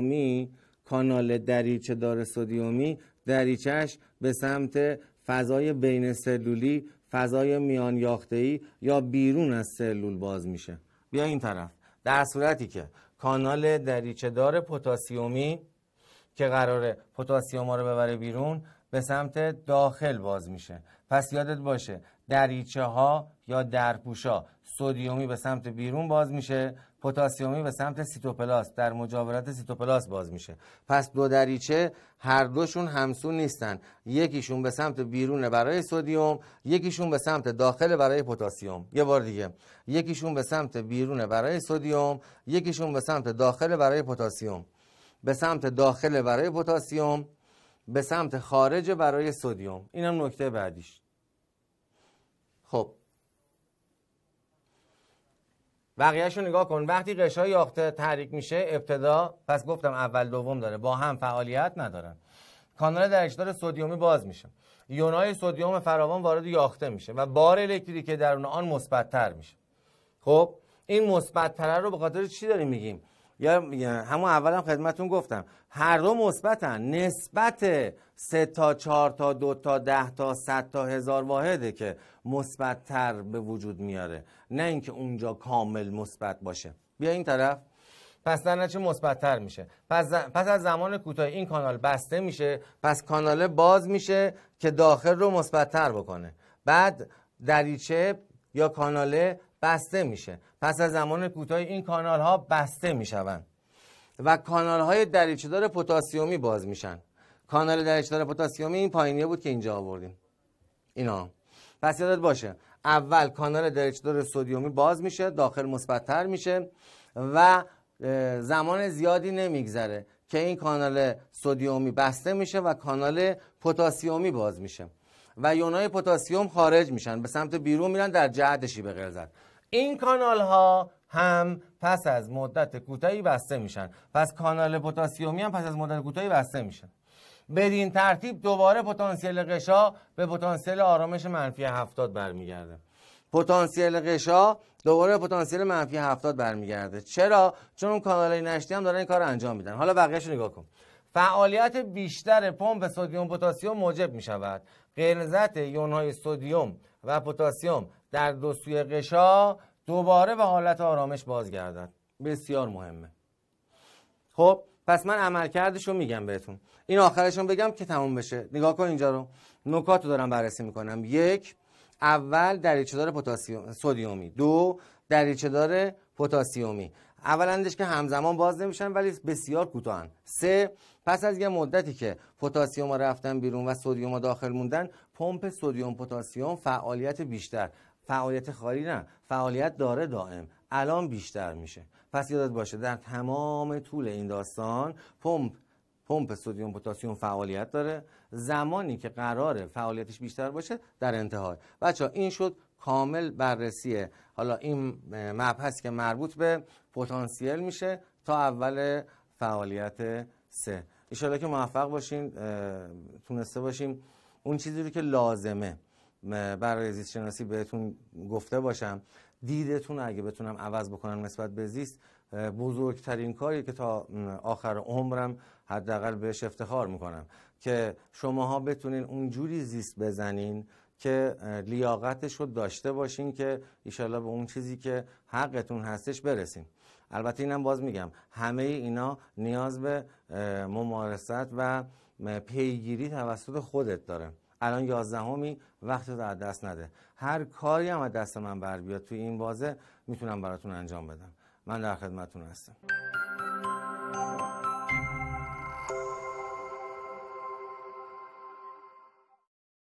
سدیمی دریچه‌اش به سمت فضای بین سلولی، فضای میان یافته‌ای یا بیرون از سلول باز میشه. بیا این طرف. در صورتی که کانال دریچه‌دار پتاسیمی که قراره پتاسیم‌ها رو ببره بیرون به سمت داخل باز میشه. پس یادت باشه دریچه‌ها یا درپوشا سدیمی به سمت بیرون باز میشه، پتاسیمی به سمت سیتوپلاست در مجاورت سیتوپلاست باز میشه. پس دو دریچه هر دوشون همسو نیستن، یکیشون به سمت بیرون برای سدیم، یکیشون به سمت داخل برای پتاسیم. یه بار دیگه، یکیشون به سمت بیرون برای سدیم، یکیشون به سمت داخل برای پتاسیم. به سمت داخل برای پتاسیم، به سمت خارج برای سدیم. اینم نکته بعدیش. خب بقیه‌شو نگاه کن. وقتی قشای یاخته تحریک میشه ابتدا، پس گفتم اول دوم داره، با هم فعالیت ندارن. کانال دریچه‌دار سدیمی باز میشه، یونای سدیم فراوان وارد یاخته میشه و بار الکتریکی درون آن مثبت‌تر میشه. خب این مثبت‌تر رو به خاطر چی داریم میگیم؟ یا همون اولم خدمتتون گفتم هر دو مثبتن. نسبت 3 تا 4 تا 2 تا 10 تا 100 تا 1000 واحده که مثبت‌تر به وجود میاره، نه اینکه اونجا کامل مثبت باشه. بیا این طرف. پس در نتیجه مثبت‌تر میشه. پس از زمان کوتاهی این کانال بسته میشه، پس کانال باز میشه که داخل رو مثبت‌تر بکنه. بعد دریچه یا کانال بسته میشه، پس از زمان کوتاهی این کانال ها بسته میشوند و کانال های دریچه دار پتاسیمی باز میشن. کانال دریچه دار پتاسیمی این پایینیه بود که اینجا آوردیم اینا. پس یادت باشه اول کانال دریچه دار سدیمی باز میشه، داخل مثبت‌تر میشه و زمان زیادی نمیگذره که این کانال سدیمی بسته میشه و کانال پتاسیمی باز میشه و یونای پتاسیم خارج میشن، به سمت بیرون میرن در جهت شیب غلظت. این کانال ها هم پس از مدت کوتاهی بسته میشن، پس کانال پتاسیمی هم پس از مدت کوتاهی بسته میشن. بدین ترتیب دوباره پتانسیل غشا به پتانسیل آرامش منفی 70 برمیگرده. پتانسیل غشا دوباره پتانسیل منفی 70 برمیگرده. چرا؟ چون اون کانالای نشتی هم دارن این کارو انجام میدن. حالا بقیه‌شو نگاه کن. فعالیت بیشتر پمپ سدیم پتاسیم موجب می شود غلظت یونهای سدیم و پتاسیم در دو سوی غشا دوباره به حالت آرامش بازگردد. بسیار مهمه. خب پس من عملکردشو میگم بهتون، این آخرشون بگم که تموم بشه. نگاه کن اینجا رو، نکاتو دارم بررسی میکنم. 1 اول دریچه دار پتاسیم سدیمی، 2 دریچه دار پتاسیمی. اولندش که همزمان باز نمیشن ولی بسیار کوتاهن. 3 پس از یه مدتی که پتاسیم ها رفتن بیرون و سدیم ها داخل موندن، پمپ سدیم پتاسیم فعالیت بیشتر، فعالیت خالی نه، فعالیت داره دائم الان بیشتر میشه. پس یادت باشه در تمام طول این داستان پمپ سدیم پتاسیم فعالیت داره، زمانی که قراره فعالیتش بیشتر باشه در انتهای. بچه‌ها این شد کامل بررسی حالا این مبحث که مربوط به پتانسیل میشه تا اول فعالیت 3. ان شاءالله که موفق باشین، تونسته باشیم اون چیزی رو که لازمه برای زیست شناسی بهتون گفته باشم. دیدتون اگه بتونم عوض بکنم نسبت به زیست، بزرگترین کاری که تا آخر عمرم حداقل بهش افتخار میکنم که شماها بتونین اونجوری زیست بزنین که لیاقتش رو داشته باشین که ایشالله به اون چیزی که حقتون هستش برسین. البته اینم باز میگم همه اینا نیاز به ممارست و پیگیری توسط خودت داره. الان 11می وقت رو از دست نده. هر کاری هم از دست من بر بیاد توی این بازه میتونم براتون انجام بدم. من در خدمتتون هستم.